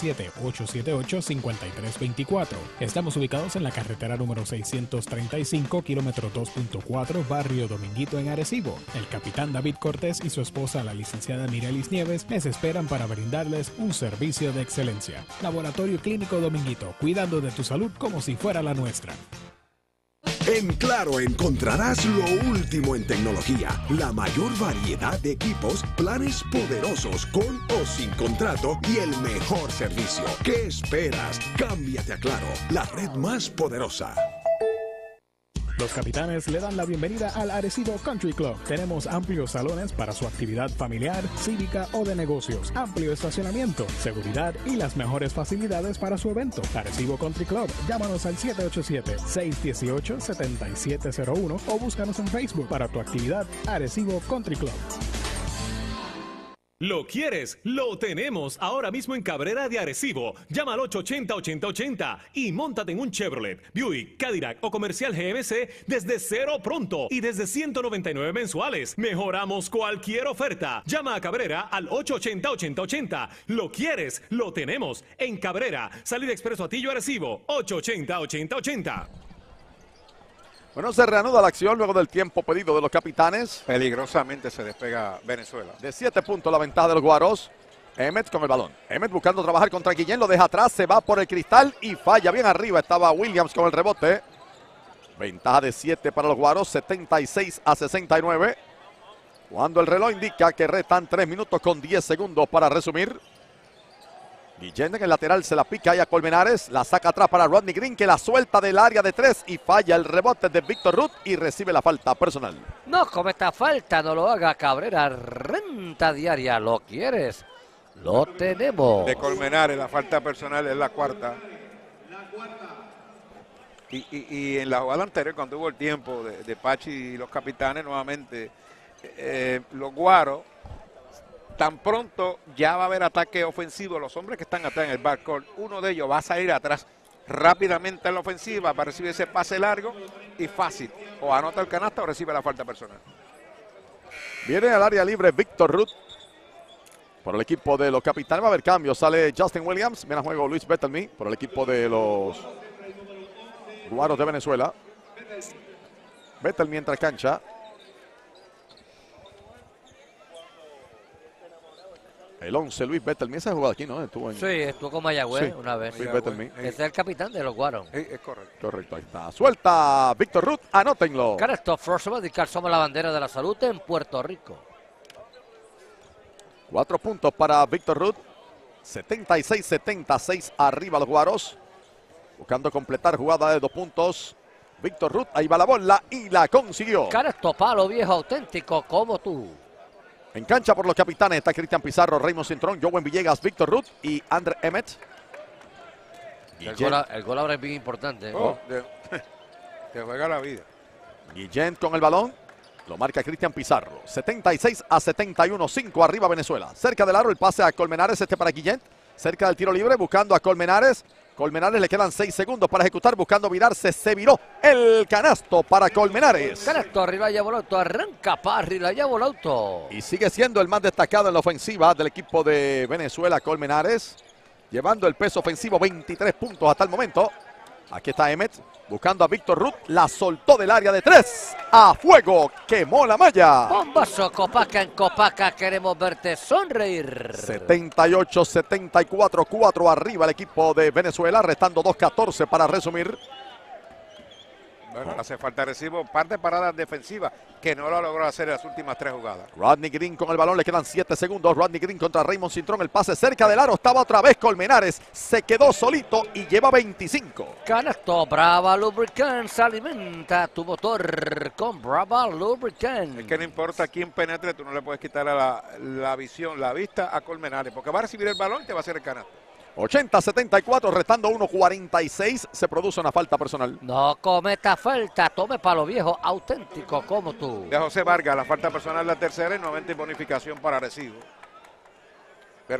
787-878-5324. Estamos ubicados en la carretera número 635, kilómetro 2.4, barrio Dominguito en Arecibo. El capitán David Cortés y su esposa, la licenciada Mirelis Nieves, les esperan para brindarles un servicio de excelencia. Laboratorio Clínico Dominguito, cuidando de tu salud como si fuera la nuestra. En Claro encontrarás lo último en tecnología, la mayor variedad de equipos, planes poderosos con o sin contrato y el mejor servicio. ¿Qué esperas? Cámbiate a Claro, la red más poderosa. Los capitanes le dan la bienvenida al Arecibo Country Club. Tenemos amplios salones para su actividad familiar, cívica o de negocios, amplio estacionamiento, seguridad y las mejores facilidades para su evento. Arecibo Country Club. Llámanos al 787-618-7701 o búscanos en Facebook para tu actividad Arecibo Country Club. ¿Lo quieres? Lo tenemos ahora mismo en Cabrera de Arecibo. Llama al 880-8080 y móntate en un Chevrolet, Buick, Cadillac o comercial GMC desde cero pronto y desde 199 mensuales. Mejoramos cualquier oferta. Llama a Cabrera al 880-8080. ¿Lo quieres? Lo tenemos en Cabrera. Salida Expreso Atillo Arecibo, 880-8080. Bueno, se reanuda la acción luego del tiempo pedido de los capitanes. Peligrosamente se despega Venezuela. De 7 puntos la ventaja de los guaros. Emmett con el balón. Emmett buscando trabajar contra Guillén, lo deja atrás, se va por el cristal y falla. Bien arriba estaba Williams con el rebote. Ventaja de 7 para los guaros, 76-69. Cuando el reloj indica que restan 3 minutos con 10 segundos para resumir. Guillén en el lateral se la pica ahí a Colmenares, la saca atrás para Rodney Green que la suelta del área de 3 y falla el rebote de Víctor Ruth y recibe la falta personal. No cometa falta, no lo haga Cabrera, renta diaria, ¿lo quieres? Lo tenemos. De Colmenares, la falta personal es la cuarta. Y en la jugada anterior, cuando hubo el tiempo de Pachi y los capitanes, nuevamente, los guaros, tan pronto ya va a haber ataque ofensivo. Los hombres que están atrás en el backcourt, uno de ellos va a salir atrás rápidamente en la ofensiva para recibir ese pase largo y fácil. O anota el canasta o recibe la falta personal. Viene al área libre Víctor Ruth por el equipo de los capitanes. Va a haber cambios. Sale Justin Williams. Viene a juego Luis Bettelmy por el equipo de los guaros de Venezuela. Bettelmy entra a cancha. El 11, Luis Bettelmy, esa jugada aquí, ¿no? Sí, estuvo con Mayagüez una vez. Luis Bettelmy. Ese es el capitán de los guaros. Es correcto. Correcto, ahí está. Suelta Víctor Ruth, anótenlo. Correcto, First Medical, somos la bandera de la salud en Puerto Rico. 4 puntos para Víctor Ruth. 76-76 arriba los guaros. Buscando completar jugada de 2 puntos. Víctor Ruth, ahí va la bola y la consiguió. Correcto, palo viejo auténtico como tú. En cancha por los capitanes está Cristian Pizarro, Raymond Cintrón, Joven Villegas, Víctor Ruth y Andre Emmett. El gol ahora es bien importante. Te juega la vida. Guillén con el balón. Lo marca Cristian Pizarro. 76-71, 5 arriba Venezuela. Cerca del aro el pase a Colmenares, para Guillén. Cerca del tiro libre buscando a Colmenares. Colmenares le quedan 6 segundos para ejecutar, buscando virarse, se viró el canasto para Colmenares. Canasto, arriba ya voló auto, arranca Parry, la ya voló auto. Y sigue siendo el más destacado en la ofensiva del equipo de Venezuela, Colmenares, llevando el peso ofensivo, 23 puntos hasta el momento. Aquí está Emmett, buscando a Víctor Ruth, la soltó del área de 3, a fuego, quemó la malla. Bombazo, Copaca en Copaca, queremos verte sonreír. 78-74, 4 arriba el equipo de Venezuela, restando 2:14 para resumir. Bueno, hace falta recibo, par de paradas defensivas que no lo logró hacer en las últimas 3 jugadas. Rodney Green con el balón, le quedan 7 segundos. Rodney Green contra Raymond Cintrón, el pase cerca del aro, estaba otra vez Colmenares, se quedó solito y lleva 25. Canasto, Brava Lubricants, alimenta tu motor con Brava Lubricants. Es que no importa quién penetre, tú no le puedes quitar a la visión, la vista a Colmenares, porque va a recibir el balón y te va a hacer el canasto. 80-74, restando 1:46, se produce una falta personal. No cometa falta, tome palo viejo, auténtico como tú. De José Vargas, la falta personal la tercera y nuevamente bonificación para Arecibo. Pero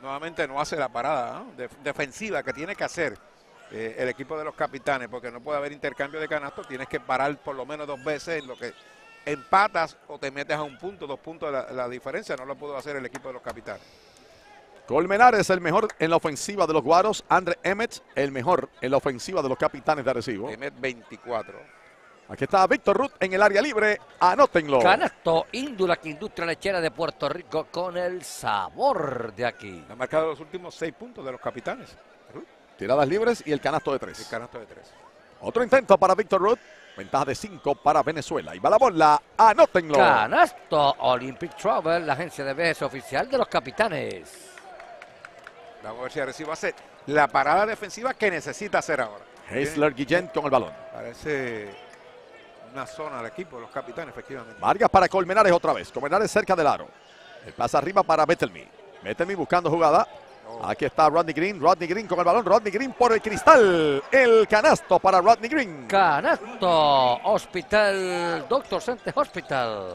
nuevamente no hace la parada, ¿no? Defensiva que tiene que hacer el equipo de los Capitanes, porque no puede haber intercambio de canastos, tienes que parar por lo menos 2 veces en lo que empatas o te metes a 1 punto, 2 puntos la diferencia, no lo pudo hacer el equipo de los Capitanes. Colmenares el mejor en la ofensiva de los Guaros, Andre Emmett el mejor en la ofensiva de los Capitanes de Arecibo. Emmett 24. Aquí está Víctor Ruth en el área libre, anótenlo. Canasto Indulac, Industria Lechera de Puerto Rico, con el sabor de aquí. Ha marcado los últimos 6 puntos de los Capitanes. Tiradas libres y el canasto de 3. El canasto de 3. Otro intento para Víctor Ruth. Ventaja de 5 para Venezuela. Y va la bola, anótenlo. Canasto Olympic Travel, la agencia de viajes oficial de los Capitanes. Vamos a ver si Arecibo hace la parada defensiva que necesita hacer ahora. Heisler Guillén con el balón. Parece una zona al equipo de los Capitanes, efectivamente. Vargas para Colmenares otra vez. Colmenares cerca del aro. El pase arriba para Bettelmy. Bettelmy buscando jugada. Aquí está Rodney Green con el balón. Rodney Green por el cristal. El canasto para Rodney Green. Canasto Hospital, Doctor Center Hospital.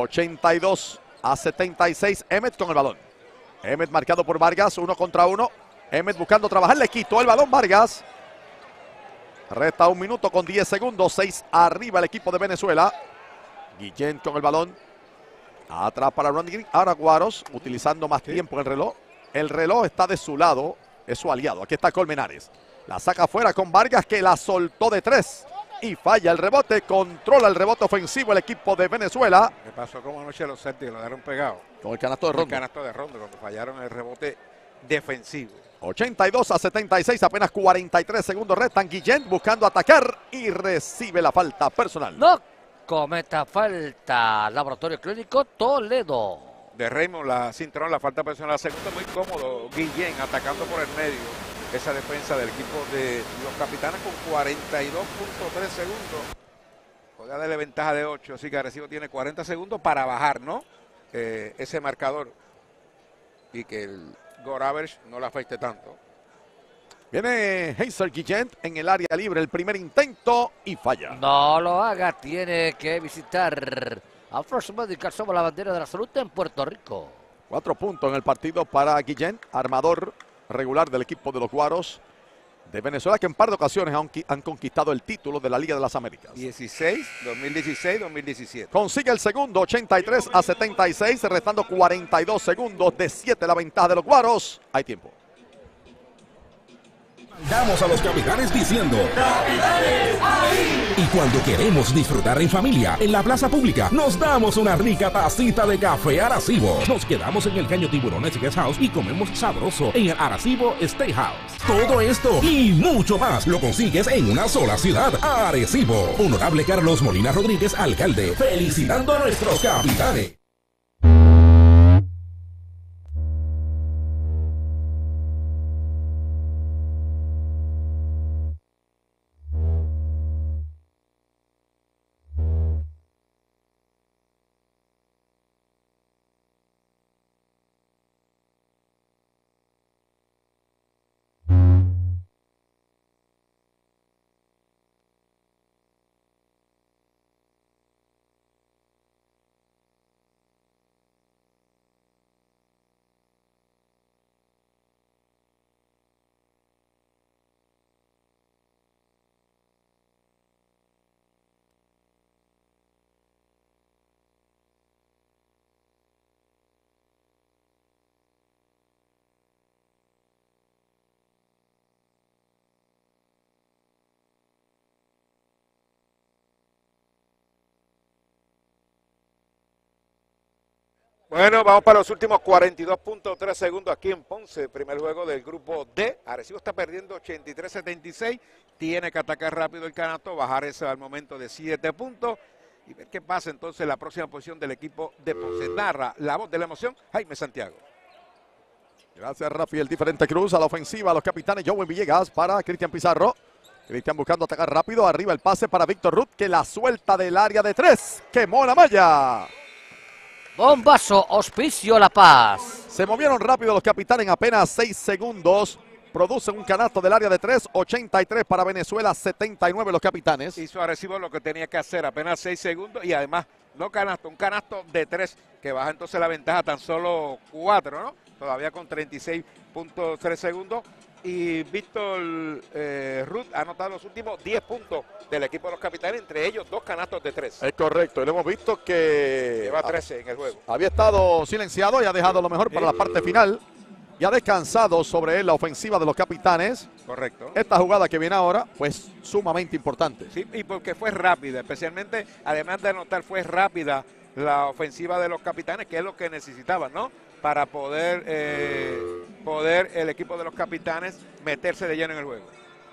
82-76. Emmett con el balón. Emmett marcado por Vargas, 1 contra 1. Emmett buscando trabajar, le quitó el balón Vargas. Resta 1 minuto con 10 segundos. 6 arriba el equipo de Venezuela. Guillén con el balón. Atrás para Rodney Green. Ahora Guaros utilizando más tiempo en el reloj. El reloj está de su lado, es su aliado. Aquí está Colmenares. La saca afuera con Vargas que la soltó de 3. Y falla el rebote, controla el rebote ofensivo el equipo de Venezuela. ¿Qué pasó como anoche los Celtics? Lo dejaron pegado. Con el canasto de Rondo. El canasto de Rondo, cuando fallaron el rebote defensivo. 82-76, apenas 43 segundos restan. Guillén buscando atacar y recibe la falta personal. No cometa falta. Laboratorio Clínico Toledo. De Raymond, la cinturón, la falta personal. Segundo, muy cómodo. Guillén atacando por el medio. Esa defensa del equipo de los Capitanes con 42.3 segundos. Podría darle ventaja de 8, así que Arecibo tiene 40 segundos para bajar, ¿no? Ese marcador. Y que el goal average no le afecte tanto. Viene Heisler Guillén en el área libre. El primer intento y falla. No lo haga, tiene que visitar a First Medical. Somos la bandera de la salud en Puerto Rico. 4 puntos en el partido para Guillén, armador regular del equipo de los Guaros de Venezuela, que en par de ocasiones han conquistado el título de la Liga de las Américas. 2016, 2017. Consigue el segundo, 83-76, restando 42 segundos de 7 la ventaja de los Guaros. Hay tiempo. Damos a los Capitanes diciendo ¡Capitanes ahí! Y cuando queremos disfrutar en familia, en la plaza pública, nos damos una rica tacita de café Arecibo. Nos quedamos en el Caño Tiburones Guest House y comemos sabroso en el Arecibo Steakhouse. Todo esto y mucho más lo consigues en una sola ciudad, Arecibo. Honorable Carlos Molina Rodríguez, alcalde, felicitando a nuestros capitanes. Bueno, vamos para los últimos 42.3 segundos aquí en Ponce, primer juego del grupo D. Arecibo está perdiendo 83-76, tiene que atacar rápido el canasto, bajar ese al momento de 7 puntos y ver qué pasa entonces en la próxima posición del equipo de Ponce. Narra la voz de la emoción, Jaime Santiago. Gracias, Rafi. El diferente Cruz a la ofensiva, los Capitanes. Joven Villegas para Cristian Pizarro. Cristian buscando atacar rápido, arriba el pase para Víctor Ruth, que la suelta del área de 3, quemó la malla. Bombazo, Hospicio La Paz. Se movieron rápido los Capitanes en apenas 6 segundos. Producen un canasto del área de 3, 83 para Venezuela, 79 los Capitanes. Hizo Arecibo lo que tenía que hacer, apenas 6 segundos y además no canasto, un canasto de 3 que baja entonces la ventaja tan solo 4, ¿no? todavía con 36.3 segundos. Y Víctor Ruth ha anotado los últimos 10 puntos del equipo de los Capitanes, entre ellos 2 canastos de 3. Es correcto, y lo hemos visto que lleva 13 en el juego. Había estado silenciado y ha dejado lo mejor para la parte final. Y ha descansado sobre él la ofensiva de los Capitanes. Correcto. Esta jugada que viene ahora, pues sumamente importante. Sí, y porque fue rápida, especialmente, además de anotar, fue rápida la ofensiva de los Capitanes, que es lo que necesitaban, ¿no? Para poder el equipo de los Capitanes meterse de lleno en el juego.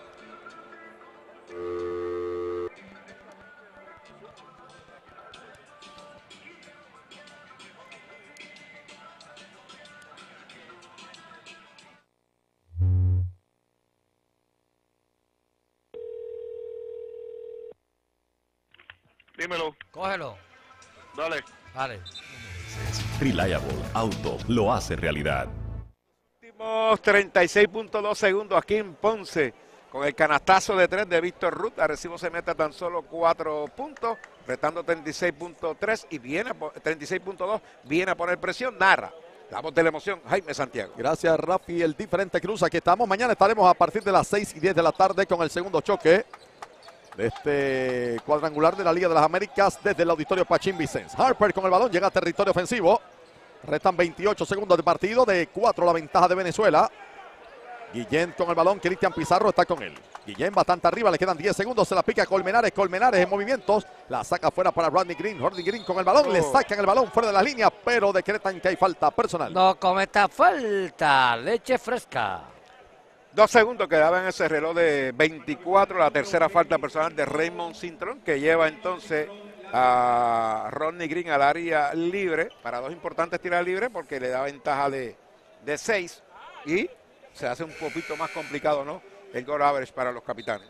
Dímelo. Cógelo. Dale. Dale. Reliable Auto lo hace realidad. Últimos 36.2 segundos aquí en Ponce. Con el canastazo de 3 de Víctor Ruth. Arecibo se mete a tan solo 4 puntos. Retando 36.3 y viene a 36.2. Viene a poner presión. Narra la voz de la emoción, Jaime Santiago. Gracias, Rafi. El diferente Cruz. Aquí estamos. Mañana estaremos a partir de las 6:10 de la tarde con el segundo choque de este cuadrangular de la Liga de las Américas desde el auditorio Pachín Vicens. Harper con el balón, llega a territorio ofensivo. Restan 28 segundos de partido, de 4 la ventaja de Venezuela. Guillén con el balón, Cristian Pizarro está con él. Guillén bastante arriba, le quedan 10 segundos, se la pica Colmenares, Colmenares en movimientos, la saca fuera para Rodney Green. Rodney Green con el balón, le sacan el balón fuera de la línea, pero decretan que hay falta personal. No cometa falta, leche fresca. 2 segundos quedaban en ese reloj de 24, la tercera falta personal de Raymond Cintrón, que lleva entonces a Rodney Green al área libre, para 2 importantes tiras libres, porque le da ventaja de 6 y se hace un poquito más complicado, ¿no? El goal average para los Capitanes.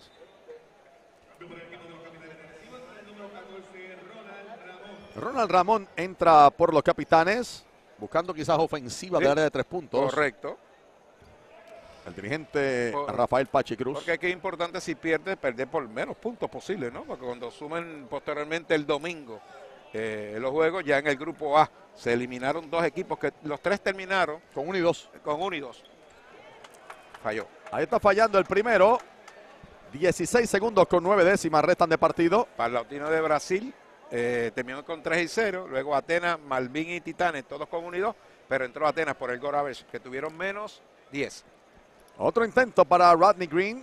Ronald Ramón entra por los Capitanes, buscando quizás ofensiva de área de 3 puntos. Correcto. El dirigente Rafael Pachi Cruz. Porque aquí es importante, si pierde, perder por menos puntos posible, ¿no? Porque cuando sumen posteriormente el domingo los juegos, ya en el grupo A se eliminaron 2 equipos, que los 3 terminaron con 1 y 2. Con 1 y 2. Falló. Ahí está fallando el primero. 16 segundos con 9 décimas restan de partido. Palatino de Brasil terminó con 3-0. Luego Atenas, Malvin y Titanes, todos con 1 y 2. Pero entró Atenas por el goal average, que tuvieron menos 10. Otro intento para Rodney Green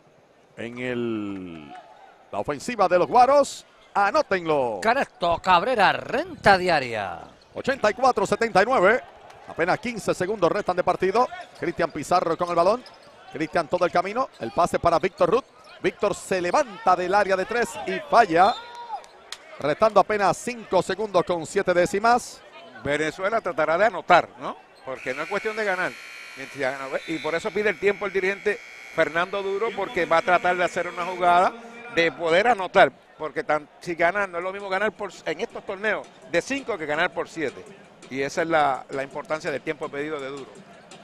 en la ofensiva de los Guaros. Anótenlo. Canasto Cabrera, renta diaria. 84-79. Apenas 15 segundos restan de partido. Cristian Pizarro con el balón. Cristian todo el camino. El pase para Víctor Ruth. Víctor se levanta del área de 3 y falla. Restando apenas 5 segundos con 7 décimas. Venezuela tratará de anotar, ¿no? Porque no es cuestión de ganar. Y por eso pide el tiempo el dirigente Fernando Duro, porque va a tratar de hacer una jugada de poder anotar. Porque si ganan, no es lo mismo ganar en estos torneos de 5 que ganar por 7. Y esa es la importancia del tiempo pedido de Duro.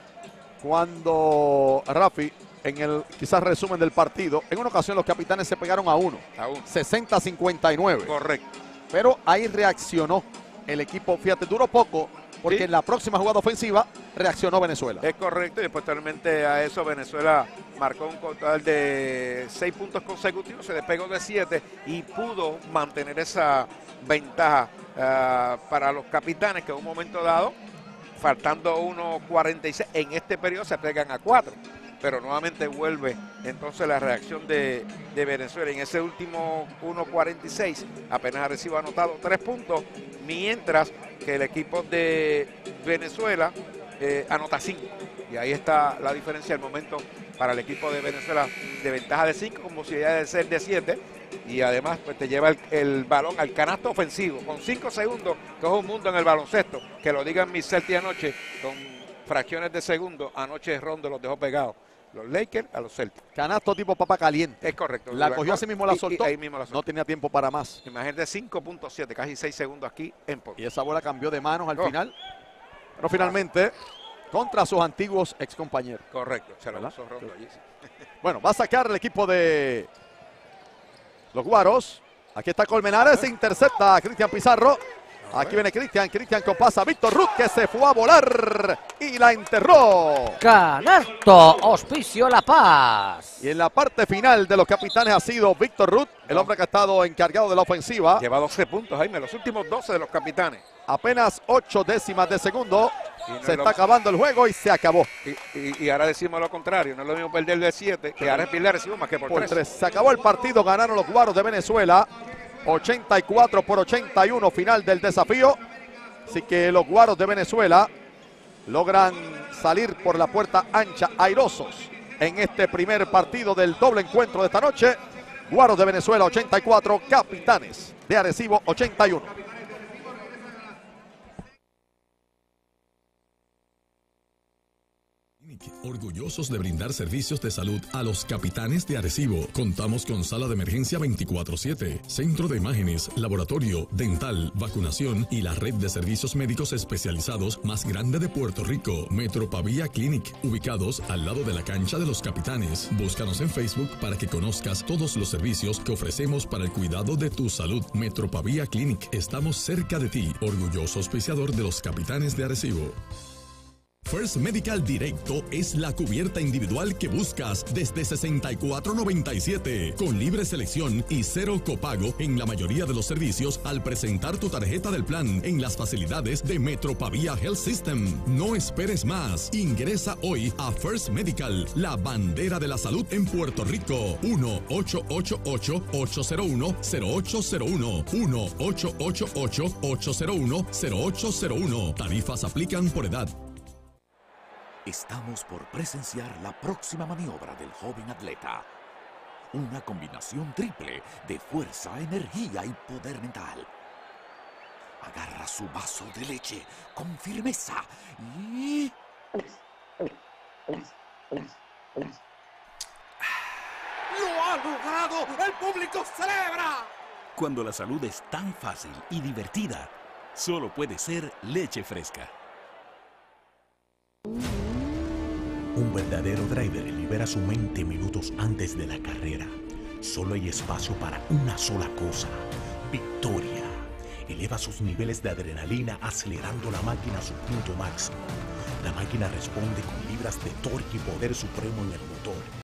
Cuando Rafi, en el quizás resumen del partido, en una ocasión los Capitanes se pegaron a 1. 60-59. Correcto. Pero ahí reaccionó el equipo, fíjate, duró poco, porque en la próxima jugada ofensiva reaccionó Venezuela. Es correcto, y posteriormente a eso Venezuela marcó un total de 6 puntos consecutivos, se despegó de 7 y pudo mantener esa ventaja para los Capitanes, que en un momento dado, faltando 1.46, en este periodo se pegan a 4. Pero nuevamente vuelve entonces la reacción de Venezuela. En ese último 1.46 apenas recibe anotado 3 puntos, mientras que el equipo de Venezuela anota 5. Y ahí está la diferencia al momento para el equipo de Venezuela, de ventaja de 5 con posibilidad de ser de 7. Y además pues te lleva el balón al canasto ofensivo con 5 segundos, que es un mundo en el baloncesto. Que lo digan mis Celtics anoche, con fracciones de segundo. Anoche Rondo los dejó pegados. Los Lakers a los Celtics. Canasto tipo papa caliente. Es correcto. La cogió así mismo, la soltó. Ahí mismo la soltó. No tenía tiempo para más. Imagínate 5.7, casi 6 segundos aquí en Ponce. Y esa bola cambió de manos al final. Pero finalmente, contra sus antiguos excompañeros. Correcto. Se lo puso Rondo allí. Bueno, va a sacar el equipo de los Guaros. Aquí está Colmenares, se intercepta a Cristian Pizarro. Aquí viene Cristian con pasa a Víctor Ruth, que se fue a volar y la enterró. Canasto, auspicio La Paz. Y en la parte final de los capitanes ha sido Víctor Ruth, el hombre que ha estado encargado de la ofensiva. Lleva 12 puntos, Jaime, los últimos 12 de los capitanes. Apenas 8 décimas de segundo. Se está acabando el juego y se acabó. Y ahora decimos lo contrario, no es lo mismo perder de 7, que ahora es perder Arecibo más que por 3. Se acabó el partido, ganaron los Guaros de Venezuela. 84-81, final del desafío. Así que los Guaros de Venezuela logran salir por la puerta ancha airosos en este primer partido del doble encuentro de esta noche. Guaros de Venezuela 84, Capitanes de Arecibo 81. Orgullosos de brindar servicios de salud a los capitanes de Arecibo. Contamos con sala de emergencia 24/7, centro de imágenes, laboratorio, dental, vacunación y la red de servicios médicos especializados más grande de Puerto Rico, Metro Pavía Clinic, ubicados al lado de la cancha de los capitanes. Búscanos en Facebook para que conozcas todos los servicios que ofrecemos para el cuidado de tu salud. Metro Pavía Clinic, estamos cerca de ti. Orgulloso auspiciador de los capitanes de Arecibo. First Medical Directo es la cubierta individual que buscas desde $64.97, con libre selección y cero copago en la mayoría de los servicios al presentar tu tarjeta del plan en las facilidades de Metro Pavía Health System. No esperes más. Ingresa hoy a First Medical, la bandera de la salud en Puerto Rico. 1-888-801-0801. 1-888-801-0801. Tarifas aplican por edad. Estamos por presenciar la próxima maniobra del joven atleta. Una combinación triple de fuerza, energía y poder mental. Agarra su vaso de leche con firmeza y... ¡Lo ha logrado! ¡El público celebra! Cuando la salud es tan fácil y divertida, solo puede ser leche fresca. Un verdadero driver libera su mente minutos antes de la carrera. Solo hay espacio para una sola cosa: victoria. Eleva sus niveles de adrenalina acelerando la máquina a su punto máximo. La máquina responde con libras de torque y poder supremo en el motor.